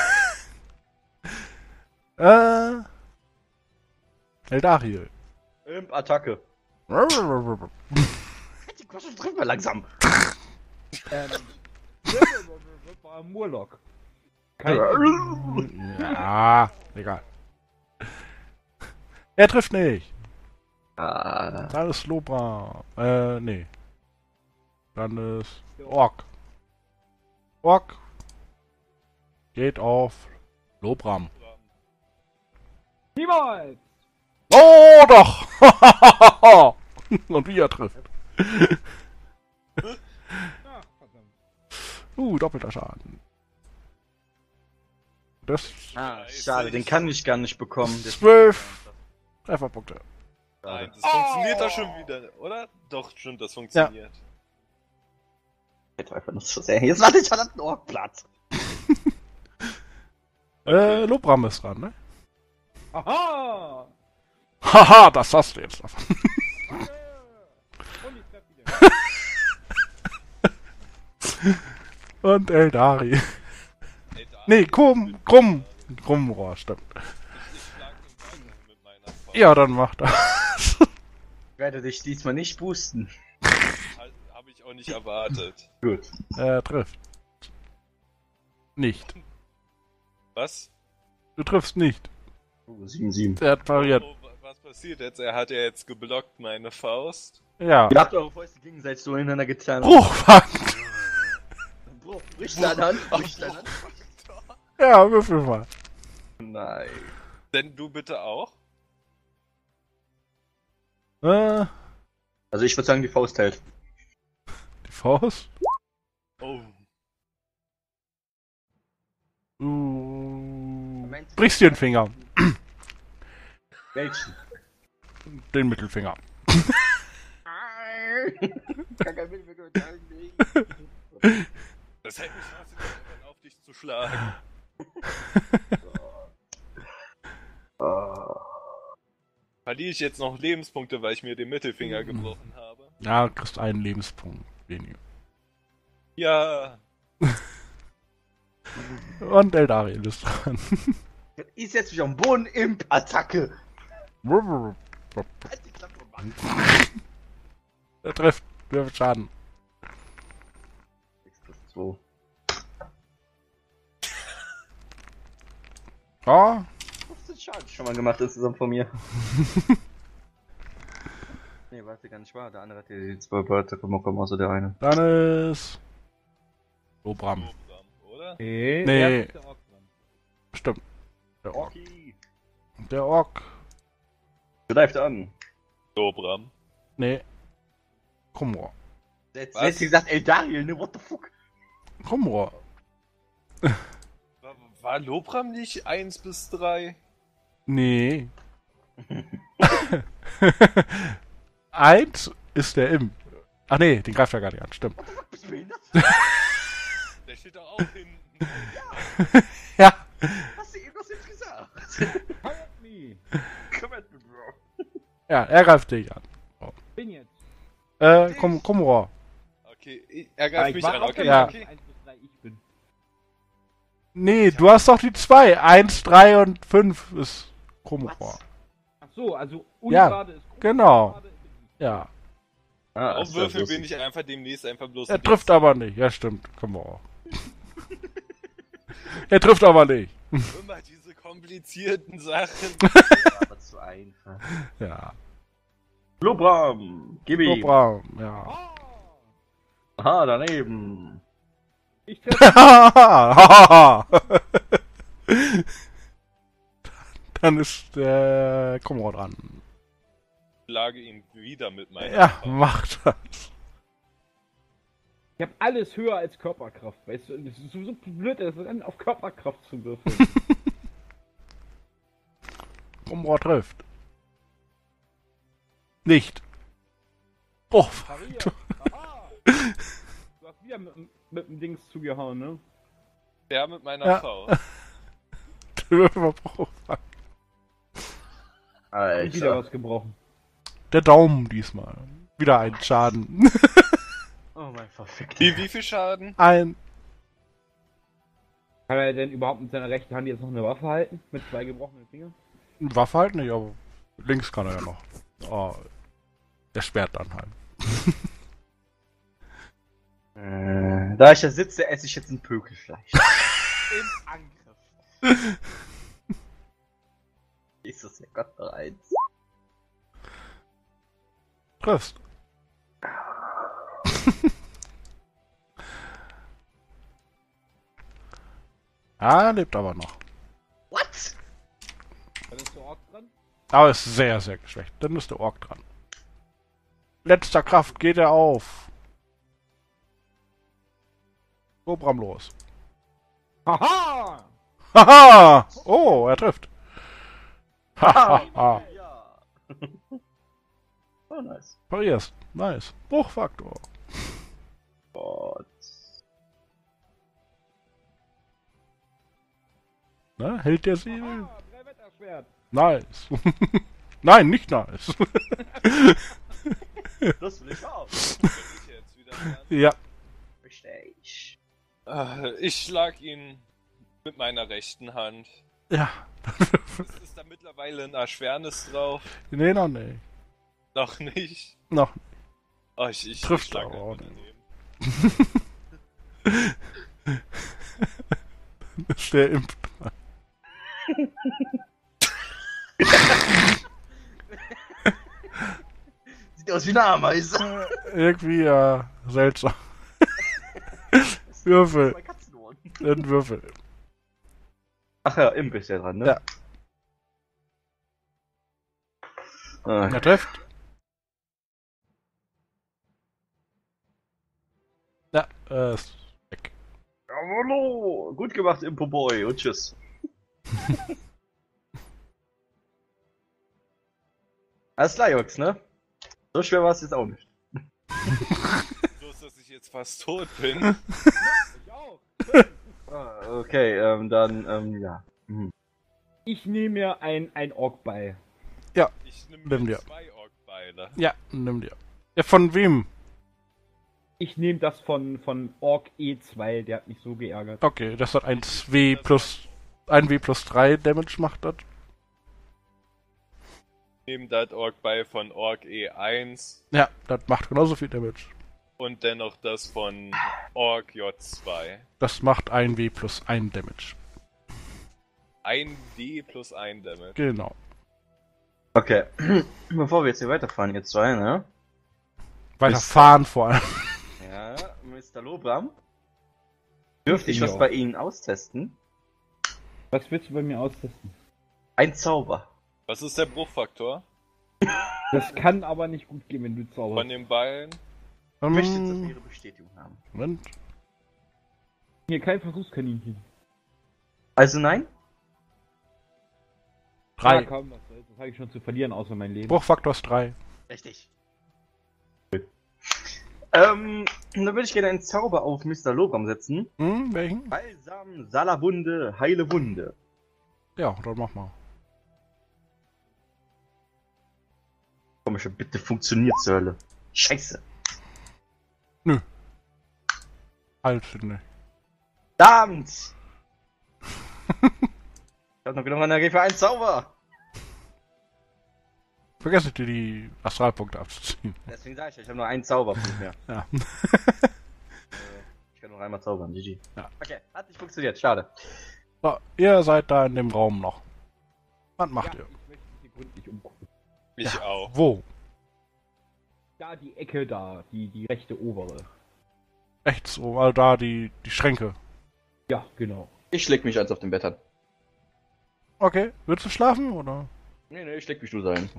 Eldariel. Imp, Attacke. Die Quatsch, trifft mal langsam. War Murloc. Ja, egal. Er trifft nicht. Ah. Dann ist Lobra. Nee. Dann ist Ork. Ork geht auf Lobram. Niemals! Oh, doch! Und wie er trifft. Ach, verdammt. Doppelter Schaden. Das Schade, den kann ich gar nicht bekommen. 12 Trefferpunkte. Nein, das funktioniert doch schon wieder, oder? Doch, stimmt, das funktioniert. Ich hätte einfach nur zu sehr. Jetzt warte ich verdammten Orkplatz. Lobram ist dran, ne? Aha! Haha, das hast du jetzt davon. Und ich treffe wieder. Und Eldari. Ey, da Nee, Krummrohr, stimmt. ich schlag den weiter mit meiner Faust. Ja, dann mach das. Ich werde dich diesmal nicht boosten. Habe ich auch nicht erwartet. Gut. Er trifft. Nicht. Was? Du triffst nicht. 7-7. Er hat pariert. Oh, was passiert jetzt? Er hat ja jetzt geblockt meine Faust. Ja. Ihr habt eure Fäuste gegenseitig so ineinander getan. Bruchfakt. Bruch, brich deine Hand, brich deine Hand. Ja, würfel mal. Nein. Denn du bitte auch? Die Also ich würde sagen, die Faust hält. Faust. Oh. Am brichst dir den Finger. Welchen? Den Mittelfinger. Das hätte mich fast jetzt auf dich zu schlagen. Verliere ich jetzt noch Lebenspunkte, weil ich mir den Mittelfinger gebrochen habe? Ja, du kriegst einen Lebenspunkt weniger. Ja. Und Eldariel ist dran. Das ist jetzt wieder am Boden, Imp-Attacke. Halt die Klappe, Mann. Er trifft. Wirft Schaden. 6+2. Oh. 15 Schaden schon mal gemacht insgesamt von mir. Nee, warte, gar nicht wahr. Der andere hat hier die 2 Wörter bekommen, außer der eine. Dann ist... Lobram. Oder? Nee. Nee. erst der Ork dran. Stimmt. Der Ork. Okay. Der Ork. Greift an. Dobram. Nee. Krumrohr. Jetzt hätte gesagt, Eldariel, ne? What the fuck? Krumrohr. War Lobram nicht 1 bis 3? Nee. 1 ist der Imp. Ach nee, den greift er gar nicht an. Stimmt. Bist du behindert? Der steht doch auch hinten. Ja. Hast du irgendwas jetzt gesagt? Help me. Komm mit mir, Bro. Ja, er greift dich an. Bin jetzt. Krumrohr. Okay, er greift mich an. Okay, Ja. okay. 1 bis 3 ich bin. Nee, du hast doch die 2. 1, 3 und 5 ist Krumrohr. Ach so, also Ja, ungerade ist gut. genau. Gerade bin ich. Ja. Auf Würfel bin ich einfach demnächst einfach bloß... Er trifft aber nicht. Ja, stimmt. Krumrohr. Er trifft aber nicht. Immer diese komplizierten Sachen. Aber zu einfach. Ja. Lobram, gib ihm. Lobram, ja. Ah, Aha, daneben. ich treffe. Dann ist der Krumrohr dran. Ich schlage ihn wieder mit meiner Ja, Faust. macht das. Ich habe alles höher als Körperkraft, weißt du? Und das ist so blöd, das dann auf Körperkraft zu würfeln. Krumrohr trifft. Nicht. Oh, Pariert. Aha. Du hast wieder mit dem Dings zugehauen, ne? Der mit meiner Ja. Faust. Würfelbruch. Und wieder was gebrochen. Der Daumen diesmal. Wieder ein Schaden. Oh mein verfickter. Wie viel Schaden? Ein. Kann er denn überhaupt mit seiner rechten Hand jetzt noch eine Waffe halten? Mit 2 gebrochenen Fingern? Waffe halt nicht, aber links kann er ja noch. Oh, der sperrt dann halt. Da ich da sitze, esse ich jetzt ein Pökelfleisch. Im Angriff. Jesus, der Gott bereit. Triffst. Ah, lebt aber noch. What? Dann ist der Ork dran. Aber ist sehr, sehr geschwächt. Dann ist der Ork dran. Letzter Kraft geht er auf. Lobram los. Haha! Haha! Oh, er trifft. Haha. Ja. Oh, nice. Parierst. Nice. Bruchfaktor. Gott. Ne? Hält der Säbel? Aha, 3 Wetterschwert. Nice. Nein, nicht nice. Das will ich auch. Bin ich jetzt wieder dran? Ja. Richtig. Ich schlag ihn mit meiner rechten Hand. Ja. Ist da mittlerweile ein Erschwernis drauf? Nee, noch nicht. Noch nicht. Noch. Oh, ich Trifft schlag aber auch einfach nicht. daneben. Ist der Imp dran. Sieht aus wie eine Ameise. Irgendwie seltsam. Würfel. Zwei Katzenohren. Ein Würfel. Ach ja, Imp ist ja dran, ne? Ja. Ah, Er trifft. Ja, ist weg. Jawollo! Gut gemacht, Impo Boy, und tschüss. Alles klar, Jungs, ne? So schwer war es jetzt auch nicht. Bloß, dass ich jetzt fast tot bin. Ich auch. Okay, dann, ja. Mhm. Ich nehme mir ein Ork bei. Ja, Ich Nimm nehme dir. mir 2 Orkbeile. ja, nimm dir. Ja, von wem? Ich nehme das von Ork E2, der hat mich so geärgert. Okay, das hat ein W plus 3 Damage macht das. Ich nehme das Orkbeil von Ork E1 Ja, das macht genauso viel Damage. und dennoch das von Ork J2. Das macht ein W plus 1 Damage. 1D plus 1 Damage. Genau. Okay. Bevor wir jetzt hier weiterfahren, ihr zwei, ne? Weiterfahren vor allem. Ja, Mr. Lobram. Dürfte ich was Ja. bei Ihnen austesten? Was willst du bei mir austesten? Ein Zauber. Was ist der Bruchfaktor Das kann aber nicht gut gehen, wenn du von zauberst. den Ballen? Ich möchte jetzt, dass wir Ihre Bestätigung haben. Moment. Hier kein Versuchskaninchen. Also nein? 3. Ja, komm, das habe ich schon zu verlieren, außer mein Leben. Bruchfaktor ist 3. Richtig. Dann würde ich gerne einen Zauber auf Mr. Lobram setzen. Hm, welchen? Balsam, Salabunde, heile Wunde. Ja, dann mach mal. Komm schon, bitte funktioniert zur Hölle. Scheiße. Halt nicht. Verdammt! Ich hab noch genug Energie für einen Zauber. Vergesst dir die Astralpunkte abzuziehen. Deswegen sage ich habe nur einen Zauberpunkt mehr. Ja. Ich kann noch einmal zaubern, GG. Ja. Okay, hat nicht funktioniert, schade. So, ihr seid da in dem Raum noch. Was macht Ja, ihr? ich möchte sie gründlich umgucken. Ich Ja. auch. Wo? Da die Ecke da, die rechte obere. Rechts oben, also da die Schränke. Ja, genau. Ich schläg mich als auf dem Bett an. Okay, willst du schlafen oder? Nee, ich schläg mich nur sein.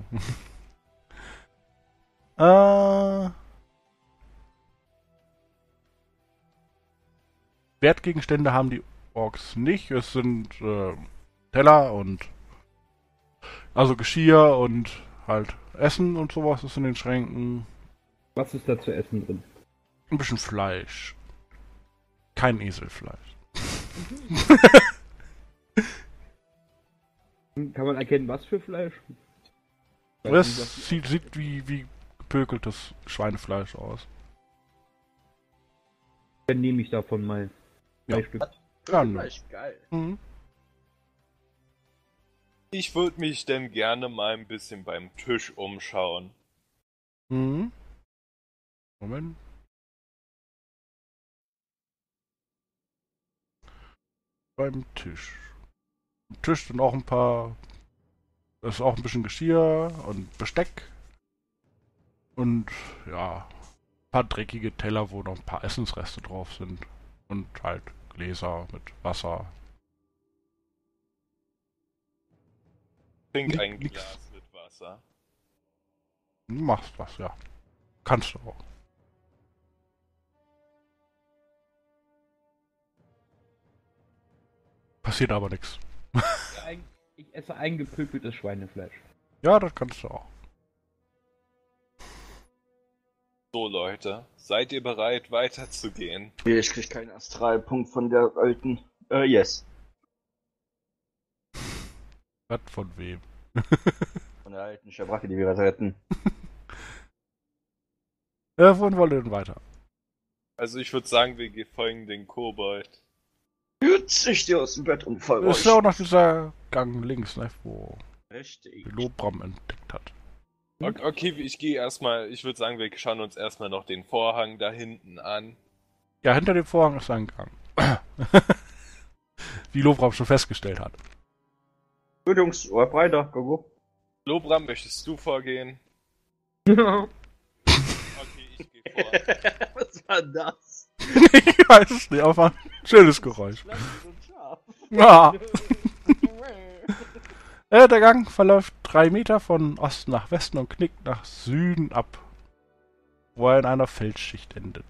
Wertgegenstände haben die Orks nicht. Es sind Teller und also Geschirr und halt Essen und sowas ist in den Schränken. Was ist da zu essen drin? Ein bisschen Fleisch. Kein Eselfleisch. Kann man erkennen, was für Fleisch? Es sieht wie gepökeltes Schweinefleisch aus. Dann nehme ich davon mal Ja. 3 Stück. Ja, ne. Geil. Mhm. Ich würde mich denn gerne mal ein bisschen beim Tisch umschauen. Mhm. Moment. Beim Tisch. Am Tisch sind auch ein paar. Da ist auch ein bisschen Geschirr und Besteck. Und ja, ein paar dreckige Teller, wo noch ein paar Essensreste drauf sind. Und halt Gläser mit Wasser. Trink ein Nix. Glas mit Wasser. Du machst was, ja. Kannst du auch. Passiert aber nichts. Ich esse eingepökeltes Schweinefleisch. Ja, das kannst du auch. So Leute, seid ihr bereit weiterzugehen? Nee, ich krieg keinen Astralpunkt von der alten. Yes. Was von wem? Von der alten Schabracke, die wir retten. Wohin wollt ihr denn weiter? Also ich würde sagen, wir folgen den Kobold. Jetzt ich dir aus dem Bett und voll Ist ja auch noch dieser Gang links, ne, wo Richtig. die Lobram entdeckt hat. Okay, ich gehe erstmal, ich würde sagen, wir schauen uns erstmal noch den Vorhang da hinten an. Ja, hinter dem Vorhang ist ein Gang. Wie Lobram schon festgestellt hat. Gut, Jungs, Ohr breiter, go. Lobram, möchtest du vorgehen? Okay, ich gehe vor. Was war das? Ich weiß es nicht, aber ein schönes Geräusch. Das ist so scharf. Ja. Der Gang verläuft 3 Meter von Osten nach Westen und knickt nach Süden ab, wo er in einer Felsschicht endet.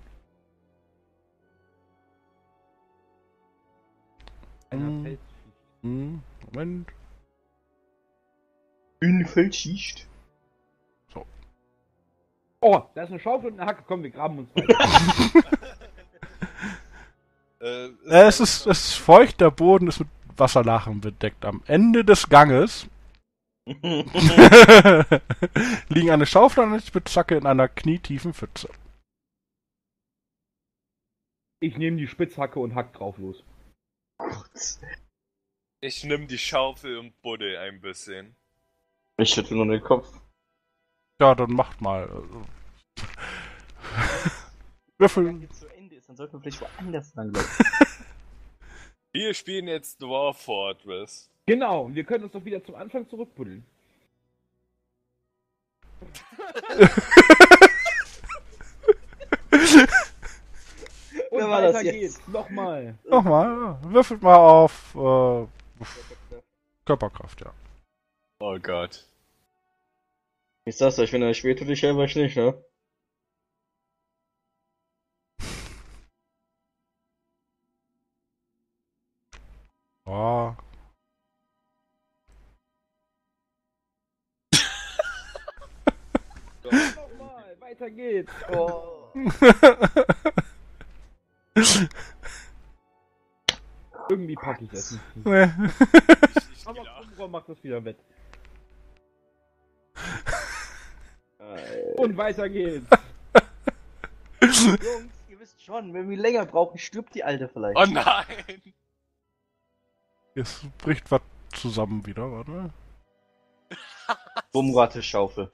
Einer Hm. Felsschicht. Hm. Moment. Unfallschicht. Oh, da ist eine Schaufel und eine Hacke. Komm, wir graben uns weiter. Es ist feucht, der Boden ist mit Wasserlachen bedeckt. Am Ende des Ganges liegen eine Schaufel und eine Spitzhacke in einer knietiefen Pfütze. Ich nehme die Spitzhacke und hack drauf los. Gott. Ich nimm die Schaufel und buddel ein bisschen. Ich schüttel nur den Kopf. Ja, dann macht mal. Würfel. Wenn jetzt zu Ende ist, dann sollten wir vielleicht woanders langlaufen. Wir spielen jetzt Dwarf Fortress. Genau, wir können uns doch wieder zum Anfang zurückbuddeln. Und Wer war das weiter jetzt? geht's. Nochmal. Nochmal, würfelt mal auf Körperkraft, ja. Oh Gott. Ich sag's euch, wenn er schwer tut, ich helfe euch nicht, ne? Oh. Nochmal, weiter geht's. Oh. Irgendwie packe ich das nicht. Nee. Aber Kumbra macht das wieder wett. Und weiter geht's. Jungs, ihr wisst schon, wenn wir länger brauchen, stirbt die Alte vielleicht. Oh nein! Jetzt bricht was zusammen wieder, warte. Bummrate Schaufel.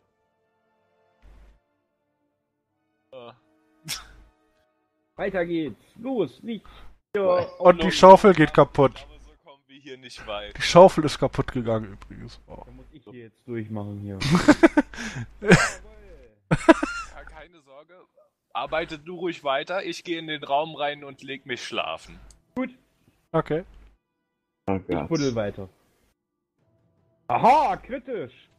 Weiter geht's. Los, nicht. Ja. Und die Schaufel geht kaputt. Aber so kommen wir hier nicht weit. Die Schaufel ist kaputt gegangen übrigens. Oh. Da muss ich hier jetzt durchmachen hier. Ja, keine Sorge. Arbeite du ruhig weiter. Ich gehe in den Raum rein und leg mich schlafen. Okay. Oh Ich Gott. buddel weiter. Aha, kritisch.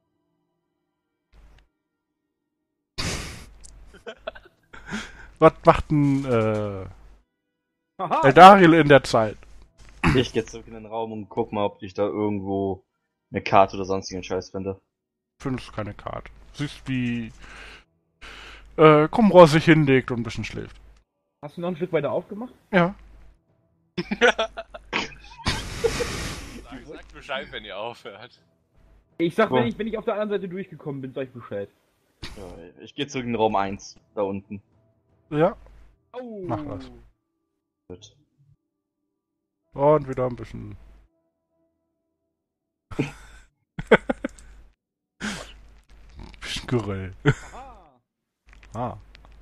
Was macht ein Aha. Eldariel in der Zeit? Ich geh zurück in den Raum und guck mal, ob ich da irgendwo eine Karte oder sonstigen Scheiß finde. Findest keine Karte. Siehst, wie Krumrohr sich hinlegt und ein bisschen schläft. Hast du noch ein Stück weiter aufgemacht? Ja. Sagt Bescheid, wenn ihr aufhört. Ich sag, Oh. wenn ich auf der anderen Seite durchgekommen bin, sag ich Bescheid. Ja, ich gehe zurück in den Raum 1, da unten. Ja. Oh. Mach das. Gut. Und wieder ein bisschen. bisschen Geröll. Aha. Ah.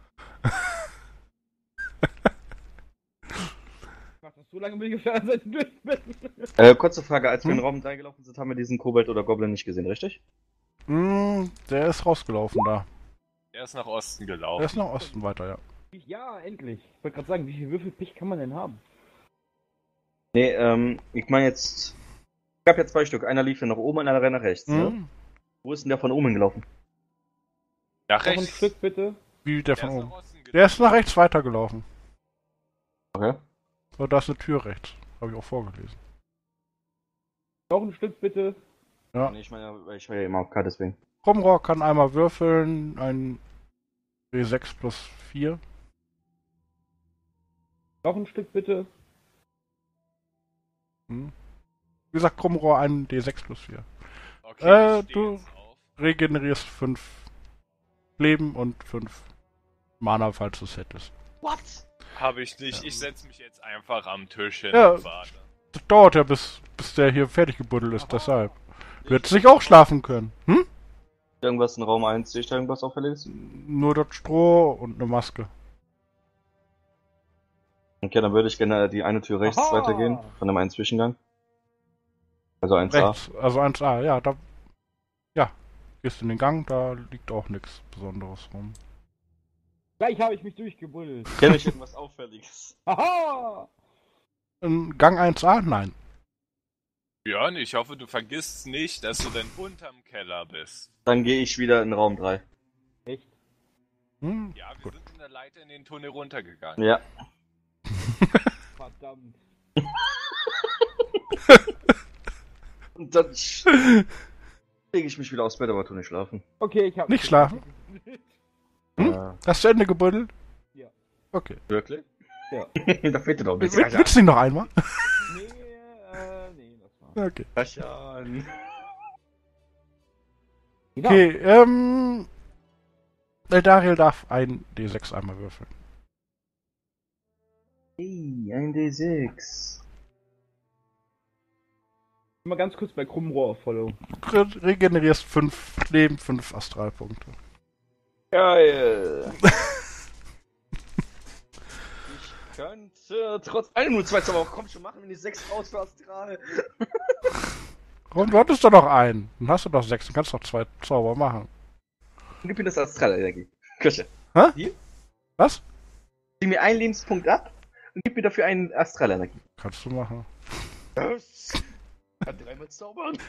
Ich mach das so lange, bis ich auf der anderen Seite durch bin. Kurze Frage, als wir in den Raum 3 gelaufen sind, haben wir diesen Kobold oder Goblin nicht gesehen, richtig? Der ist rausgelaufen da. Er ist nach Osten Der gelaufen. ist nach Osten weiter, ja. Ja, endlich. Ich wollte gerade sagen, wie viel Würfelpech kann man denn haben? Nee, ich meine jetzt... Es gab ja 2 Stück, einer lief ja nach oben und einer rennt nach rechts, ne? Mhm. Wo ist denn der von oben gelaufen? Nach Noch ein rechts. Stück bitte. Wie der Der von ist oben. nach Osten gelaufen. Der ist nach rechts weitergelaufen. Okay. So, da ist eine Tür rechts. Habe ich auch vorgelesen. Noch ein Stück bitte. Ja. Nee, ich meine, ich war ja immer auf K, deswegen. Krumrohr kann einmal würfeln. Ein W6 plus 4. Noch ein Stück bitte. Hm. Wie gesagt, Krumrohr ein D6 plus 4. Okay, ich steh du- jetzt auf. Regenerierst 5 Leben und 5 Mana, falls du es hättest. What? Hab ich nicht. Ich setz mich jetzt einfach am Tisch hin Ja. und warte. Das dauert ja, bis der hier fertig gebuddelt ist, deshalb. Du hättest nicht auch schlafen können. Hm? Irgendwas in Raum 1, sehe ich da irgendwas Auffälliges? Nur das Stroh und eine Maske. Okay, dann würde ich gerne die eine Tür rechts Aha. weitergehen, von dem einen Zwischengang. Also 1A. Rechts, also 1A, ja, da. Ja, gehst in den Gang, da liegt auch nichts Besonderes rum. Gleich habe ich mich durchgebuddelt. Kenne ich irgendwas Auffälliges? Aha! In Gang 1A? Nein. Björn, ich hoffe, du vergisst nicht, dass du denn unterm Keller bist. Dann gehe ich wieder in Raum 3. Echt? Hm? Ja, wir Gut. sind in der Leiter in den Tunnel runtergegangen. Ja. Verdammt. Und dann lege ich mich wieder aufs Bett, aber tu nicht schlafen. Okay, ich hab... Nicht schlafen? Hast du Ende gebuddelt? Ja. Okay. Wirklich? Ja. Da fehlt dir doch ein bisschen. Willst du nicht noch einmal? Nee, das war... Okay. Taschan. Ja. Okay, Dariel darf ein D6 einmal würfeln. Hey, ein D6. Mal ganz kurz bei Krummrohr auf Follow. Regenerierst 5 Leben, 5 Astralpunkte. Geil. Ich könnte trotz allem nur 2 Zauber. Komm schon, machen wir die 6 raus für Astral. Warum, du hattest doch noch einen. Dann hast du doch 6, dann kannst du doch 2 Zauber machen. Gib mir das Astralenergie. Köche. Hä? Hier? Was? Zieh mir einen Lebenspunkt ab und gib mir dafür einen Astralenergie. Kannst du machen. Was? Kann 3-mal zaubern.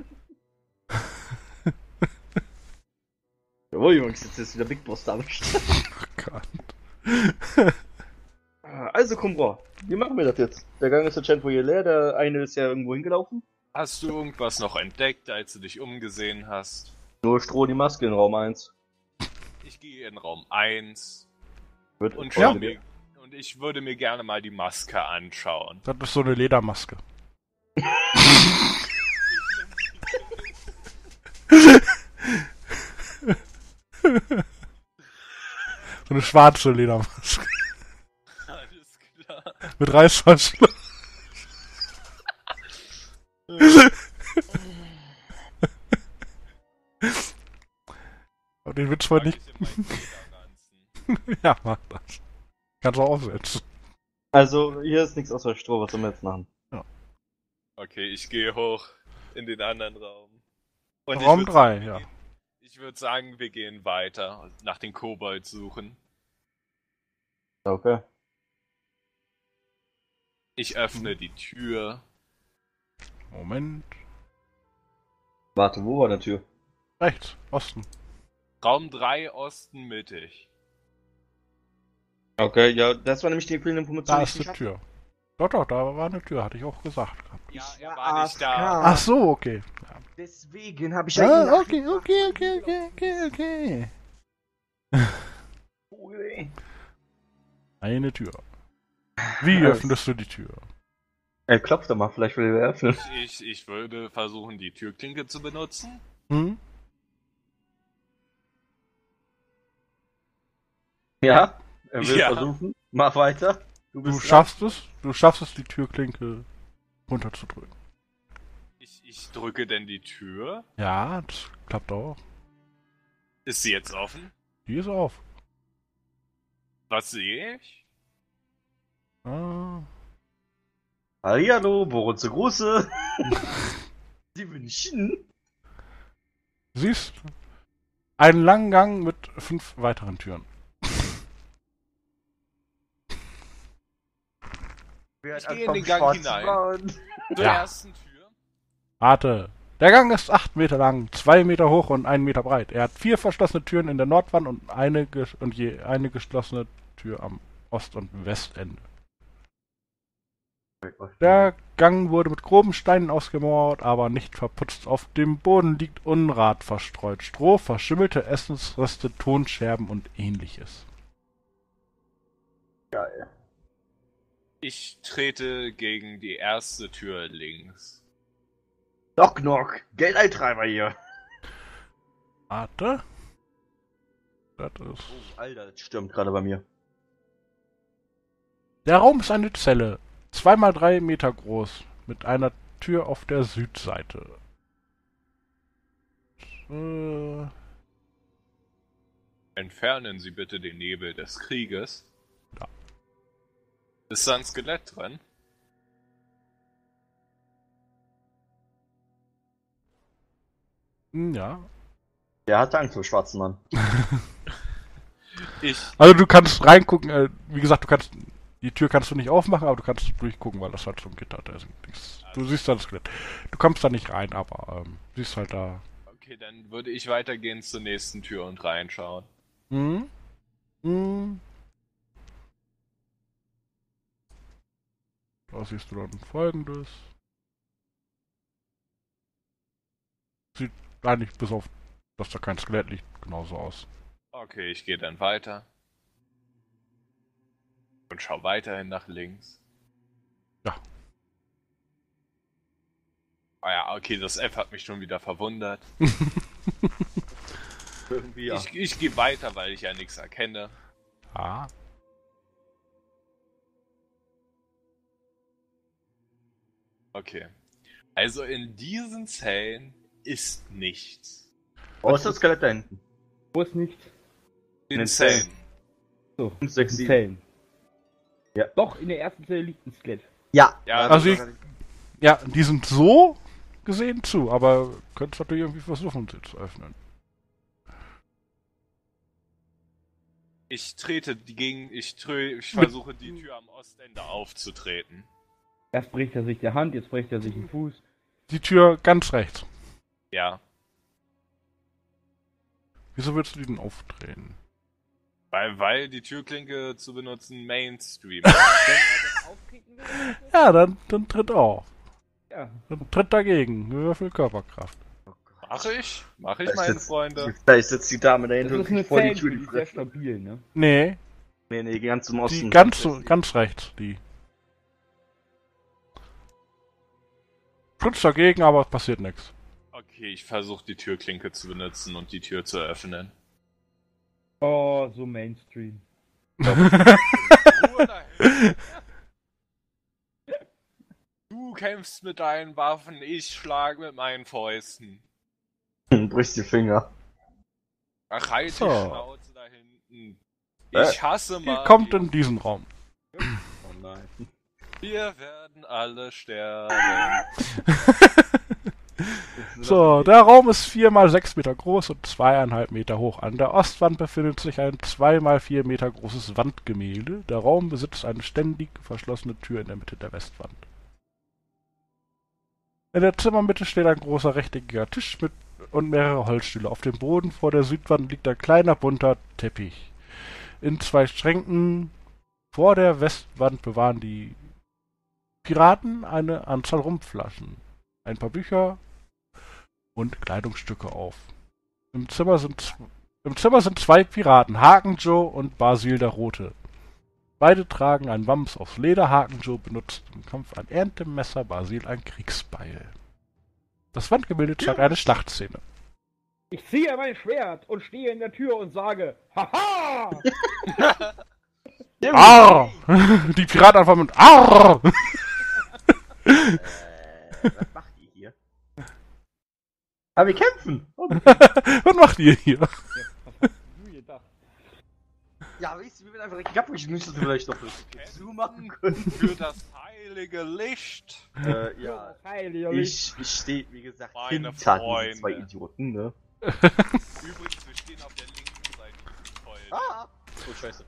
Jawohl, Jungs, jetzt ist wieder Big Boss da. Oh Gott. Also, Kumbra, wie machen wir das jetzt? Der Gang ist anscheinend wohl hier leer, der eine ist ja irgendwo hingelaufen. Hast du irgendwas noch entdeckt, als du dich umgesehen hast? Nur Stroh die Maske in Raum 1. Ich gehe in Raum 1 Wird und, Ja. und ich würde mir gerne mal die Maske anschauen. Das ist so eine Ledermaske. So eine schwarze Ledermaske. Alles klar. Mit Reißverschluss. Aber den Witz wollte ich Pack ich in meinen Lederranzen. Ja, mach das. Kannst du auch aufsetzen. Also, hier ist nichts außer Stroh, was sollen wir jetzt machen? Okay, ich gehe hoch in den anderen Raum. Und Raum ich würd 3, sagen, ja. Ich würde sagen, wir gehen weiter und nach den Kobold suchen. Okay. Ich öffne die Tür. Moment. Warte, wo war die Tür? Rechts, Osten. Raum 3 Osten mittig. Okay, ja, das war nämlich die Information, Da die ist ich die nicht Tür. Doch, da war eine Tür, hatte ich auch gesagt. Ja, Ich er war war nicht da. Ach so, okay. Deswegen habe ich ja ihn Okay. Okay. Eine Tür. Wie Ja, öffnest du die Tür? Ey, klopf doch mal, vielleicht will er öffnen. Ich würde versuchen, die Türklinke zu benutzen. Hm? Ja, er will Ja. versuchen. Mach weiter. Du dran. schaffst es, die Türklinke runterzudrücken. Ich drücke denn die Tür. Ja, das klappt auch. Ist sie jetzt offen? Die ist auf. Was sehe ich? Ah. Hallihallo, Boris der Große. Sie wünschen. Siehst einen langen Gang mit 5 weiteren Türen. Ich gehe in den Gang hinein. Zur Ja. ersten Tür. Warte. Der Gang ist 8 Meter lang, 2 Meter hoch und 1 Meter breit. Er hat 4 verschlossene Türen in der Nordwand und je eine geschlossene Tür am Ost- und Westende. Der Gang wurde mit groben Steinen ausgemauert, aber nicht verputzt. Auf dem Boden liegt Unrat verstreut. Stroh, verschimmelte Essensreste, Tonscherben und ähnliches. Geil. Ich trete gegen die erste Tür links. Knock, knock. Geldeintreiber hier. Warte. Das ist... Oh, Alter, das stürmt gerade bei mir. Der Raum ist eine Zelle. 2 mal 3 Meter groß. Mit einer Tür auf der Südseite. Entfernen Sie bitte den Nebel des Krieges. Ja. Ist da ein Skelett drin? Ja. Der hatte Angst vor schwarzen Mann. Also du kannst reingucken, wie gesagt, die Tür kannst du nicht aufmachen, aber du kannst durchgucken, weil das halt so ein Gitter ist. Du siehst da das Skelett. Du kommst da nicht rein, aber siehst halt da. Okay, dann würde ich weitergehen zur nächsten Tür und reinschauen. Mhm. Mhm. Da siehst du dann Folgendes. Sieht eigentlich bis auf, dass da kein Skelett liegt, genauso aus. Okay, ich gehe dann weiter. Und schau weiterhin nach links. Ja. Ah ja, okay, das F hat mich schon wieder verwundert. Irgendwie ja. Ich gehe weiter, weil ich ja nichts erkenne. Ah. Okay. Also in diesen Zellen ist nichts. Wo ist das Skelett da hinten? Wo ist nichts? In den Zellen. Zellen. So, 5, 6, in 7. Zellen. Ja. Doch, in der ersten Zelle liegt ein Skelett. Ja. Ja, Also ja, die sind so gesehen zu, aber könntest natürlich irgendwie versuchen, sie zu öffnen. ich trete gegen. Ich versuche die Tür am Ostende aufzutreten. Erst bricht er sich die Hand, jetzt bricht er sich den Fuß. Die Tür ganz rechts. Ja. Wieso willst du die denn aufdrehen? Weil die Türklinke zu benutzen Mainstream. Wenn er das auftreten will, Ja, dann tritt auf. ja. Dann tritt dagegen. Würfel Körperkraft. Mach ich, meine Freunde. Da ist jetzt die Dame da Das hinten ist eine und vor die Zelle, Tür die die ist sehr Fresse. stabil, ne? Nee, Nee, ganz zum Osten. die ganz rechts, die. Trittst dagegen, aber es passiert nichts. Okay, ich versuche die Türklinke zu benutzen und die Tür zu öffnen. Oh, so Mainstream. Ruhe dahin. Du kämpfst mit deinen Waffen, ich schlage mit meinen Fäusten. Brichst die Finger. Ach, halt So. die Schnauze da hinten. Ich hasse Ihr mal. kommt in diesen Raum. Oh nein. Wir werden alle sterben. So, der Raum ist 4 mal 6 Meter groß und 2,5 Meter hoch. An der Ostwand befindet sich ein 2 mal 4 Meter großes Wandgemälde. Der Raum besitzt eine ständig verschlossene Tür in der Mitte der Westwand. In der Zimmermitte steht ein großer rechteckiger Tisch und mehrere Holzstühle. Auf dem Boden vor der Südwand liegt ein kleiner bunter Teppich. In 2 Schränken vor der Westwand bewahren die Piraten eine Anzahl Rumflaschen, ein paar Bücher und Kleidungsstücke auf. Im Zimmer sind 2 Piraten, Haken Joe und Basil der Rote. Beide tragen ein Wams aus Leder. Haken Joe benutzt im Kampf ein Erntemesser, Basil ein Kriegsbeil. Das Wandgemälde zeigt eine Schlachtszene. Ich ziehe mein Schwert und stehe in der Tür und sage, Haha! Arr! Die Piraten einfach mit Arr! Was macht ihr hier? Aber wir kämpfen! Was macht ihr hier? Ja, weißt du, wir werden einfach richtig ab, ich müsste vielleicht doch so machen können. Für das heilige Licht. Ja. Heilige Ich stehe, wie gesagt, Meine hinter Freunde. diesen 2 Idioten, ne? Übrigens, wir stehen auf der linken Seite dieses Feuers. Ah! Oh, scheiße.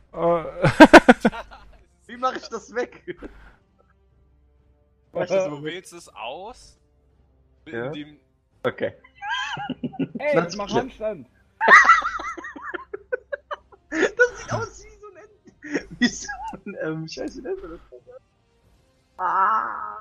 Wie mache ich das weg? Mach ich das Du mal weg? wählst es aus. Ja. Indem Okay. Ey, Das mach ist Handstand! Das sieht aus wie so ein... Scheiße, wie nennt man das? Ah!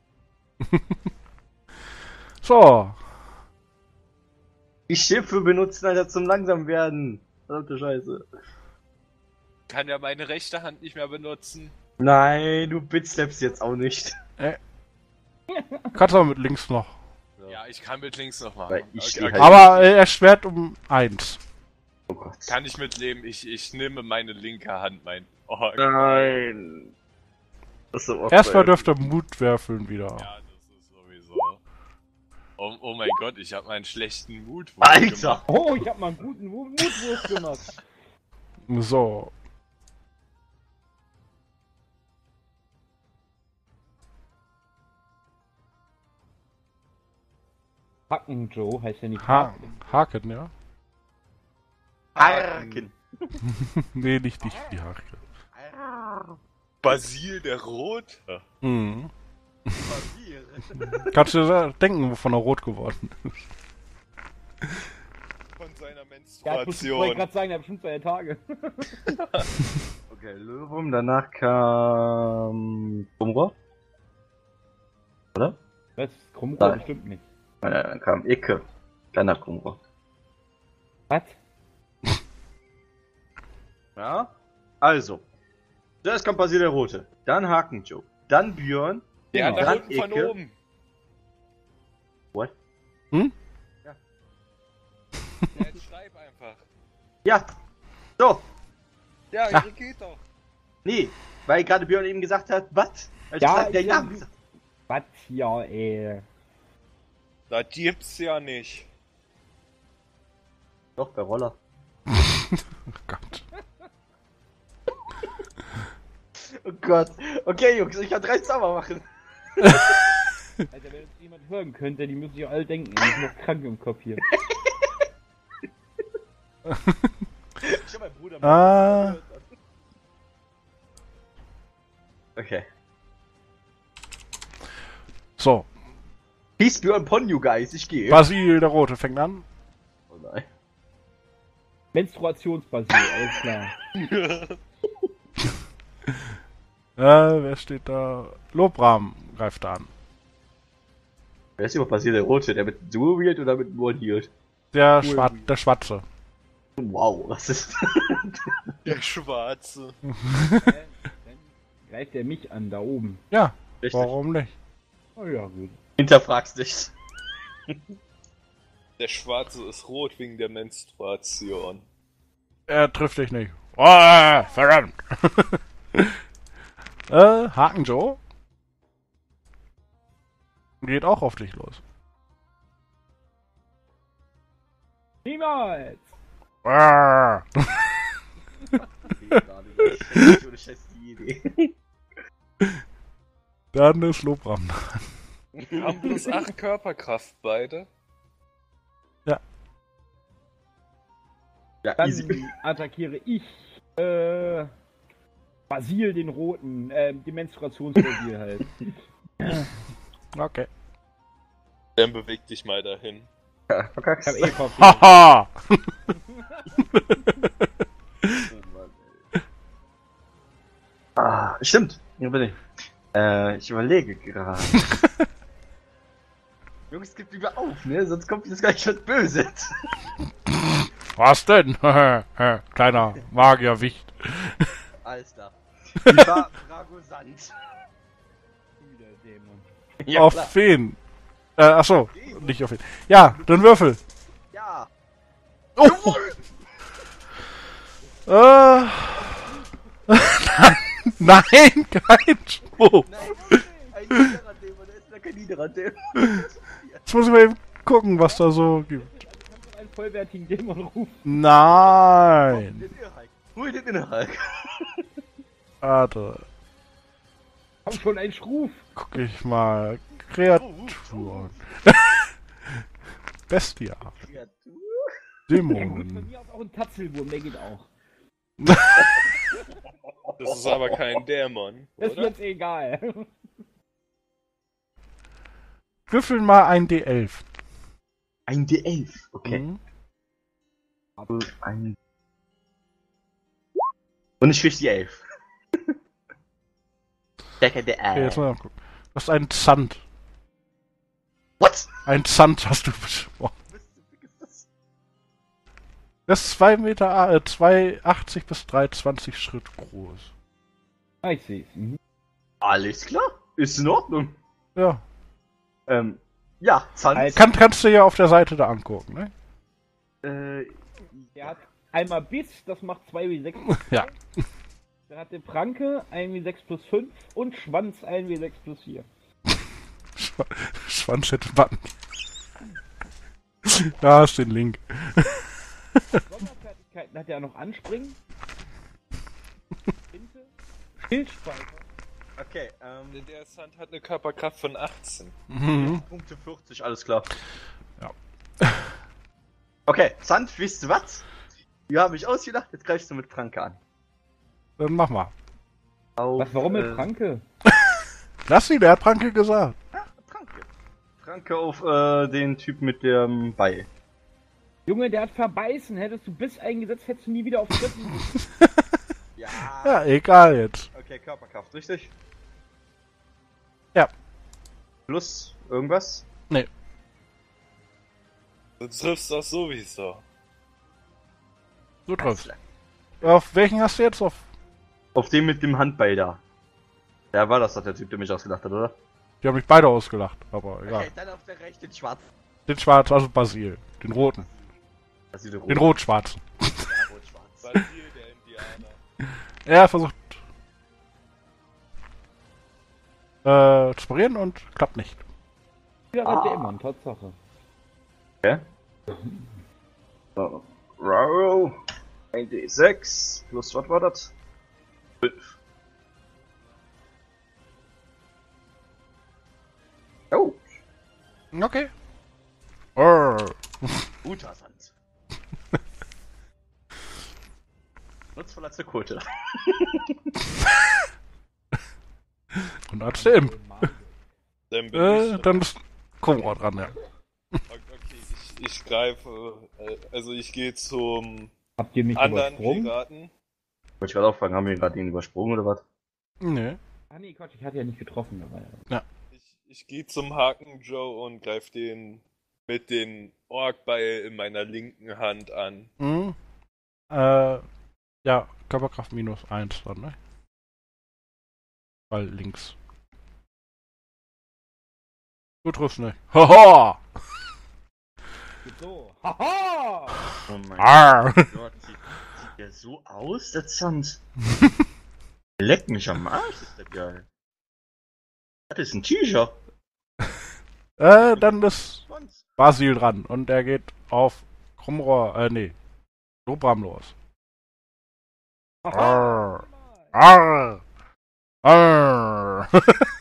So, Die Schiffe benutzen, Alter, zum langsam werden. Verdammte Scheiße. kann ja meine rechte Hand nicht mehr benutzen. Nein, du bitslappst jetzt auch nicht. kannst aber mit links noch. Ja, ich kann mit links noch machen. Weil ich steh halt- Aber erschwert um 1. Oh Gott. Kann ich mitleben. Ich nehme meine linke Hand, mein... Oh, Nein. Das ist so Erstmal dürft ihr Mut werfeln wieder. Ja, das ist sowieso. Oh mein Gott, ich habe meinen schlechten Mut. Alter! Oh, ich hab mal einen guten Mutwurf gemacht. So. Hacken Joe heißt ja nicht Haken, ja? Harken! Nee, nicht die Hake. Basil der Rote. Mhm. Kannst du dir denken, wovon er rot geworden ist? Von seiner Ja, ich wollte Menstruation. gerade sagen, er hat bestimmt 2 Tage. Okay, Löwum, danach kam... Bumrohr? Oder? Was? Krummrohr Nein. bestimmt nicht. Dann kam Icke. Kleiner Kummer. Was? Ja. Also. Zuerst kommt Basil der Rote. Dann Hakenjoe. Dann Björn. Ja, da dann unten von Ecke. oben. What? Hm? Ja, jetzt schreib einfach. Ja. So. Ja, Ah. geht doch. Nee. Weil gerade Björn eben gesagt hat, was? Ja, der ja. Name gesagt. Was hier, ey? Das gibt's ja nicht. Doch, bei Roller. Oh Gott. Oh Gott. Okay, Jungs, ich kann 3 Zauber machen. Alter, wenn jetzt jemand hören könnte, die müssen sich alle denken, ich bin noch krank im Kopf hier. Ich hab meinen Bruder Ah. Okay. So, Peace Björn Ponyo, Guys, ich gehe. Basil der Rote fängt an. Oh nein. Menstruationsbasiert, alles klar. Wer steht da? Lobram greift an. Wer ist überhaupt Basil der Rote? Der mit Dual-Wield oder mit One-Wield? Der Cool. Schwarze. Wow, was ist Der Schwarze. Dann greift er mich an, da oben. Ja, Richtig. warum nicht? Oh ja, gut. Hinterfragst dich. Der Schwarze ist rot wegen der Menstruation. Er trifft dich nicht. Oh, verdammt. Hakenjoe geht auch auf dich los. Niemals! Ah. Ohne Scheiß die Idee. Dann ist Lobram. Haben bloß 8 Körperkraft beide. Ja, Dann easy. attackiere ich, Basil den Roten, die Menstruationsbasil halt. Okay. Dann beweg dich mal dahin. Ja, Ich verkackst. hab eh Kopf. Haha! Ah, stimmt. Hier bin ich. Ich überlege gerade. Jungs, gib lieber auf, ne? Sonst kommt jetzt gleich was Böses. Was denn? Kleiner Magierwicht. Alles klar. Die war Bragosant. Wieder Dämon. Ja, Auf klar. wen? Achso, nicht auf wen. Ja, dann würfel. Ja. Oh. Nein, kein Spruch. Nein, ein niederer Dämon, der ist ja kein niederer Dämon. Jetzt muss ich mal eben gucken, was da so gibt. Kannst du einen vollwertigen Dämon rufen? Nein. Den Inhalt. Hol den Inhalt. Warte, Hab schon einen Schruf. guck ich mal. Kreaturen. Bestia. Kreatur? Von Dämonen. mir aus auch ein Tatzelwurm, der geht auch. Das ist aber kein Dämon, Das ist oder? jetzt egal. Würfel mal ein D11. Ein D11. Okay. Mhm. Ein... Und ich krieg die 11. Stärker der Okay, jetzt mal gucken. Das ist ein Zand. What? Ein Zand hast du beschworen. Das ist 2,80 bis 3,20 Schritt groß. Ah, ich seh's. Mhm. Alles klar. Ist in Ordnung. Ja. Ja, Zand. Halt. Kannst du ja auf der Seite da angucken, ne? Der hat einmal Biss, das macht 2W6. Ja. Dann hat der Pranke 1W6 plus 5 und Schwanz 1W6 plus 4. Schwanz hätte Button. Da ist den Link. Sonderfertigkeiten hat er noch Anspringen. Sprinte, Schildspeicher. Okay, Der Sand hat eine Körperkraft von 18. Mhm. Punkte 40, alles klar. Ja. Okay, Sand, wisst ihr was? Wir haben mich ausgedacht, jetzt greifst du mit Franke an. Dann mach mal. Auf, Was, warum mit Pranke? Lass ihn, der hat Pranke gesagt. Franke. Franke auf den Typ mit dem Beil. Junge, der hat verbeißen. Hättest du Biss eingesetzt, hättest du nie wieder auf Dritten. Ja. Ja, egal jetzt. Okay, Körperkraft, richtig? Ja. Plus irgendwas? Nee. Du triffst doch sowieso. Du triffst. Auf welchen hast du jetzt? Auf dem mit dem Handball da. Ja, war das doch der Typ, der mich ausgelacht hat, oder? Die haben mich beide ausgelacht, aber egal. Okay, dann auf der rechten, den schwarzen. Den schwarzen, also Basil. Den roten. Den rot-schwarzen. Ja, rot-schwarz. Basil, der Indianer. Er versucht zu parieren und klappt nicht. Ja, der Dämon, Tatsache. Okay. So. Row. 1d6. Plus, was war das? 5. Oh. Okay. Guter Sand. Nutzvoller Zirkulte. Und als der Imp. Dann Dann ist Cobra dran, ja. Okay, ich greife, also ich gehe zum Habt ihr mich anderen übersprungen? Piraten. Wollte ich gerade auch fragen, haben wir gerade den übersprungen oder was? Nee. Ah nee, Quatsch, ich hatte ja nicht getroffen dabei. Ich gehe zum Haken Joe und greife den mit den Orkbeil in meiner linken Hand an. Mhm. Ja, Körperkraft -1 dann, ne? Weil links. Du triffst nicht. Haha! Geht so. Haha! Oh mein Arr! Gott, sieht der so aus, der Sand? Leck mich am Arsch, ist der geil. Das ist ein T-Shirt. Dann ist Basil dran und er geht auf Krumrohr, Lobram los. Arr! Arr! Arr!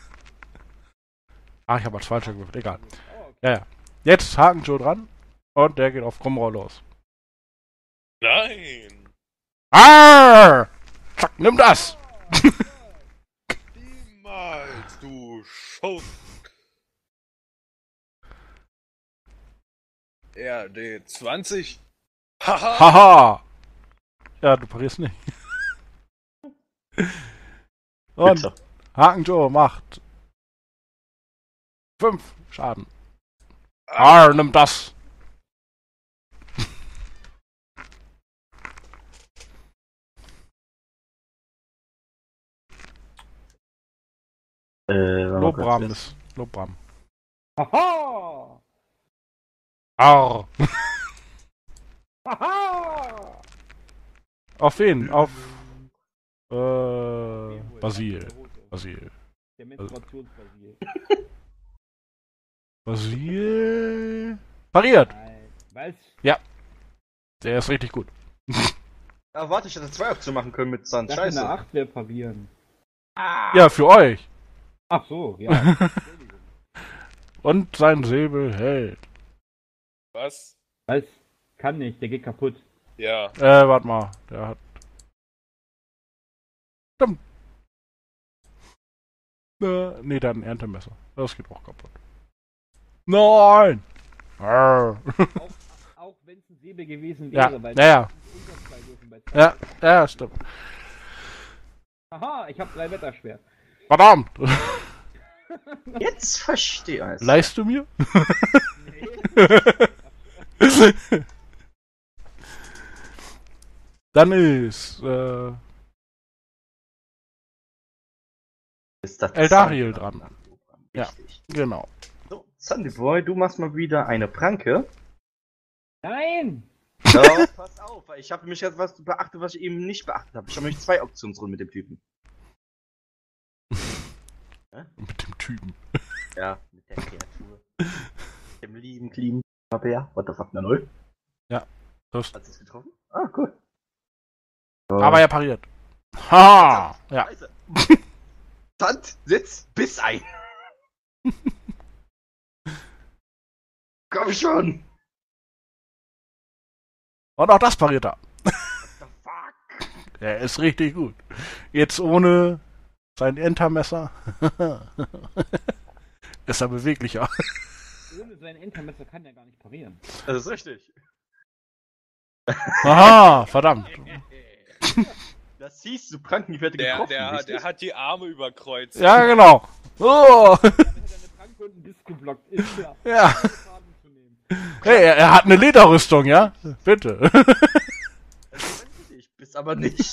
Ich habe als falscher gewürfelt, egal. Ja. Jetzt Haken Joe dran und der geht auf Krumrohr los. Nein! Arr! Zack, nimm das! Niemals, du Schuft! RD20. Haha! Haha! Ja, du parierst nicht. Und Bitte. Haken Joe macht 5 Schaden. Arr, nimm das! Lobram ist. Lobram. Haha! Arr! Haha! Auf wen? Auf Basil. Basil. Der Menstruationsbasil. Basil. Pariert! Nein. Was? Der ist richtig gut. Ja, warte, ich hätte 2 Aktionen machen können mit Sand. Dachte, eine Scheiße. 8 wäre parieren. Ja, für euch. Ach so, ja. Entschuldigung. Und sein Säbel hält. Was? Was? Kann nicht, der geht kaputt. Ja. Warte mal. Der hat. Stimmt. Nee, der hat ein Erntemesser. Das geht auch kaputt. Nein! Arr. Auch wenn es ein Säbel gewesen Ja, wäre, weil ja. unter 2 Würfen bei 2. Ja, stimmt. Haha, ich hab 3 Wetterschwert. Verdammt! Jetzt verstehe ich. Leihst du mir? Nee. Dann ist Ist das Eldariel Sand dran. Ja. Richtig. Genau. So, Sandy Boy, du machst mal wieder eine Pranke. Nein! So, pass auf, weil ich habe mich jetzt was beachtet, was ich eben nicht beachtet habe. Ich habe nämlich 2 Optionsrunden mit dem Typen. Mit dem Typen. Ja, mit der Kreatur. Dem lieben, clean Bär. What the fuck, na 0? Das. Hat es getroffen? Ah, cool. Aber er pariert. Ha! Ja. Scheiße. Sand, Sitz, Biss ein. Komm schon. Und auch das pariert er. What the fuck? Er ist richtig gut. Jetzt ohne sein Entermesser ist er beweglicher. Ohne sein Entermesser kann er gar nicht parieren. Das ist richtig. Aha, verdammt. Das hieß, du Prankenwerte getroffen, Der richtig? hat die Arme überkreuzt. Ja, genau. Oh. Dann hat er eine Pranke und einen Disco blockt. Ist klar. Ja. Schaden zu nehmen. Hey, er hat eine Lederrüstung, ja? Bitte. Also, ich bist aber nicht.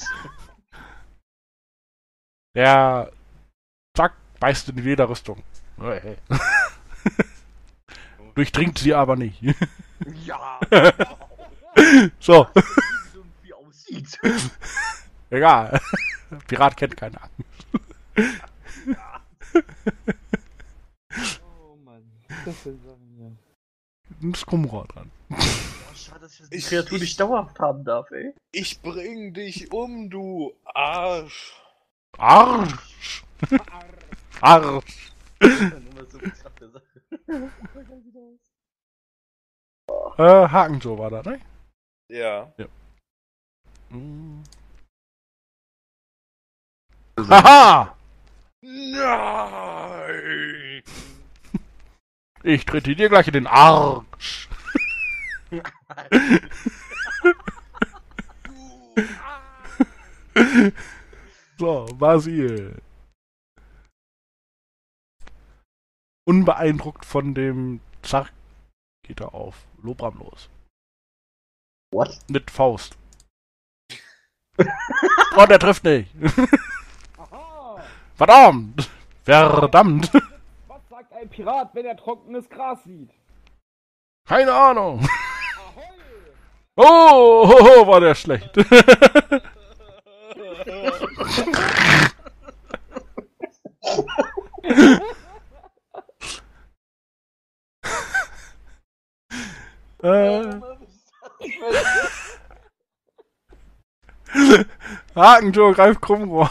Der zack, beißt in die Lederrüstung. Oh, hey. Durchdringt sie aber nicht. Ja. So, Wie aussieht. egal. Pirat kennt keine Ahnung. Oh Mann, das sind Sachen, ja. Ein Skumrohr dran. Boah, schade, dass ich das Kreatur nicht dauerhaft haben darf, ey. Ich bring dich um, du Arsch. Arsch! Arsch! Nur so Kraft der Sache. Hakenjo war da, ne? Ja. Hm. Haha! Nein! Ich trete dir gleich in den Arsch. So, Basil. Unbeeindruckt von dem Zark geht er auf Lobram los. What? Mit Faust. Oh, der trifft nicht. Aha! Verdammt! Verdammt! Was sagt ein Pirat, wenn er trockenes Gras sieht? Keine Ahnung. Ahoi! Oh, war der schlecht. Hakenjo greift Krummrohr.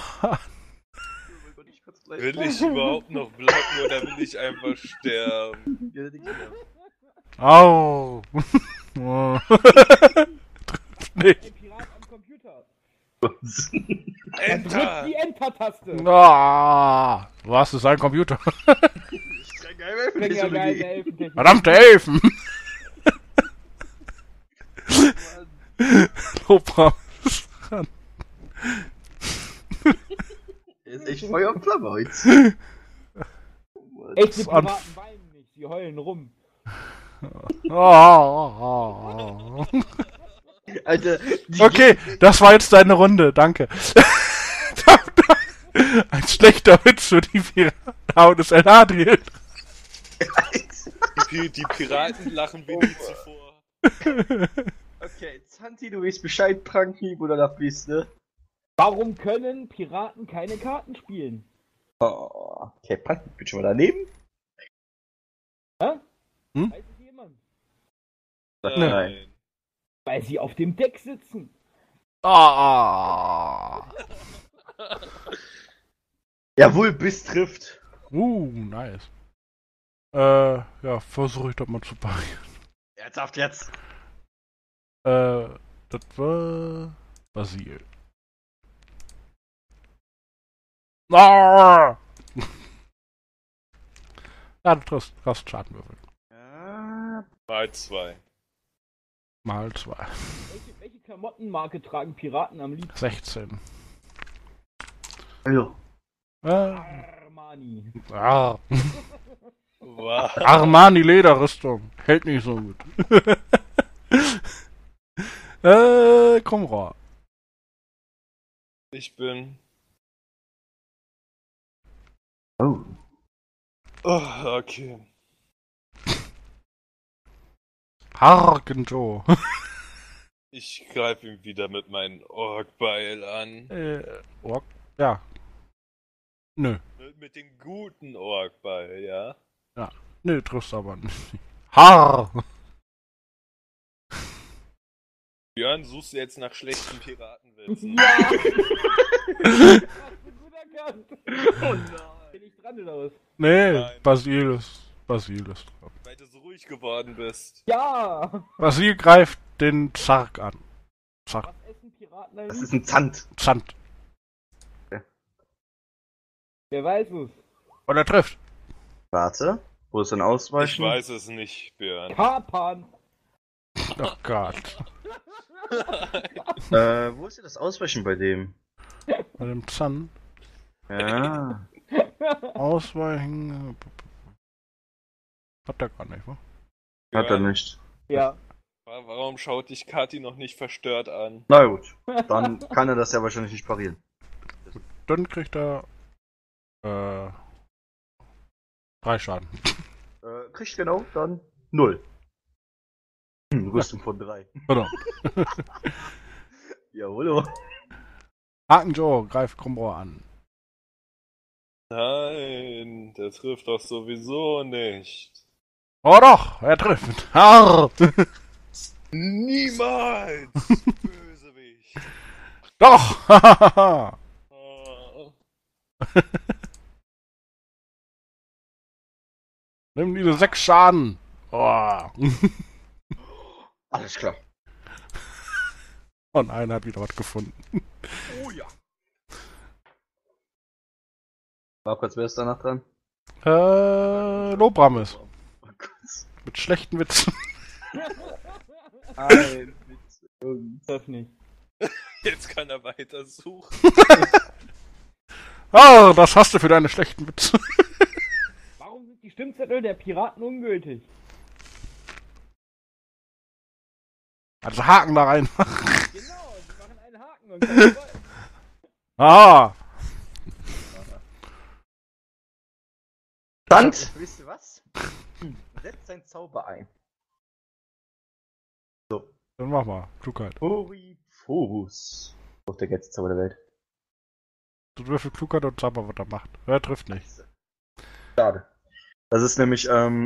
Will ich überhaupt noch blocken oder will ich einfach sterben? Au. Trifft nicht. Ein Pirat am Computer. Drückt Enter! die Enter-Taste. Ah, was ist ein Computer? Bring ja geil, der Elfentechnik. Verdammte Elfen! Lobram ist dran. Der ist echt Feuer und Flamme heute. Echte Das an- Piraten weinen nicht, sie heulen rum. Oh. Alter, Okay, das war jetzt deine Runde, danke. Ein schlechter Witz für die Piraten. Hauen es ein Adriel. Die Piraten lachen wie nie zuvor. Okay, Zanti, du weißt Bescheid, Pranki, wo du da bist, ne? Warum können Piraten keine Karten spielen? Oh, okay, Pranki, bist du schon mal daneben? Hä? Hm? Weiß es jemand? Nein. Weil sie auf dem Deck sitzen. Ah. Jawohl, Biss trifft. Nice. Ja, versuche ich das mal zu parieren. Ernsthaft jetzt. Das war Basil. Ah! Ja, du hast Schadenwürfel. Ja. Mal 2. Mal 2. Welche Klamottenmarke tragen Piraten am liebsten? 16. Ja. Armani. Wow. Armani Lederrüstung. Hält nicht so gut. Krummrohr. Ich bin. Oh. Oh, okay. Hakenjo. Ich greife ihn wieder mit meinem Orkbeil an. Ork. Ja. Nö. Mit dem guten Orkbeil, ja? Nö, triffst aber nicht. Har. Björn, suchst du jetzt nach schlechten Piratenwitzen? Ja! Hast du gut erkannt. Oh nein. Bin ich dran oder was? Nee, Nein. Basil ist dran. Weil du so ruhig geworden bist. Ja! Basil greift den Zark an. Zark. Was essen Piraten am Das ist liebsten? ein Zand. Zand. Wer weiß es? Und er trifft. Warte. Wo ist ein Ich Ausweichen? weiß es nicht, Björn. Kapern! Oh Gott. Wo ist denn das Ausweichen bei dem? Bei dem Zand. Ja. Ausweichen. Hat er gar nicht, wa? Hat er nicht. Ja. Warum schaut dich Kati noch nicht verstört an? Na gut, dann kann er das ja wahrscheinlich nicht parieren. Dann kriegt er 3 Schaden. Kriegt genau, dann 0. Rüstung von 3. Genau. Jawohl. Haken Joe greift Krummrohr an. Nein, der trifft doch sowieso nicht. Oh doch, er trifft. Arr. Niemals! Bösewicht! Doch! Ah. Nimm diese 6 Schaden. Oh. Alles klar. Und einer hat wieder was gefunden. Oh ja. War kurz, wer ist danach dran? Lobramis. Oh Gott. Mit schlechten Witzen. Ein Witz. Das nicht. Jetzt kann er weiter suchen. Ah, das hast du für deine schlechten Witze. Warum sind die Stimmzettel der Piraten ungültig? Also Haken da rein. Genau, sie machen einen Haken und können weiter. Ah. Sand! Wisst ihr was? Setzt seinen Zauber ein. So. Dann mach mal. Klugheit. Oriphobus. Auf der geilste Zauber der Welt. Du würfel Klugheit und Zauber, was er macht. Er trifft nicht. Schade. Das ist nämlich,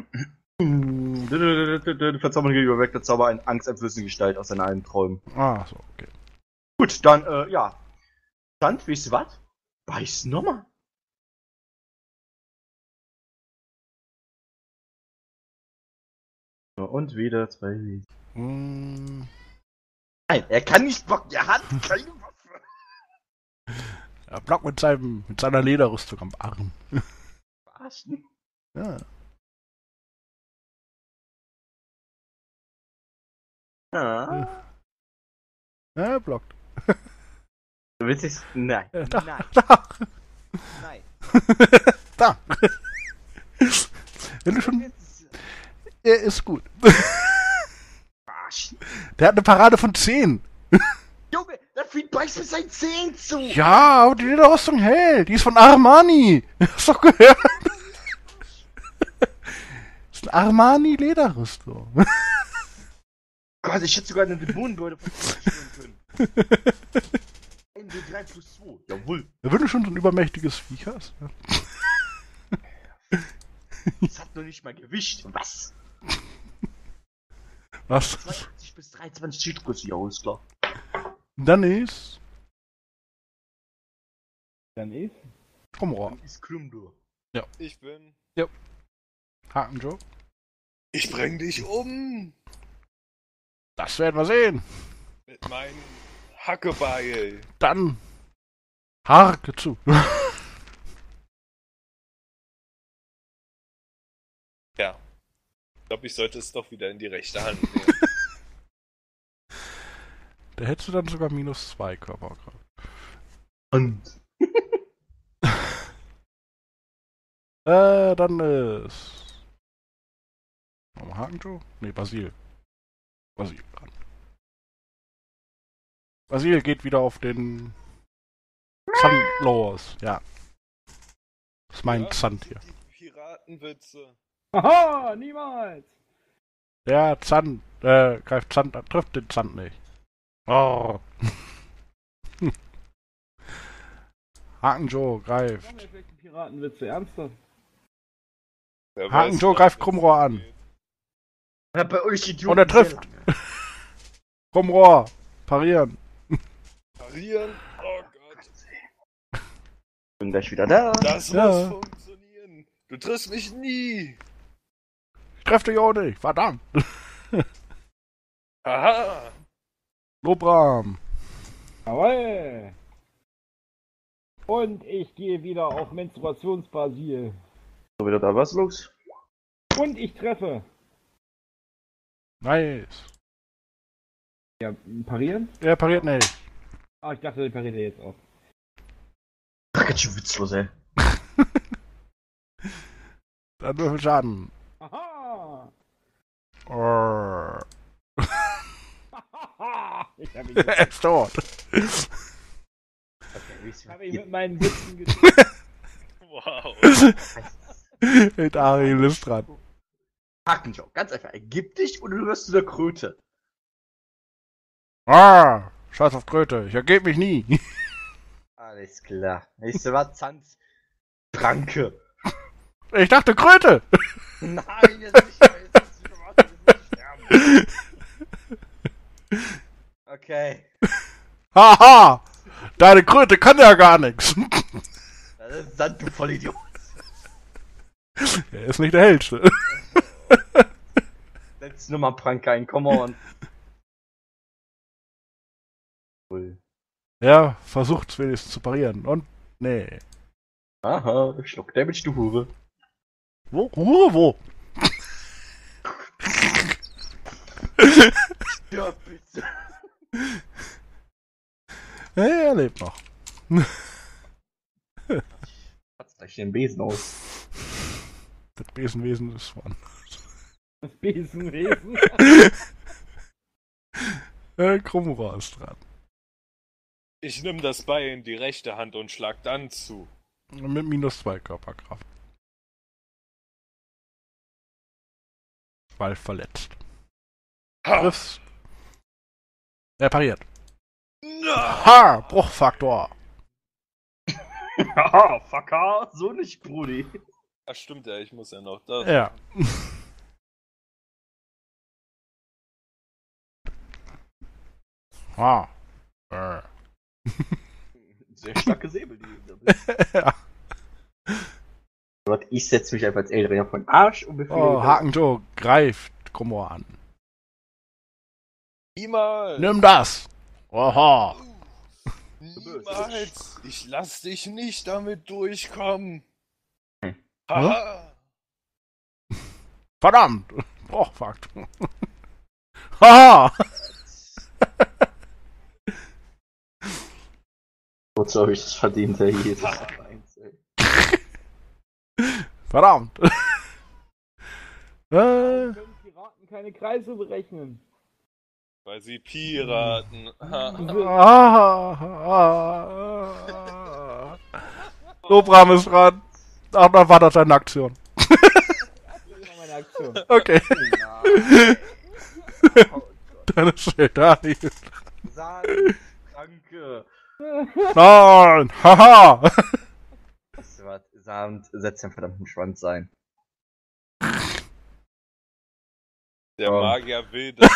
Verzauberung gegenüber weg der Zauber eine angsteinflößende Gestalt aus seinen alten Träumen. Ah, so, okay. Gut, dann, ja. Sand, wisst ihr was? Beiß nochmal. So, und wieder 2 Mm, Nein, er kann nicht blocken, er hat keine Waffe. er blockt mit seiner Lederrüstung am Arm. Verarschen? Ja. Ja. Ja, er blockt. Du willst nicht... Nein. Da. Nein. Da. Nein. Da. Wenn du schon... Er ist gut. Verarschen. Der hat eine Parade von 10. Junge, der Vieh beißt mit seinen Zähnen zu. Ja, aber die Lederrüstung hält. Die ist von Armani. Hast du doch gehört? Das ist eine Armani-Lederrüstung. Gott, ich hätte sogar eine Dämonenbeutel von spielen können. 1W3 plus 2. Jawohl. Wenn du schon so ein übermächtiges Viech hast. Ja. Das hat noch nicht mal Gewicht. Was? Was? 20 bis 23 Schildgröße, ja, ist klar. Dann ist... Dann ist. Krummrohr. Ist Klumdur. Ich bin. Haken Joe. Ich bring dich um! Das werden wir sehen. Mit meinem Hackebeil. Dann... Harke zu. Ja. Ich glaube, ich sollte es doch wieder in die rechte Hand nehmen. Da hättest du dann sogar -2 Körperkraft. Und. Dann ist... Nochmal Haken Joe? Nee, Basil. Basil dran. Basil geht wieder auf den... Sun los. Ja. Das ist mein Ja, Zand hier. Die Piratenwitze. Haha, niemals! Der Zand, greift Zand an, trifft den Zand nicht. Oh. Haken Joe greift. Warum effekte Piratenwitze? Ernsthaft? Wer Haken weiß, Joe was greift jetzt Krummrohr an. geht. Ja, bei euch Idioten. Und er trifft. Krummrohr. Parieren. Parieren? Oh Gott. Bin gleich wieder da. Das Ja. muss funktionieren. Du triffst mich nie. Ich treffe dich auch nicht. Verdammt. Aha. Lobram. Jawoll! Und ich gehe wieder auf Menstruationsbasil. So, wieder da was los? Und ich treffe. Nice. Ja, parieren? Er pariert nicht. Ah, ich dachte, der pariert ja jetzt auch. Ach, ganz schön witzlos, ey. Dann würfel Schaden. Aha! Ich hab ihn Er ist tot. ihn mit meinen Witzen gespielt. Wow. Mit Ariel ist dran. Hakenjob, ganz einfach. Ergib dich oder du wirst zu der Kröte. Scheiß auf Kröte, ich ergeb mich nie. Alles klar. Nächste war Zanz. Pranke. Ich dachte Kröte. Nein, jetzt nicht mehr. Jetzt muss sterben. Okay. Haha! Deine Kröte kann ja gar nichts. Das ist Sand, du Vollidiot. Er ist nicht der Hellste. Setz nur mal Pranke ein, come on. Cool. Ja, versucht's wenigstens zu parieren. Und nee. Aha, Schluck Damage, du Hure. Wo? Hure, wo? Ja, bitte. Er lebt noch. Hat's gleich den Besen aus. Das Besenwesen ist von. Das Besenwesen. Krummura ist dran. Ich nimm das Beil in die rechte Hand und schlag dann zu. Mit -2 Körperkraft. Weil verletzt. Triffst. Er pariert. Ha! Bruchfaktor. Haha, Fucker, so nicht, Brudi. Ach stimmt ja, ich muss ja noch das. Ja. Ha. Sehr starke Säbel, die Ja. Gott, ich setze mich einfach als Eldringer von Arsch und befehle. Oh, Hakenjo greift Krummura an. Niemals! Nimm das! Oha! Niemals! Ich lass dich nicht damit durchkommen! Hm. Haha! Verdammt! Bruchfaktor. Haha! Wozu habe ich das verdient, Herr Jesus? Verdammt! Warum können Piraten keine Kreise berechnen? Weil sie Piraten. Lobram ist dran. Ach, dann war das eine Aktion. Das war meine Aktion. Okay. Oh Deine Schildari. Sand, Kranke. Nein! Haha! Weißt du was? Sand, setz den verdammten Schwanz ein. Der Magier will das.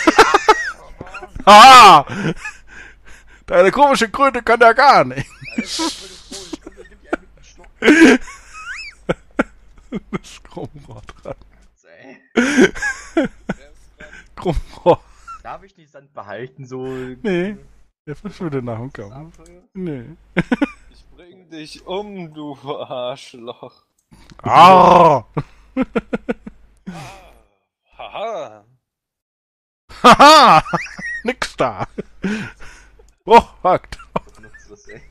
Haha! Deine komische Kröte kann ja gar nicht. Das ist Krummrohr dran. Krummrohr. Darf ich die Sand behalten, so? Nee. Der verschwindet nach dem Kampf. Nee. Ich bring dich um, du Arschloch. Arr! Haha! Haha! Nix da! Bruchfakt! Nutzt das, ey.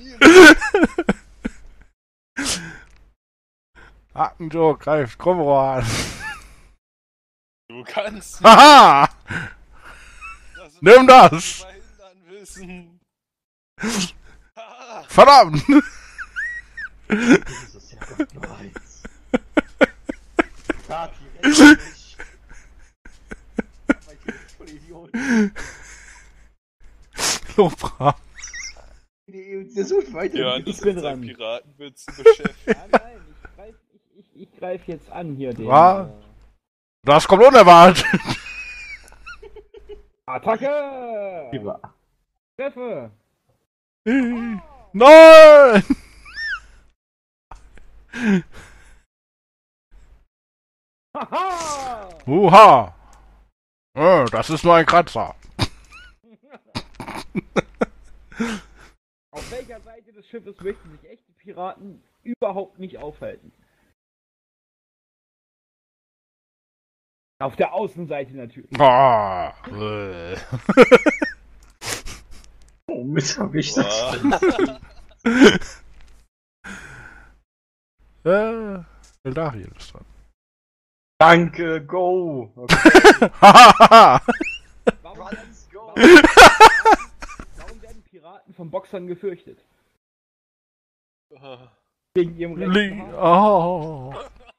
Hakenjo greift Krummrohr an. Du kannst Haha! das Nimm das! verhindern wissen. Haha! Verdammt! Jesus, Herrgott, nur eins. Tat die Rechte nicht. Aber ich bin voll Idiot. Lobram. Der sucht weiter. Ja, Ich das bin ist dran. ein Piratenwitzen beschäftigt. Nein, ich greif jetzt an hier den. Was? Das kommt unerwartet! Attacke! Über. Treffe! Nein! Haha! Uha! Das ist nur ein Kratzer. Auf welcher Seite des Schiffes möchten sich echte Piraten überhaupt nicht aufhalten? Auf der Außenseite natürlich. Ah, Womit hab ich das? Boah. Eldariel ist dran. Danke, go! Hahaha! Warum werden Piraten von Boxern gefürchtet? Wegen ihrem rechten Haar? Oh.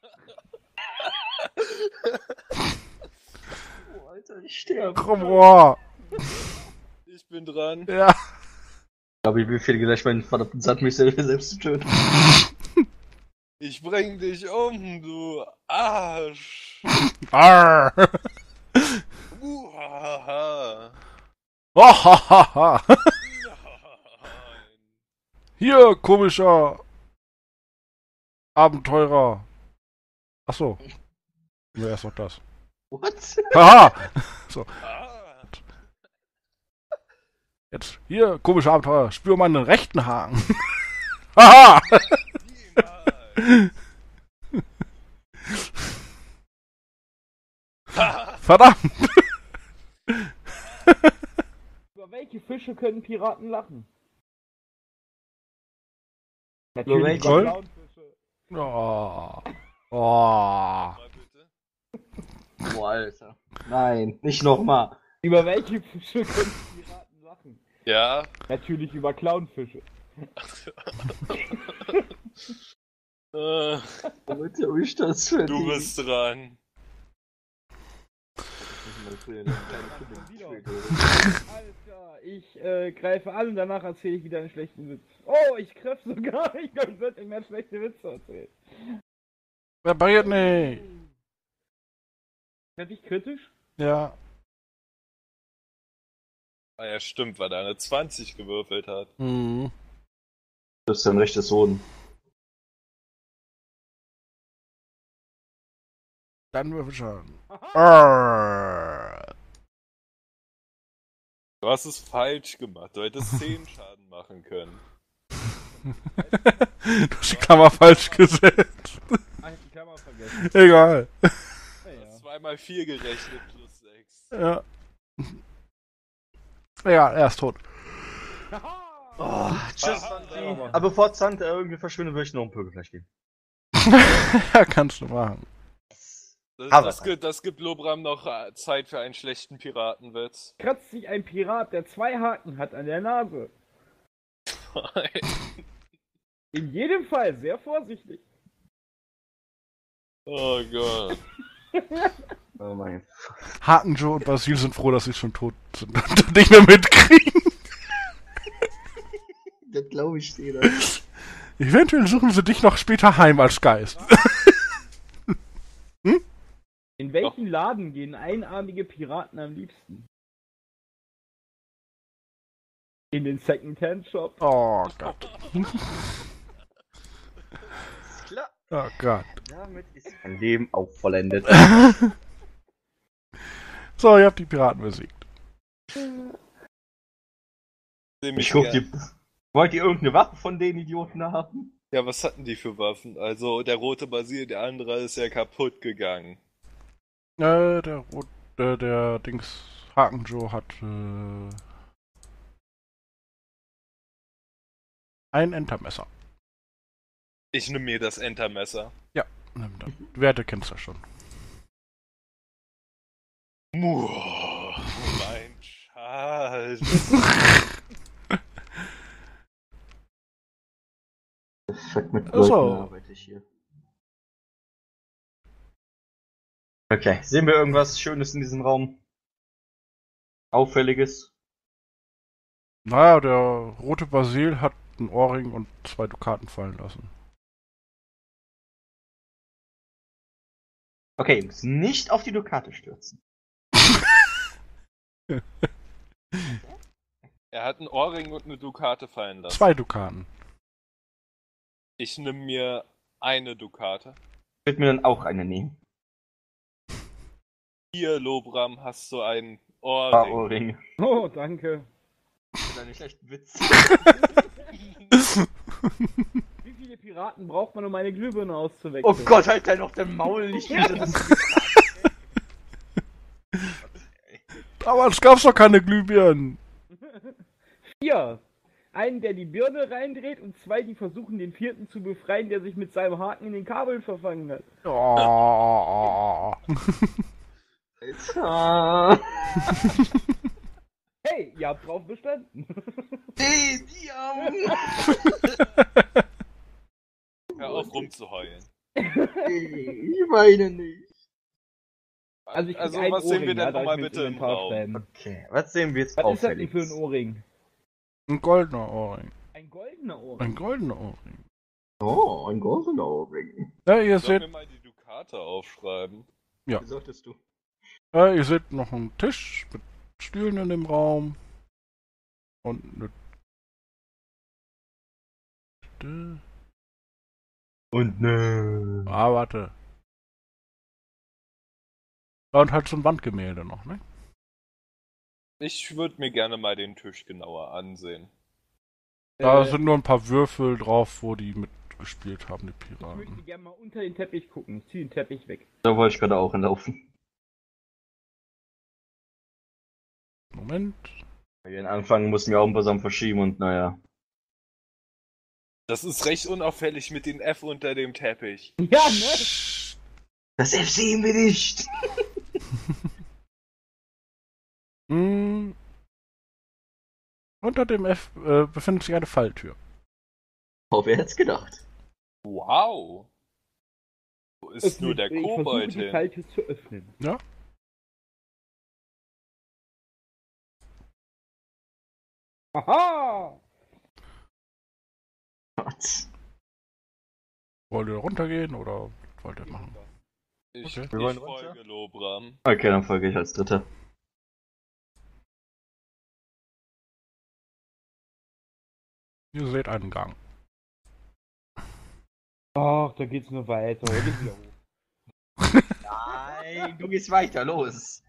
Oh, Alter, ich sterbe. Komm, boah. Ich bin dran. Ja. Ich glaube, ich befehle gleich meinen verdammten Sand, mich selbst zu töten. Ich bring dich um, du Arsch. Arr. Uhaha. Ohahaha. Nein. Hier, komischer Abenteurer. Achso. Nur erst noch das. What? Haha. Ah. Jetzt, hier, komischer Abenteurer. Spür meinen rechten Haken. Haha. Verdammt. Über welche Fische können Piraten lachen? Über welche? über Clownfische. Oh. Oh. Mal bitte. Boah, Alter. Nein, nicht nochmal. Über welche Fische können Piraten lachen? Ja. Natürlich über Clownfische. Womit habe ich das verdient? Du bist dran. Alter, ich greife an und danach erzähle ich wieder einen schlechten Witz. Oh, ich treffe sogar. Ich glaube, ich sollte mehr schlechte Witze erzählen. Repariert nicht. Treffe ich kritisch? Ja. Ah ja, stimmt, weil er eine 20 gewürfelt hat. Mhm. Das ist ein rechtes Sohn. Dann Würfelschaden. Arr. Du hast es falsch gemacht. Du hättest 10 Schaden machen können. Du hast die Klammer falsch gesetzt. Ach, ich hab die Klammer vergessen. Egal. Ja, Du ja. hast 2 mal 4 gerechnet plus 6. Ja. Egal, er ist tot. Oh, tschüss, Ah, Santi. ja. Aber bevor Santi irgendwie verschwindet, würde ich noch ein Pökelfleisch geben. Ja, kannst du machen. Das gibt Lobram noch Zeit für einen schlechten Piratenwitz. Kratzt sich ein Pirat, der 2 Haken hat an der Nase. In jedem Fall sehr vorsichtig. Oh Gott. Oh mein. Haken Joe und Basil sind froh, dass sie schon tot sind und nicht mehr mitkriegen. Das glaube ich dir. Eventuell suchen sie dich noch später heim als Geist. In welchen Laden gehen einarmige Piraten am liebsten? In den Second-Hand-Shop. Oh Gott. Klar. Oh Gott. Damit ist mein Leben auch vollendet. So, ihr habt die Piraten besiegt. Ich guck die. Wollt ihr irgendeine Waffe von den Idioten haben? Ja, was hatten die für Waffen? Also, der rote Basil, der andere ist ja kaputt gegangen. Der Dings Haken Joe hat ein Entermesser. Ich nehme mir das Entermesser. Ja, nimm das. Die Werte kennst du schon. Mein Schatz. Fuck, mit Leuten arbeite ich hier. Okay, sehen wir irgendwas Schönes in diesem Raum? Auffälliges? Naja, der rote Basil hat einen Ohrring und 2 Dukaten fallen lassen. Okay, Jungs, nicht auf die Dukate stürzen. Er hat einen Ohrring und eine Dukate fallen lassen. 2 Dukaten. Ich nehme mir eine Dukate. Ich würde mir dann auch eine nehmen. Hier, Lobram, hast du einen Ohrring. Ohrring. Oh, danke. Das ist ein schlechter Witz. Wie viele Piraten braucht man, um eine Glühbirne auszuwechseln? Oh Gott, halt dein auf dem Maul nicht wieder. Aber es gab's doch keine Glühbirnen. 4. einen, der die Birne reindreht und 2, die versuchen, den 4. zu befreien, der sich mit seinem Haken in den Kabeln verfangen hat. Oh. Hey, ihr habt drauf bestanden. Hey, die Armen! Hör auf rumzuheulen. Ich meine nicht. Also, ich krieg Also einen was sehen wir Ohrring, denn ja, darf nochmal ich mir ins bitte im Inventar Raum? schreiben. Okay, was sehen wir jetzt Was ist das denn auffällig? für ein Ohrring? Ein goldener Ohrring. Ein goldener Ohrring. Ein goldener Ohrring. Oh, ein goldener Ohrring. Ja, ihr Sollen wir seht, mal die Dukate aufschreiben? Ja. Wie solltest du? ihr seht noch einen Tisch mit Stühlen in dem Raum. Und eine. Und ne. Ah, warte. Ja, und halt so ein Wandgemälde noch, ne? Ich würde mir gerne mal den Tisch genauer ansehen. Da sind nur ein paar Würfel drauf, wo die mitgespielt haben, die Ich möchte Piraten. gerne mal unter den Teppich gucken. Ich zieh den Teppich weg. Da wollte ich gerade auch hinlaufen. Moment. Den Anfang mussten wir auch ein paar Sachen verschieben und naja. Das ist recht unauffällig mit dem F unter dem Teppich. Ja, ne? Das F sehen wir nicht! Hm. Unter dem F befindet sich eine Falltür. Oh, wer hätte es gedacht? Wow! Wo ist nur der Ich Kobold versuche, die hin? Falltür zu öffnen. Ja? Aha! Gott. Wollt ihr runtergehen oder was wollt ihr machen? Ich, Okay. Wir wollen ich runter? folge Lobram. Okay, dann folge ich als Dritter. Ihr seht einen Gang. Ach, da geht's nur weiter. Da geht's wieder hoch. Nein, du gehst weiter, los!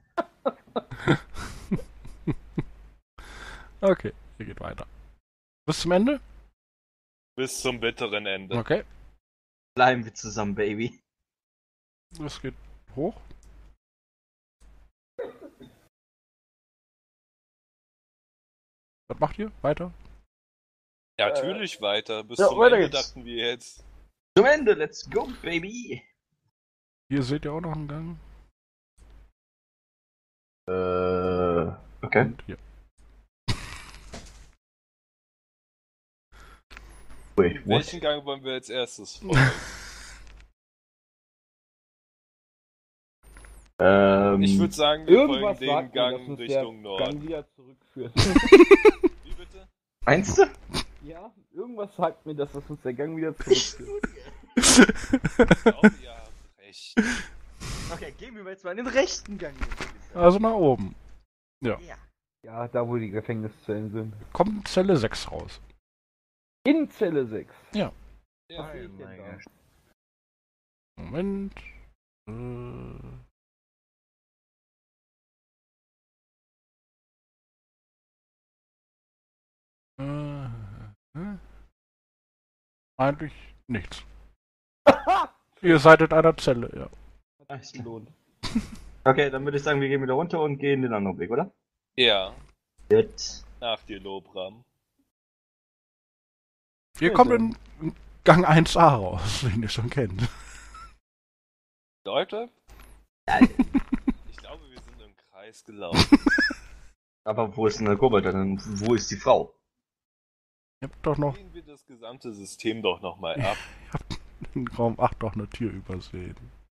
Okay, ihr geht weiter. Bis zum Ende? Bis zum bitteren Ende. Okay. Bleiben wir zusammen, Baby. Es geht hoch. Was macht ihr? Weiter? Ja, natürlich weiter. Bis ja, zum weiter Ende geht's. dachten wir jetzt. Zum Ende, let's go, Baby! Hier seht ihr auch noch einen Gang. Okay. Und hier. Wait, what? Welchen Gang wollen wir als erstes folgen? Ich würde sagen, wir Irgendwas folgen sagt dem mir, dass Gang uns Richtung der Gang Norden. wieder zurückführt. Wie bitte? Meinst du? Ja, irgendwas sagt mir, dass das uns der Gang wieder zurückführt. Ich glaube, ihr habt recht. Okay, gehen wir jetzt mal in den rechten Gang. Also nach oben. Ja, da wo die Gefängniszellen sind. Kommt Zelle 6 raus. In Zelle 6. Ja. Was sehe ich denn da? Moment. Eigentlich nichts. Ihr seid in einer Zelle, ja. Alles klar. Gelohnt. Okay, dann würde ich sagen, wir gehen wieder runter und gehen den anderen Weg, oder? Ja, Gut. nach dir, Lobram. Ihr kommt in Gang 1a raus, den ihr schon kennt. Leute? Ich glaube, wir sind im Kreis gelaufen. Aber wo ist denn der Kobold denn? Wo ist die Frau? Ihr habt doch noch Gehen wir das gesamte System doch nochmal ab. in Raum 8 doch eine Tür übersehen.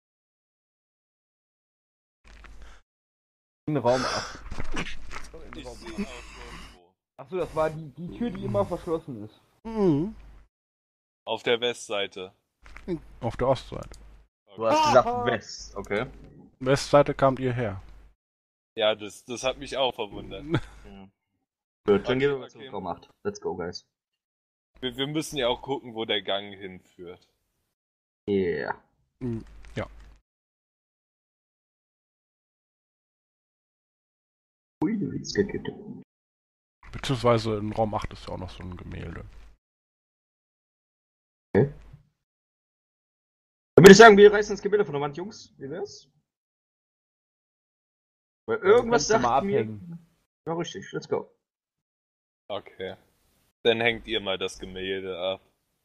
In Raum 8. Ich sehe auch irgendwo. Achso, das war die Tür, die immer verschlossen ist. Mhm. Auf der Westseite. Auf der Ostseite. Du hast gesagt West, okay. Westseite kamt ihr her. Ja, das hat mich auch verwundert. Gut, dann gehen wir mal zum Raum 8. Let's go, guys. Wir müssen ja auch gucken, wo der Gang hinführt. Yeah. Ja. Ui, jetzt geht. Beziehungsweise in Raum 8 ist ja auch noch so ein Gemälde. Okay. Dann würde ich sagen, wir reißen das Gemälde von der Wand, Jungs. Wie wär's? Weil irgendwas Kannst du mal sagt mir... abhängen. Ja, richtig. Let's go. Okay. Dann hängt ihr mal das Gemälde ab.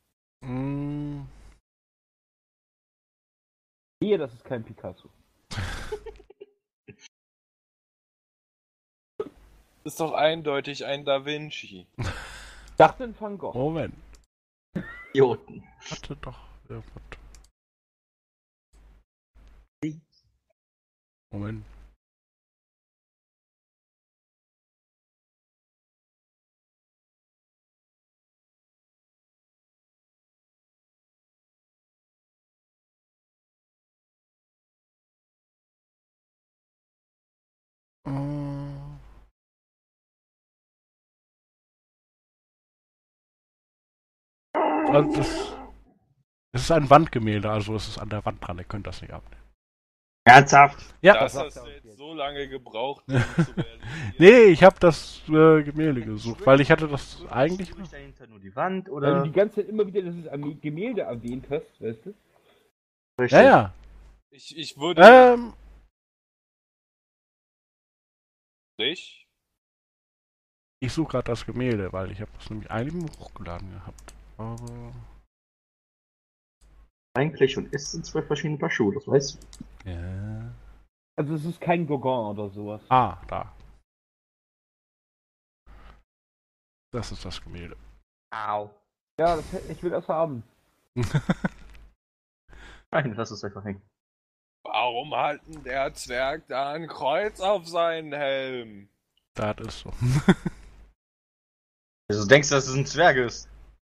Hier, das ist kein Picasso. Das ist doch eindeutig ein Da Vinci. Ich dachte ein Van Gogh. Moment. Idioten. Warte doch. Ja, warte. Moment. Also es ist ein Wandgemälde, also es ist an der Wand dran, ihr könnt das nicht abnehmen. Ernsthaft? Ja. Das hast du jetzt so lange gebraucht, um zu realisieren. Nee, ich habe das Gemälde gesucht, weil ich hatte das eigentlich... Suche ich dahinter nur die Wand, Weil oder? du die ganze Zeit immer wieder dieses Gemälde erwähnt hast, weißt du? Ja, ja. Ich würde... Ich suche gerade das Gemälde, weil ich habe das nämlich eigentlich hochgeladen gehabt. Aber... Eigentlich und ist sind 2 verschiedene Paar Schuhe, das weißt du. Ja. Also es ist kein Gauguin oder sowas. Ah, da. Das ist das Gemälde. Au. Ja, ich will das haben. Nein, lass es einfach hängen. Warum hat denn der Zwerg da ein Kreuz auf seinen Helm? Das ist so. Also denkst du, dass es ein Zwerg ist?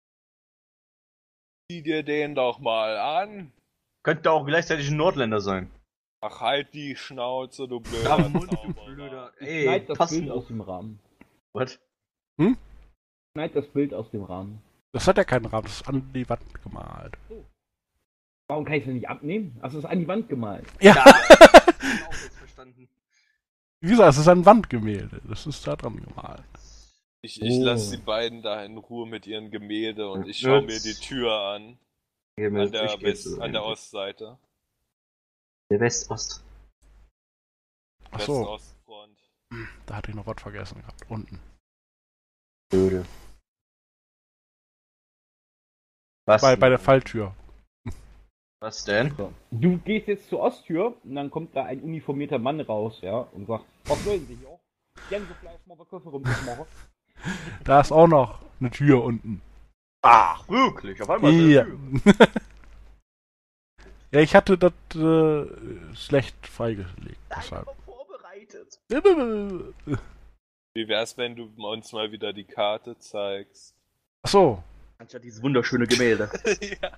Sieh dir den doch mal an. Könnte auch gleichzeitig ein Nordländer sein. Ach, halt die Schnauze, du blöder Ja, Mund, du Zauberer. blöder. Ey, schneid das pass Bild mal aus auf. dem Rahmen. Was? Schneid das Bild aus dem Rahmen. Das hat ja keinen Rahmen, das ist an die Wand gemalt. Warum kann ich das nicht abnehmen? Also es ist an die Wand gemalt. Ja! Hab ich auch jetzt verstanden. Wie gesagt, es ist ein Wandgemälde. Das ist da dran gemalt. Ich lasse die beiden da in Ruhe mit ihren Gemälde und ich Ja, schaue mir die Tür an. An der Ostseite. Der West-Ost. Achso, West-Ostfront. da hatte ich noch was vergessen gehabt. Unten. Blöde. Was? Bei der Falltür. Was denn? So. Du gehst jetzt zur Osttür und dann kommt da ein uniformierter Mann raus, ja, und sagt, was wollen Sie hier? Gänsefleisch mal Köpfe rumzumachen. Da ist auch noch eine Tür unten. Ach, wirklich? Auf einmal ist Ja. der Tür. Ja, ich hatte das schlecht freigelegt. Deshalb. Einfach vorbereitet. Wie wär's, wenn du uns mal wieder die Karte zeigst? Achso, Anstatt dieses wunderschöne Gemälde. Ja.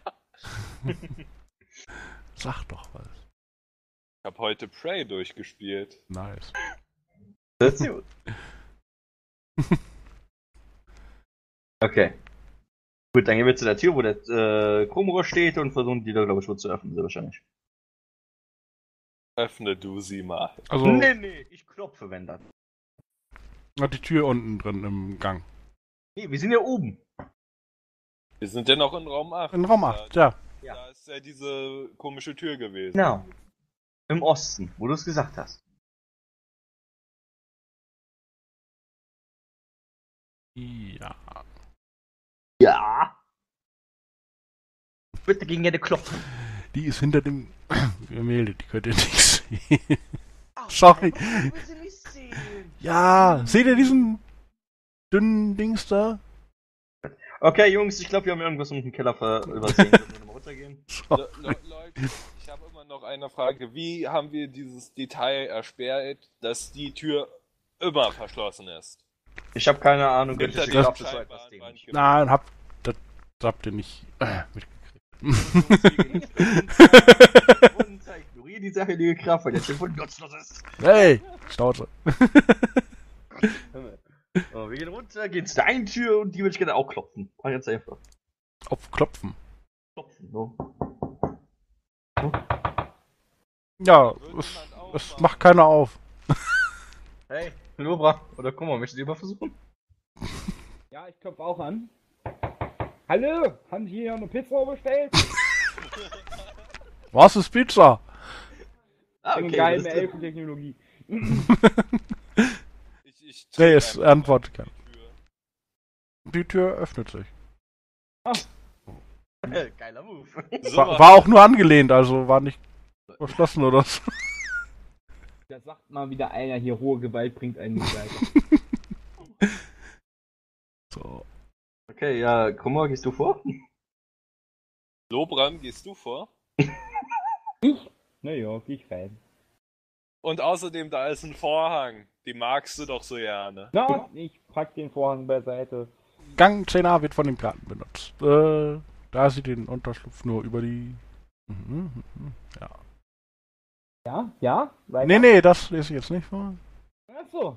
sag doch was. Ich habe heute Prey durchgespielt. Nice. Das ist gut. Okay. Gut, dann gehen wir zu der Tür, wo der Chromrohr steht und versuchen die da, glaube ich, wohl zu öffnen, sehr wahrscheinlich. Öffne du sie mal. Also, Nee, ich klopfe, wenn dann. hat die Tür unten drin im Gang. Nee, wir sind ja oben. Wir sind ja noch in Raum 8. In Raum 8, ja. Ja. Da ist ja diese komische Tür gewesen. Genau. Im Osten, wo du es gesagt hast. Ja. Ja. Bitte gegen jede klopfen. Die ist hinter dem Gemälde, die könnt ihr nicht sehen. Sorry. Ich will sie nicht sehen. Ja, seht ihr diesen dünnen Dings da? Okay, Jungs, ich glaube, wir haben irgendwas um den Keller übersehen. Können wir nochmal runtergehen? So. Leute, ich habe immer noch eine Frage. Wie haben wir dieses Detail ersperrt, dass die Tür immer verschlossen ist? Ich habe keine Ahnung. Hinter Ich dem glaube, das war scheinbaren etwas dämlich. Wandgemälde. Nein, das habt ihr nicht mitgekriegt. Ignoriere die Sache, die Kraft, weil der Telefon nutzlos ist. Hey, Schnauze. So, wir gehen runter, gehen zu der einen Tür und die würde ich gerne auch klopfen. War ganz einfach. Auf Klopfen. Klopfen, so. Ja, es macht keiner auf. Hey, Lobra, oder guck mal, möchtest du mal versuchen? Ja, ich klopfe auch an. Hallo, haben Sie hier eine Pizza bestellt? Was ist Pizza? Ah, Eine okay. geile das- Elfentechnologie. Ich Nee, es antwortet keiner. Die Tür öffnet sich. Geiler Move. So War auch nur angelehnt, also war nicht verschlossen oder so. Da sagt mal wieder einer hier, hohe Gewalt bringt einen nicht weiter. So. Okay, ja, Krummer, gehst du vor? Lobram, gehst du vor? Naja, geh ich rein. Und außerdem, da ist ein Vorhang. Die magst du doch so gerne. Na, ich pack den Vorhang beiseite. Gang 10a wird von dem Piraten benutzt. Da sie den Unterschlupf nur über die... Ja. Ja? Weiter? Nee, das lese ich jetzt nicht vor. Achso.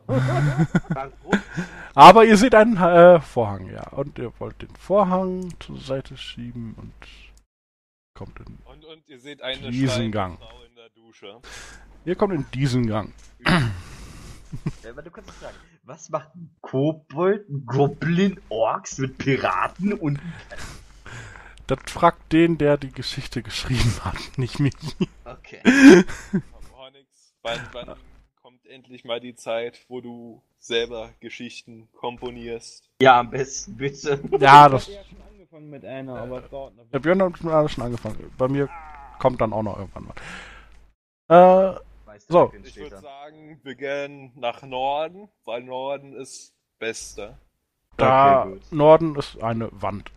Aber ihr seht einen Vorhang, ja. Und ihr wollt den Vorhang zur Seite schieben und kommt in Und ihr seht eine diesen schreiende Gang. Frau in der Dusche. Ihr kommt in diesen Gang. Aber du kannst es sagen. Was macht ein Kobold, ein Goblin, Orks mit Piraten und... Das fragt den, der die Geschichte geschrieben hat, nicht mich. Okay. Hornix, wann kommt endlich mal die Zeit, wo du selber Geschichten komponierst? Ja, am besten, bitte. Ja, das... Ich hab ja schon angefangen mit einer, aber es dauert noch. Der Björn hat alles schon angefangen. Bei mir kommt dann auch noch irgendwann mal. So. Ich würde sagen, wir gehen nach Norden, weil Norden ist Beste. Da Okay, gut. Norden ist eine Wand.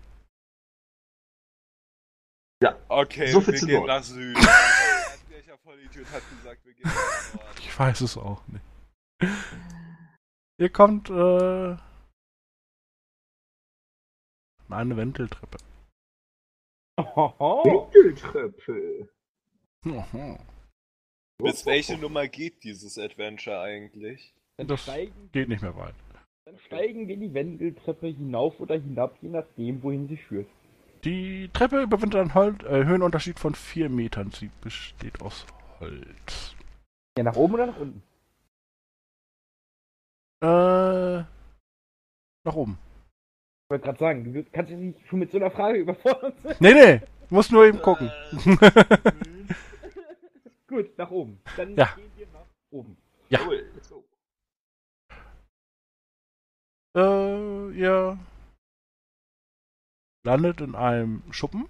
Okay, So viel wir zu gehen Norden. nach Süden. Welcher Vollidiot hat gesagt, wir gehen nach Norden? Ich weiß es auch nicht. Ihr kommt an eine Wendeltreppe. Winkeltröpfel. Oho. Bis welche Nummer geht dieses Adventure eigentlich? Das geht nicht mehr weit. Dann steigen wir die Wendeltreppe hinauf oder hinab, je nachdem, wohin sie führt. Die Treppe überwindet einen Höhenunterschied von 4 Metern. Sie besteht aus Holz. Ja, nach oben oder nach unten? Nach oben. Ich wollte gerade sagen, du kannst dich nicht schon mit so einer Frage überfordern sein. Nee, muss nur eben gucken. Gut, nach oben. Dann Ja. gehen wir nach oben. Ja. Cool, let's go. Ihr landet in einem Schuppen.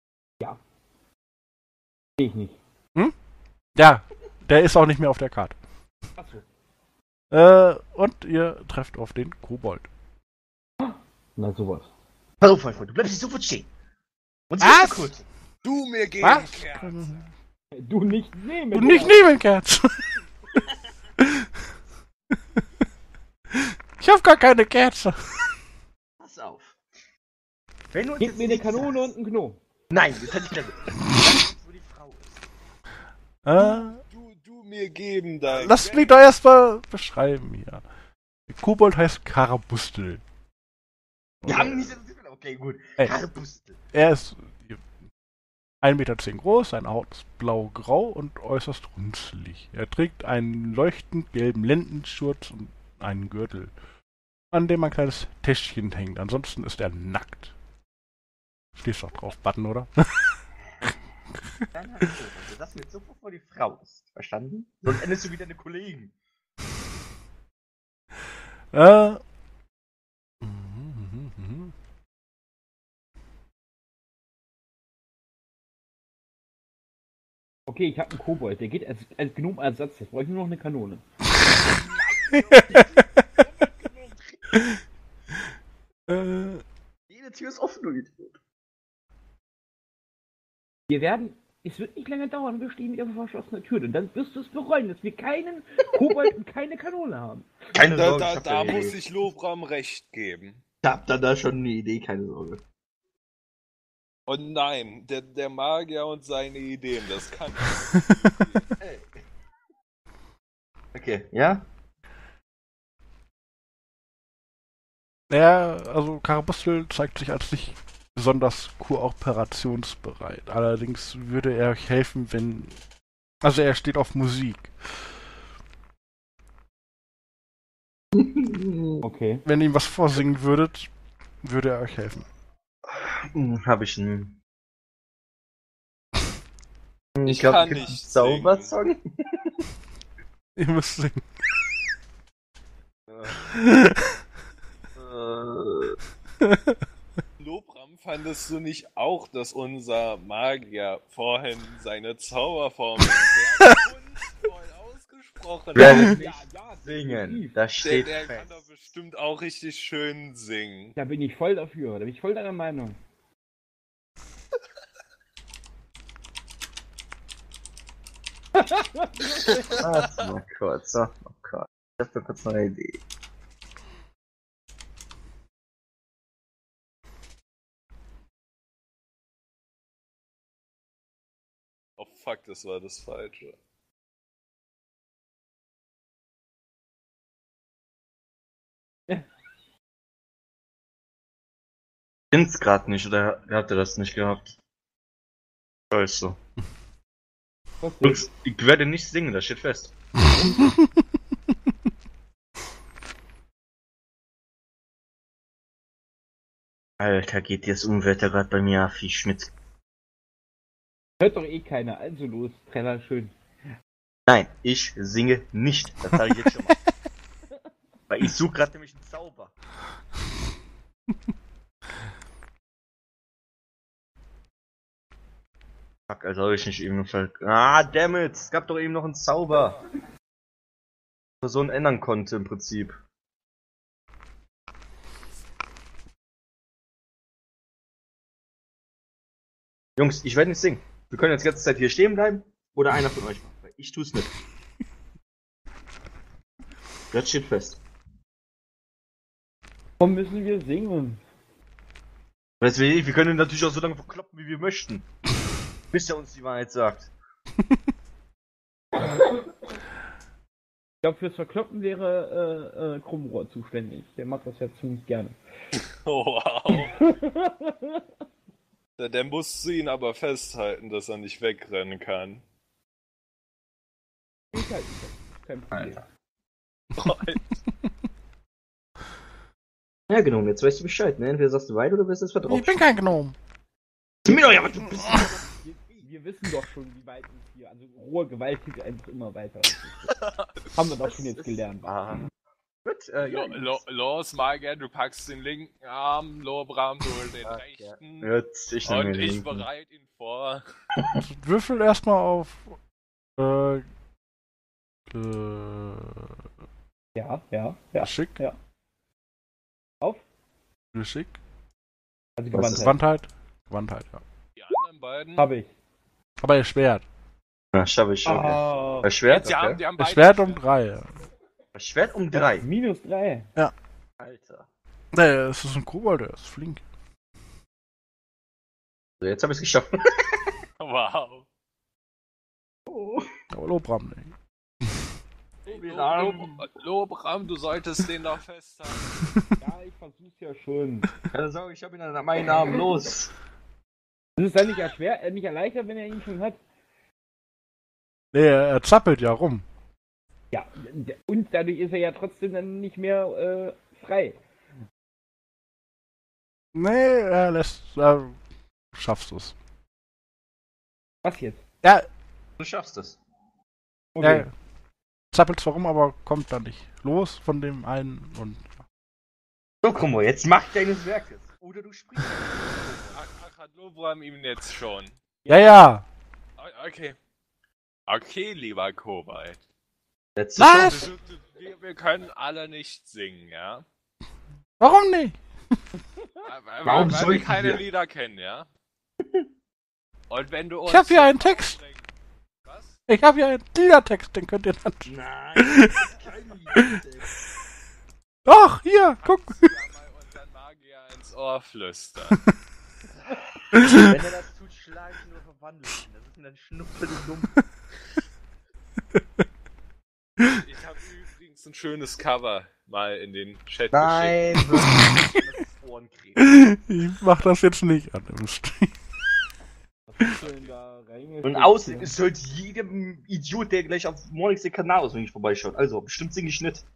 Sehe ich nicht. Ja, der ist auch nicht mehr auf der Karte. Achso. Und ihr trefft auf den Kobold. Na sowas. Pass auf, mein Freund, du bleibst nicht sofort stehen. Und sie Was? ist kurz. Du mir gegen Was? Kerzen. Du nicht nehmen. Du nicht nehmen, Kerze. Ich hab gar keine Kerze. Pass auf. Wenn du uns Gib jetzt mir eine nichts Kanone sagst- und einen Knoten. Nein, das hat nicht gesagt. Sag, wo die Frau ist. Du mir geben dein Lasst mich doch erstmal beschreiben hier. Der Kobold heißt Karabustel. Wir haben nicht so... Okay, gut. Ey. Karabustel. Er ist 1,10 Meter groß, seine Haut ist blau-grau und äußerst runzlig. Er trägt einen leuchtend gelben Lendenschurz und einen Gürtel, an dem ein kleines Täschchen hängt. Ansonsten ist er nackt. Stehst doch drauf, Button, oder? Dann hast du, also, dass du jetzt sofort vor die Frau ist. Verstanden? Sonst endest du wieder eine Kollegin. Okay, ich habe einen Kobold. Der geht als Gnomenersatz. Jetzt brauche ich nur noch eine Kanone. Jede Tür ist offen, du Idiot. Es wird nicht lange dauern, wir stehen wieder vor verschlossener Tür. Und dann wirst du es bereuen, dass wir keinen Kobold und keine Kanone haben. Keine Sorge, ich hab Da eine muss Idee. ich Lobram recht geben. Ich hab da schon eine Idee, keine Sorge. Und nein, der Magier und seine Ideen, das kann Okay, ja? Ja, also Karabustel zeigt sich als nicht besonders kooperationsbereit. Allerdings würde er euch helfen, wenn... Also er steht auf Musik. Okay. Wenn ihr ihm was vorsingen würdet, würde er euch helfen. Hab ich einen... Ich glaub, kann gibt's nicht einen Zaubersong? Ihr müsst singen. Lobram, fandest du nicht auch, dass unser Magier vorhin seine Zauberformel sehr kunstvoll ausgesprochen hat? Ja, singen. Das steht Der fest. kann doch bestimmt auch richtig schön singen. Da bin ich voll dafür, da bin ich voll deiner Meinung. Warte mal kurz, oh Gott. Ich hab da kurz eine Idee. Oh fuck, das war das Falsche. Find's grad nicht, oder habt ihr das nicht gehabt? Scheiße. Was denn? Jungs, ich werde nicht singen, das steht fest. Alter, geht dir das Unwetter gerade bei mir auf wie Schmidt. Hört doch eh keiner, also los, Treller schön. Nein, ich singe nicht. Das sage ich jetzt schon mal. Weil ich suche gerade nämlich einen Zauber. Fuck, also habe ich nicht eben dammit, es gab doch eben noch einen Zauber. Person ändern konnte im Prinzip. Jungs, ich werde nicht singen. Wir können jetzt die ganze Zeit hier stehen bleiben oder einer von euch macht. Ich tu's nicht. Das steht fest. Warum müssen wir singen? Wir können natürlich auch so lange verkloppen, wie wir möchten. Bis er uns die Wahrheit sagt. Ich glaube, fürs Verkloppen wäre Krummrohr zuständig. Der macht das ja ziemlich gerne. Oh, wow. Der muss ihn aber festhalten, dass er nicht wegrennen kann. Ich halt nicht. Kein Problem. Ja, genau, jetzt weißt du Bescheid, ne? Entweder sagst du weiter oder bist du es vertraut. Ich bin kein Gnome. Mir doch, ja, aber du bist. Wir wissen doch schon, wie weit uns hier. Also rohe Gewalt geht einfach immer weiter. Haben wir doch schon jetzt gelernt. Gut, Los, Magier, du packst den linken Arm, Lobram, du den rechten. Jetzt, ich Und ich bereite ihn vor. Würfel erstmal auf. Ja. Geschick. Ja. Auf? Geschick. Also Gewandtheit. Gewandtheit, ja. Die anderen beiden. Habe ich. Aber ihr Schwert. Na, schaffe ich schon. Ah, Das Schwert? Die haben Das beide Schwert um 3. Ja. Das Schwert um 3. -3. Alter. Nee, es ist ein Kobold, der ist flink. So, jetzt habe ich es geschafft. Wow. Aber Lobram nicht. Lobram, du solltest den doch festhalten. Ja, ich versuch's ja schon. Keine Sorge, ich habe ihn an meinen Namen los. Ist es dann nicht nicht erleichtert, wenn er ihn schon hat? Nee, er zappelt ja rum. Ja, und dadurch ist er ja trotzdem dann nicht mehr frei. Nee, er lässt. Schaffst du's. Was jetzt? Ja, Du schaffst es. Okay. er zappelt zwar rum, aber kommt dann nicht los von dem einen und. So, guck mal, jetzt mach deines Werkes. Oder du springst. Ach, hat Lobram ihm jetzt schon. Ja! Okay. Okay, lieber Kobold. Was? Wir können alle nicht singen, ja? Warum nicht? Warum weil soll wir ich keine hier? Lieder kennen, ja? Und wenn du uns... Ich hab hier einen Text. Was? Ich habe hier einen Liedertext, den könnt ihr dann. Nein, kein Doch, hier, guck. Ja, mal unseren Magier ins Ohr flüstern. Wenn er das tut, schlage ich nur verwandelt. Das ist mir dann schnuppel und dumm. Ich habe übrigens ein schönes Cover mal in den Chat Nein, geschickt. wirklich. Ohrenkrebs. Ich mach das jetzt nicht an dem Stream. Was ist denn da reingesteckt? Und außerdem ist halt jedem Idiot, der gleich auf Mornix den Kanal aus, wenn ich vorbeischaut. Also, bestimmt singe ich nicht.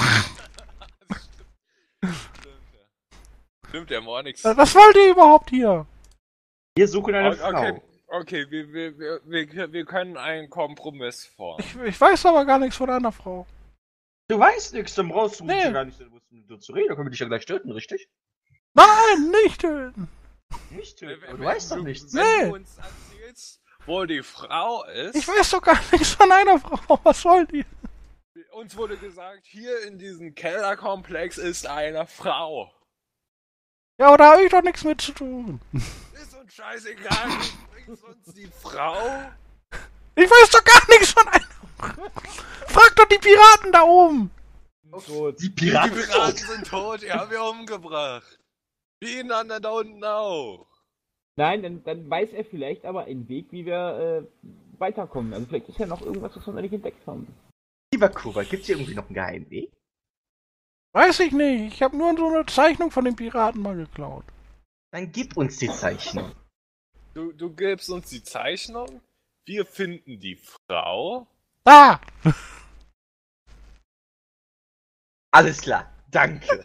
Stimmt, der Mornix. Was wollt ihr überhaupt hier? Wir suchen eine Okay, Frau. okay, wir können einen Kompromiss formen. Ich weiß aber gar nichts von einer Frau. Du weißt nichts, dann brauchst du Nee. gar nicht so zu reden, dann können wir dich ja gleich töten, richtig? Nein, nicht töten! Nicht töten. Du weißt doch nichts. Wenn Nee. du uns erzählst, wo die Frau ist. Ich weiß doch gar nichts von einer Frau. Was soll die? Uns wurde gesagt, hier in diesem Kellerkomplex ist eine Frau. Ja, aber da habe ich doch nichts mit zu tun. Ist uns scheißegal, du bringst uns die Frau. Ich weiß doch gar nichts von einer Frau. Frag doch die Piraten da oben. So, Die Die Piraten sind tot, die haben wir umgebracht. Wie ihn anderen da unten auch. nein, dann weiß er vielleicht aber einen Weg, wie wir weiterkommen. Also vielleicht ist ja noch irgendwas, was wir noch nicht entdeckt haben. Lieber Kobold, gibt's hier irgendwie noch einen geheimen Weg? Weiß ich nicht. Ich habe nur so eine Zeichnung von den Piraten mal geklaut. Dann gib uns die Zeichnung. Du gibst uns die Zeichnung, wir finden die Frau. Da! Alles klar, danke.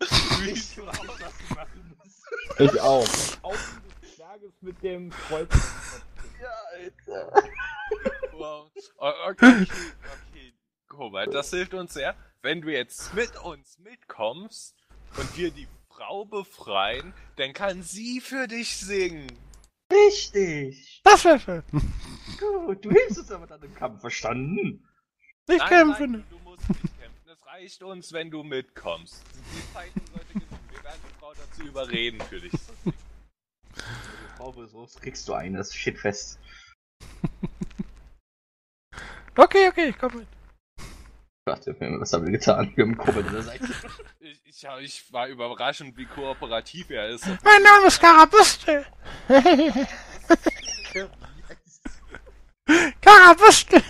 Ich auch. Augen des Zwerges mit dem Kreuz. Ja, Alter. Wow. Okay, Kobold, das hilft uns sehr. Wenn du jetzt mit uns mitkommst und wir die Frau befreien, dann kann sie für dich singen. Richtig. Das wäre schön. Gut, du hilfst uns aber dann im Kampf, verstanden? Ich kämpfe nicht. Du musst nicht kämpfen. Es reicht uns, wenn du mitkommst. Die Zeichnung sollte genug. Wir werden die Frau dazu überreden, für dich zu singen. Frau Besuchs kriegst du ein, das steht fest. Okay, ich komm mit. Warte, was haben wir getan? Wir haben Kobold an der Seite. Ich war überraschend, wie kooperativ er ist. Mein Name ist Karabüstel. Karabüstel.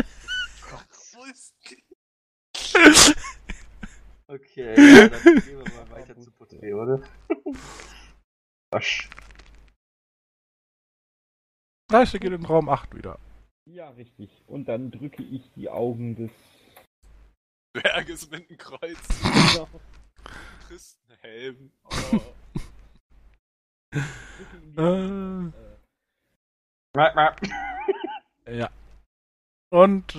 Okay, ja, dann gehen wir mal weiter zu Porträt, oder? Wasch. Nice, wir gehen in Raum 8 wieder. Ja, richtig. Und dann drücke ich die Augen des Berges mit einem Kreuz. Tristen Helm. Oh. Ja. Und,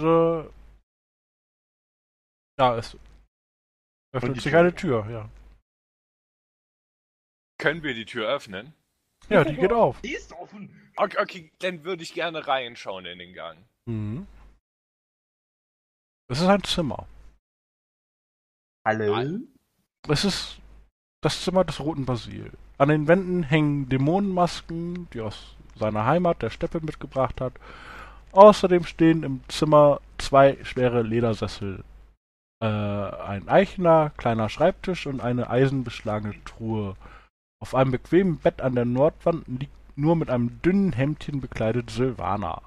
ja, es öffnet sich eine Tür, ja. Können wir die Tür öffnen? Ja, die geht auf. Die ist offen. Okay, dann würde ich gerne reinschauen in den Gang. Mhm. Es ist ein Zimmer. Hallo? Es ist das Zimmer des Roten Basil. An den Wänden hängen Dämonenmasken, die aus seiner Heimat, der Steppe, mitgebracht hat. Außerdem stehen im Zimmer 2 schwere Ledersessel, ein eichener kleiner Schreibtisch und eine eisenbeschlagene Truhe. Auf einem bequemen Bett an der Nordwand liegt nur mit einem dünnen Hemdchen bekleidet Silvana.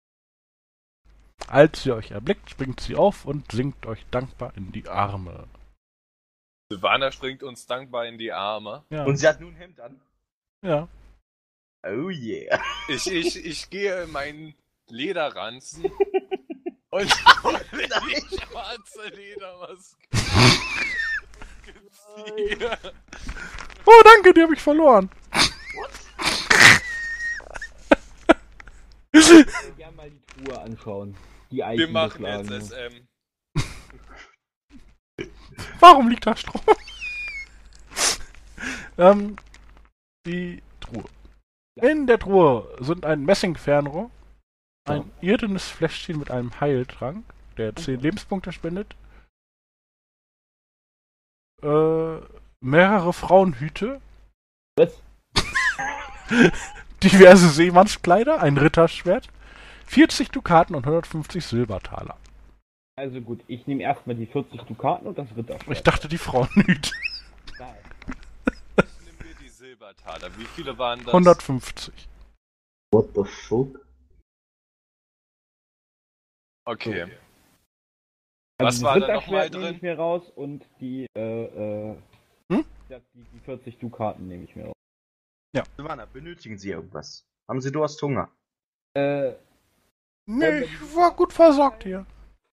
Als sie euch erblickt, springt sie auf und sinkt euch dankbar in die Arme. Silvana springt uns dankbar in die Arme. Ja. Und sie hat nun ein Hemd an. Ja. Oh yeah. Ich gehe in meinen Lederranzen und hole die schwarze Ledermaske. Hier. Oh, danke, die habe ich verloren. Ich würde gerne mal die Truhe anschauen. Die Wir machen jetzt Eichenbeschlagene. SM. Warum liegt da Strom? Die Truhe. In der Truhe sind ein Messingfernrohr, ein irdenes Fläschchen mit einem Heiltrank, der 10 Lebenspunkte spendet, mehrere Frauenhüte, Was? diverse Seemannskleider, ein Ritterschwert, 40 Dukaten und 150 Silbertaler. Also gut, ich nehme erstmal die 40 Dukaten und das Ritterschwert. Ich dachte, die Frauenhüte. Nein. Ich nehme mir die Silbertaler. Wie viele waren das? 150. What the fuck? Okay. Also Was das war da nochmal Ritterschwert nehme drin? ich mir raus und die, Hm? die 40 Dukaten nehme ich mir raus. Silvana, benötigen Sie irgendwas? Haben Sie Durst, Hunger? Nee, ich war gut versorgt hier.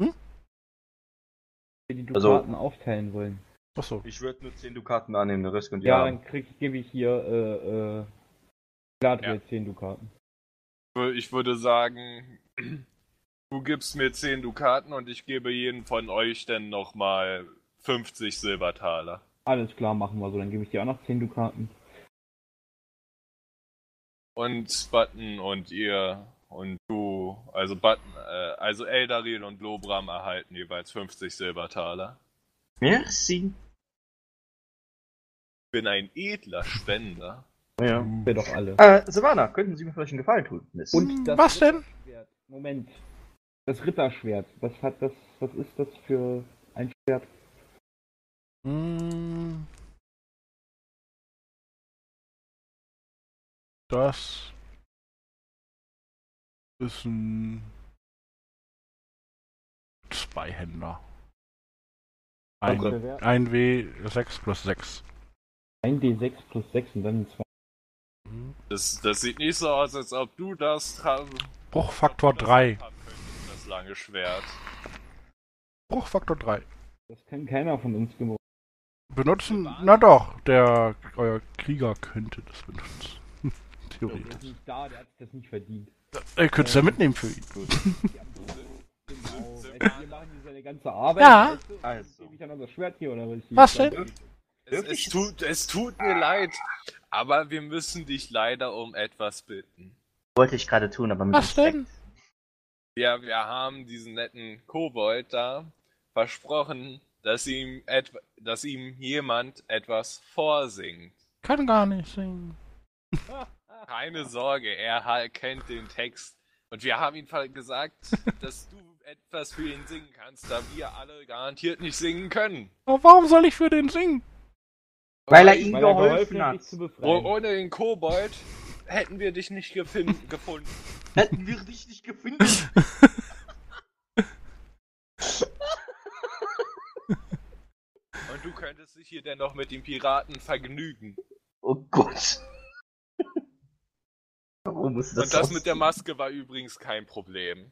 Wir die Also- Dukaten aufteilen wollen. Achso. Ich würde nur 10 Dukaten annehmen, der Rest könnt ihr Ja, haben. dann gebe ich hier, Gladriel 10 Dukaten. Ich würde sagen, du gibst mir 10 Dukaten und ich gebe jeden von euch dann nochmal 50 Silbertaler. Alles klar, machen wir so. Dann gebe ich dir auch noch 10 Dukaten. Und Button und ihr und du, also Button, also Eldaril und Lobram erhalten jeweils 50 Silbertaler. Merci. Ich bin ein edler Spender. Ja. Wir doch alle. Savannah, könnten Sie mir vielleicht einen Gefallen tun? Miss? Und das Was denn? Ritterschwert. Moment. Das Ritterschwert. Was ist das für ein Schwert? Das ist ein Zweihänder. Ein W6 plus 6. Ein D6 plus 6 und dann 2. Das sieht nicht so aus, als ob du das Bruchfaktor 3. Das lange Schwert. Bruchfaktor 3. Das kann keiner von uns Benutzen? Na doch, euer Krieger könnte das benutzen. Der Theoretisch. ist nicht da, der hat das nicht verdient. Ihr könnt es ja mitnehmen für ihn. Genau. Wir machen hier seine ganze Arbeit. Ja. Weißt du? Also. Gebe ich dann noch das Schwert hier oder was? Was denn? Es tut mir leid, aber wir müssen dich leider um etwas bitten. Wollte ich gerade tun, aber mit Was denn? Ja, wir haben diesen netten Kobold da versprochen, dass ihm jemand etwas vorsingt. Kann gar nicht singen. Keine Sorge, er kennt den Text. Und wir haben ihm gesagt, dass du etwas für ihn singen kannst, da wir alle garantiert nicht singen können. Aber warum soll ich für den singen? Weil er ihm Weil er geholfen hat. dich zu befreien. Ohne den Kobold hätten wir dich nicht gefunden. Hätten wir dich nicht gefunden. Und du könntest dich hier dennoch mit den Piraten vergnügen. Oh Gott. Warum muss das Und das so mit der Maske war übrigens kein Problem.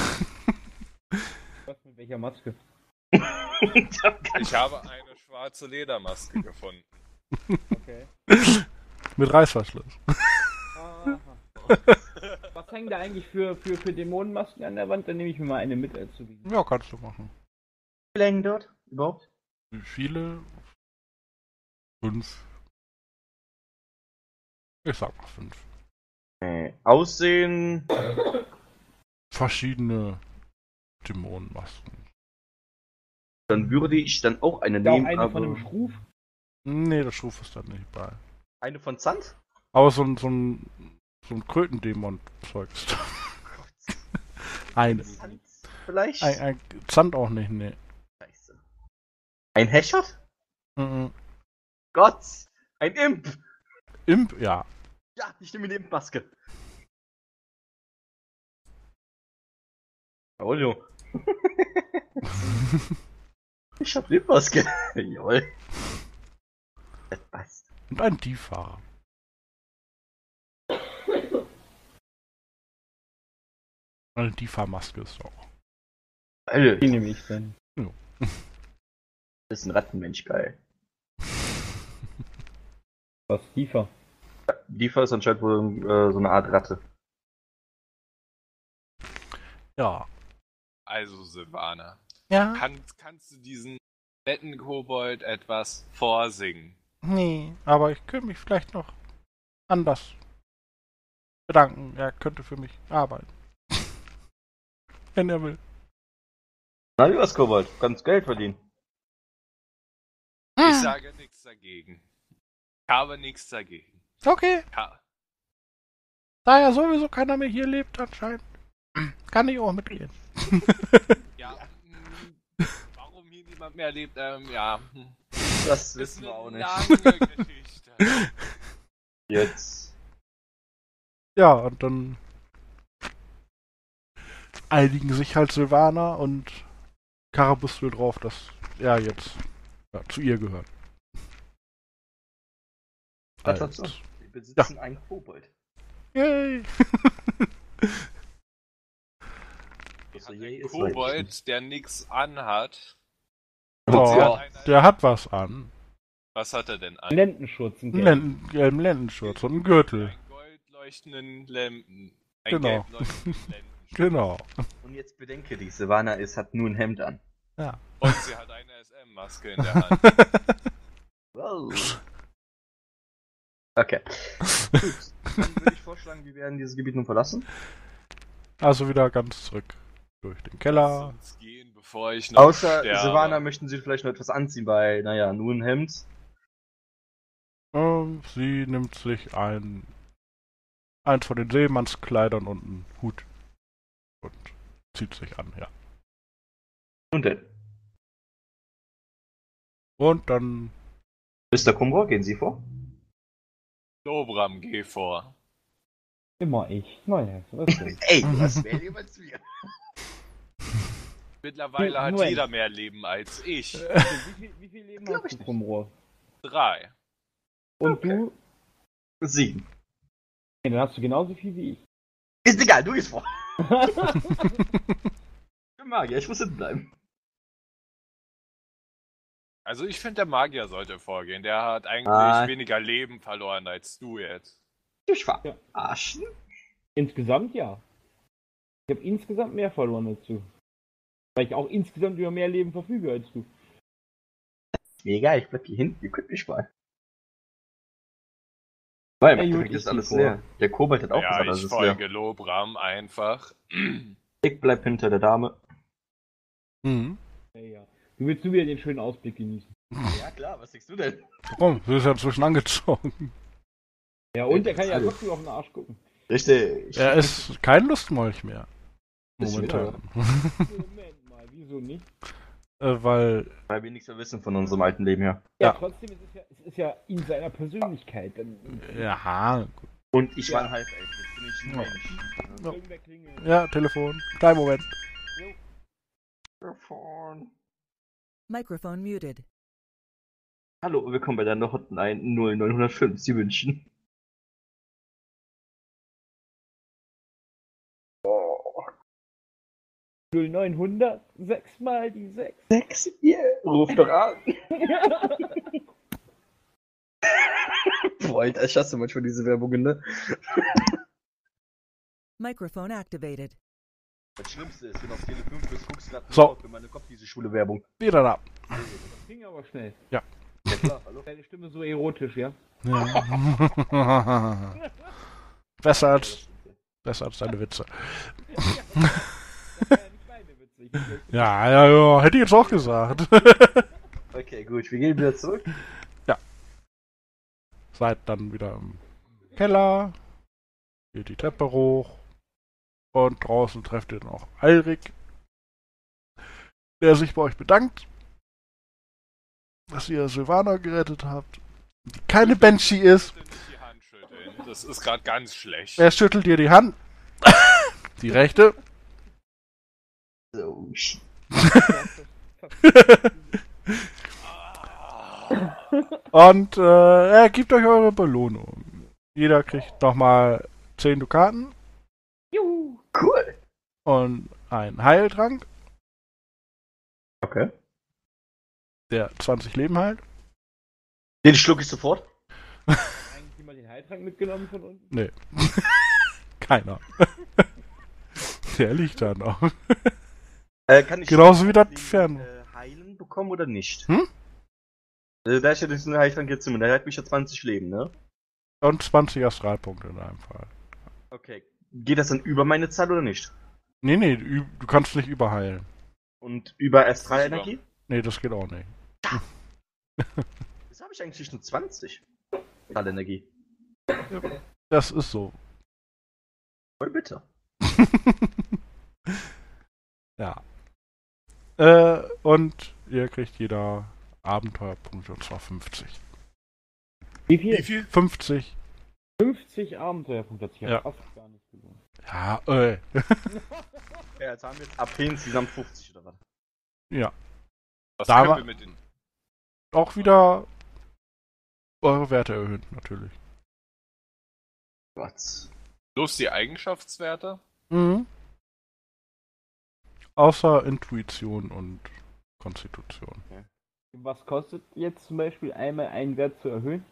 Was mit welcher Maske? Ich habe eine schwarze Ledermaske gefunden. Okay. Mit Reißverschluss. Aha. Was hängen da eigentlich für Dämonenmasken an der Wand? Dann nehme ich mir mal eine mit als Souvenir. Ja, kannst du machen. Wie viele hängen dort überhaupt? Wie viele? 5. Ich sag mal 5. Aussehen. Verschiedene Dämonenmasken. Dann würde ich dann auch eine Ist da auch nehmen, eine aber... von einem Schruf? Nee, der Schruf ist da nicht bei. Eine von Zand? Aber so ein Krötendämon-Zeugs. Eine. Zand vielleicht? Ein Zand auch nicht, nee. Scheiße. Ein Heschert? Mhm. Gott! Ein Imp! Imp, ja. Ja, ich nehme die Impfmaske. Paolo. Ich hab die Impfmaske. Jawohl. Das passt. Und ein Diefahrer. Eine Dieffahrmaske ist auch. Alter, Die nehme ich dann. das ist ein Rattenmensch, geil. Was tiefer? Difa ist anscheinend wohl so eine Art Ratte. Ja. Also, Silvana, Ja? kannst du diesen netten Kobold etwas vorsingen? Nee, aber ich könnte mich vielleicht noch anders bedanken. Er könnte für mich arbeiten. Wenn er will. Na, wie was, Kobold? Du kannst Geld verdienen. Ich sage nichts dagegen. Ich habe nichts dagegen. Okay, Ja. da ja sowieso keiner mehr hier lebt anscheinend, kann ich auch mitgehen. Ja. Warum hier niemand mehr lebt, ja. Das Ist wissen wir auch eine nicht. lange Geschichte. Jetzt. Ja, und dann einigen sich halt Silvana und Karabustel drauf, dass er jetzt zu ihr gehört. Was Als- sagst du? Wir besitzen einen Kobold. Yay! Das Hat yay ein ist Kobold, der nichts anhat. Oh, der hat was an. Was hat er denn an? Lendenschutz. Einen gelben Lendenschurz und einen Gürtel. Ein goldleuchtenden Lempen. Ein Genau. gelbleuchtenden Lendenschutz. Genau. Und jetzt bedenke, die Silvana hat nur ein Hemd an. Ja. Und sie hat eine SM-Maske in der Hand. Okay. Gut, dann würde ich vorschlagen, wir werden dieses Gebiet nun verlassen. Also wieder ganz zurück durch den Keller. Lass uns gehen, bevor ich noch Außer sterbe. Silvana, möchten Sie vielleicht noch etwas anziehen, weil, naja, nur ein Hemd. Sie nimmt sich eins von den Seemannskleidern und einen Hut und zieht sich an, ja. Und denn? Und dann Mr. Kumbor, gehen Sie vor? Lobram, geh vor. Immer ich. Naja, was denn? Ey, du hast mehr Leben als wir. Mittlerweile hat Moment. jeder mehr Leben als ich. Wie viel Leben Glaub hast ich du vom Rohr? 3. Und Okay. 7. Nee, dann hast du genauso viel wie ich. Ist egal, du gehst vor. Ich bin Magier, ich muss hinten bleiben. Also ich finde, der Magier sollte vorgehen. Der hat eigentlich Ah. weniger Leben verloren als du jetzt. Ich fahr. Ja. Arschen. Insgesamt ja. Ich habe insgesamt mehr verloren als du. Weil ich auch insgesamt über mehr Leben verfüge als du. Mir egal, ich bleib hier hinten, ihr könnt mich mal. Weil Ja, im gut, Endeffekt ich ist alles geh leer. Der Kobold hat auch Ja, gesagt, ich alles ist folge leer. Lobram einfach. Ich bleib hinter der Dame. Mhm. Ja. Du willst nur wieder den schönen Ausblick genießen. Ja klar, was denkst du denn? Warum? Sie ist ja inzwischen angezogen. Ja, und der kann ja Alles. trotzdem auf den Arsch gucken. Richtig. Er ist kein Lustmolch mehr. Ist Momentan. Moment mal, wieso nicht? Weil, Weil wir nichts mehr wissen von unserem alten Leben her. Ja, Ja. trotzdem es ist ja in seiner Persönlichkeit. ja, gut. Und ich Ja. war ein Halbelf, jetzt bin ich ein Ja. Mensch. Ja. Irgendwer klingelt. Ja, Telefon. Kleinen Moment. Microphone muted. Hallo, willkommen bei der Hotline 0905. Sie wünschen. 0900, 6 mal die 6. 6, ruft doch an. Boah, Alter, ich hasse manchmal diese Werbungen, ne? Microphone activated. Das Schlimmste ist, wenn auf Tele 5 bist, guckst du grad So. in meinem Kopf diese schwule Werbung. Wieder da. Das ging aber schnell. Ja klar, hallo? Deine Stimme so erotisch, ja? Ja. besser als deine Witze. Das war ja nicht meine Witze. Ich bin Ja, hätte ich jetzt auch gesagt. Okay, gut, wir gehen wieder zurück. Seid dann wieder im Keller, geht die Treppe hoch und draußen trefft ihr dann auch Alrik, der sich bei euch bedankt, dass ihr Silvana gerettet habt, die keine Banshee ist. Bitte nicht die Hand schütteln. Das ist gerade ganz schlecht. Er schüttelt dir die Hand, die rechte, So, und er gibt euch eure Belohnung. Jeder kriegt nochmal 10 Dukaten Juhu! cool. und einen Heiltrank, Okay. der 20 Leben heilt. Den schluck ich sofort. Eigentlich jemand den Heiltrank mitgenommen von uns? Nee. Keiner. Der liegt da noch. Kann ich Genauso wie das den, Fern. Heilen bekommen oder nicht? Hm? Da ist ja diesen Heiltrank jetzt immer, der hat mich ja 20 Leben, ne? Und 20 Astralpunkte in einem Fall. Okay. Geht das dann über meine Zahl oder nicht? Nee, du kannst nicht überheilen. Und über Astralenergie? Nee, das geht auch nicht. Das habe ich eigentlich nur 20. Astralenergie. Das ist so. Voll bitter. Ja. Und ihr kriegt jeder Abenteuerpunkte, und zwar 50. Wie viel? 50. 50 Abenteuerpunkte hat sich Ja. fast gar nicht gelohnt. Ja, Ja, jetzt haben wir jetzt AP insgesamt 50 oder was? ja. Was Da können war- wir mit den... Auch wieder eure Werte erhöhen, natürlich. Gott. Bloß die Eigenschaftswerte? Mhm. Außer Intuition und Konstitution. Was kostet jetzt zum Beispiel einmal einen Wert zu erhöhen?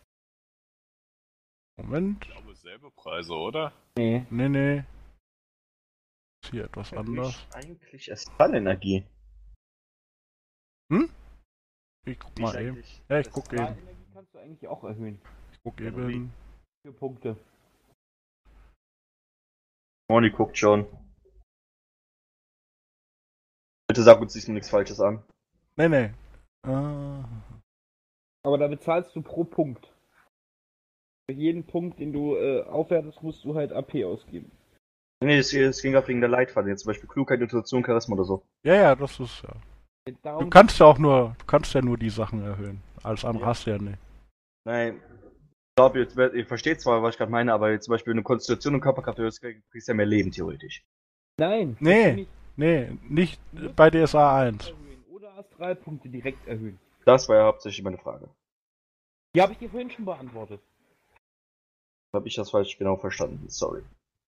Moment. Ich glaube, selbe Preise, oder? Nee. Nee. Ist hier etwas anders. Eigentlich Astralenergie. Ich guck mal eben. Ja, ich guck eben. Energie kannst du eigentlich auch erhöhen. Guck eben. 4 Punkte. Moni guckt schon. Bitte sag uns nichts Falsches an. Nee. Aber da bezahlst du pro Punkt. Für jeden Punkt, den du aufwertest, musst du halt AP ausgeben. Nee, es ging auch wegen der Leitfaden. Jetzt zum Beispiel Klugheit, Intuition, Charisma oder so. Ja, das ist ja. Darum Du kannst ja nur die Sachen erhöhen. Alles andere hast du ja nicht. Nein. Ich glaube, ihr versteht zwar, was ich gerade meine, aber jetzt zum Beispiel eine Konstitution und Körperkraft erhöhst, kriegst du ja mehr Leben, theoretisch. Nein. Nicht bei DSA 1. Oder Astralpunkte direkt erhöhen. Das war ja hauptsächlich meine Frage. Die habe ich dir vorhin schon beantwortet. Habe ich das falsch genau verstanden? Sorry.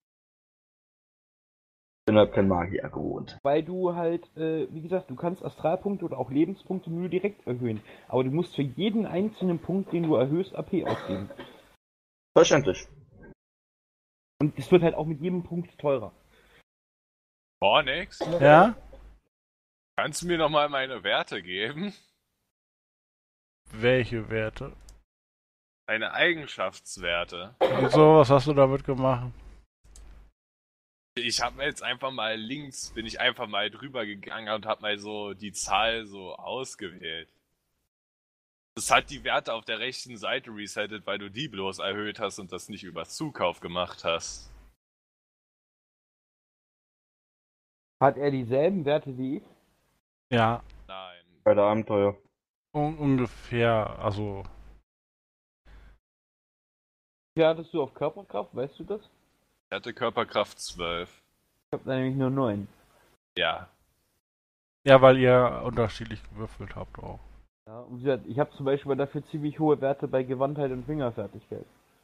Ich bin halt kein Magier gewohnt. Weil du halt, wie gesagt, du kannst Astralpunkte oder auch Lebenspunkte nur direkt erhöhen. Aber du musst für jeden einzelnen Punkt, den du erhöhst, AP ausgeben. Verständlich. Und es wird halt auch mit jedem Punkt teurer. Hornix, Ja? kannst du mir nochmal meine Werte geben? Welche Werte? Deine Eigenschaftswerte. Wieso, was hast du damit gemacht? Ich habe jetzt einfach mal links, bin ich einfach mal drüber gegangen und habe mal so die Zahl so ausgewählt. Das hat die Werte auf der rechten Seite resettet, weil du die bloß erhöht hast und das nicht über Zukauf gemacht hast. Hat er dieselben Werte wie ich? Ja, Nein. Bei der Abenteuer. ungefähr, also. Wie hattest du auf Körperkraft, weißt du das? Ich hatte Körperkraft 12. Ich habe nämlich nur 9. Ja. Ja, weil ihr unterschiedlich gewürfelt habt auch. Ja, und wie gesagt, ich habe zum Beispiel dafür ziemlich hohe Werte bei Gewandtheit und Fingerfertigkeit.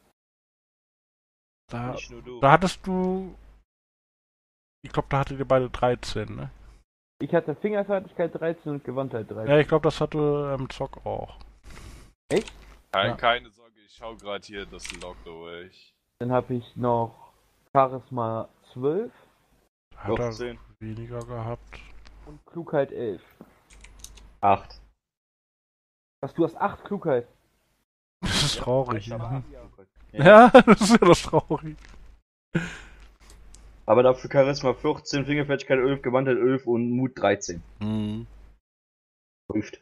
Da, Nicht nur du. da hattest du. Ich glaube, da hattet ihr beide 13, ne? Ich hatte Fingerfertigkeit 13 und Gewandtheit 13. Ja, ich glaube, das hatte Zock auch. Echt? Ja. Keine Sorge, ich schau gerade hier das Log durch. Dann habe ich noch Charisma 12 Hat er 14. weniger gehabt. und Klugheit 11. 8. Was, du hast 8 Klugheit? Das ist traurig. Ja. Ja. Ja, das ist ja das traurig. Aber dafür Charisma 14, Fingerfertigkeit 11, Gewandtheit 11 und Mut 13. Mhm. Prüft.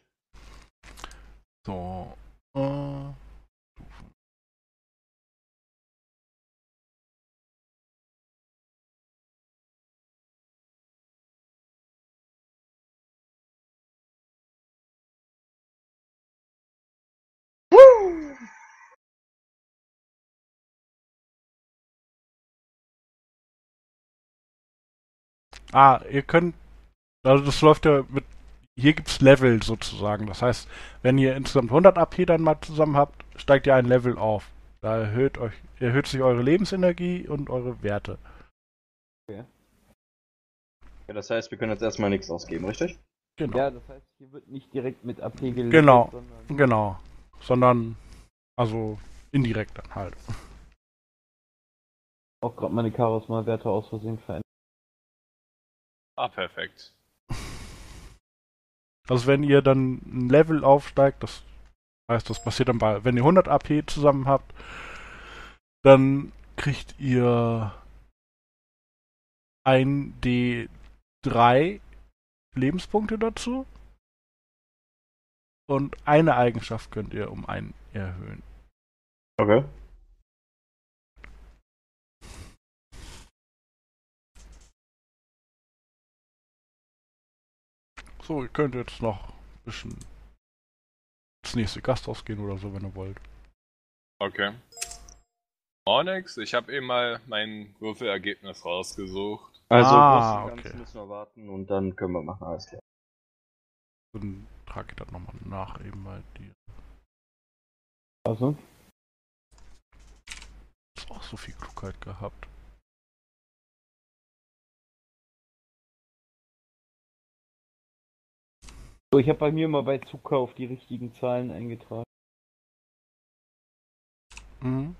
So. Ihr könnt. Also, das läuft ja mit. Hier gibt's Level sozusagen. Das heißt, wenn ihr insgesamt 100 AP dann mal zusammen habt, steigt ihr ein Level auf. Da erhöht sich eure Lebensenergie und eure Werte. Ja, das heißt, wir können jetzt erstmal nichts ausgeben, richtig? Genau. Ja, das heißt, hier wird nicht direkt mit AP gelevelt, Genau. sondern Genau. Sondern, also indirekt dann halt. auch gerade meine Charisma-Werte aus Versehen verändert. Ah, perfekt. Also wenn ihr dann ein Level aufsteigt, das heißt, das passiert dann wenn ihr 100 AP zusammen habt, dann kriegt ihr 1d3 Lebenspunkte dazu und eine Eigenschaft könnt ihr um einen erhöhen. Okay. So, ihr könnt jetzt noch ein bisschen ins nächste Gasthaus gehen oder so, wenn ihr wollt. Okay. Onyx, ich habe eben mal mein Würfelergebnis rausgesucht. Also, Ah, großen Ganzen okay. müssen wir warten und dann können wir machen, alles klar. Dann trage ich das nochmal nach eben bei dir. Also, Hast auch so viel Klugheit gehabt. so, ich habe bei mir mal bei Zukauf die richtigen Zahlen eingetragen. Mhm.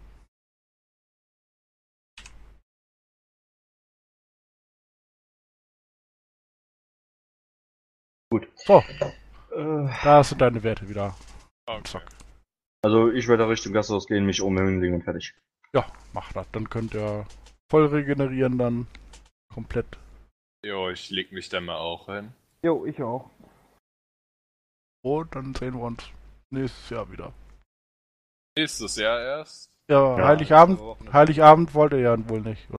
Gut. So, Äh, da sind deine Werte wieder. Okay. Zack. Also ich werde Richtung Gasthaus gehen, mich umhängen und fertig. Ja, macht das. Dann könnt ihr voll regenerieren dann. Komplett. Jo, ich leg mich dann mal auch hin. Jo, ich auch. Und dann sehen wir uns nächstes Jahr wieder. Nächstes Jahr erst. Ja, Ja, Heiligabend wollt ihr ja wohl nicht.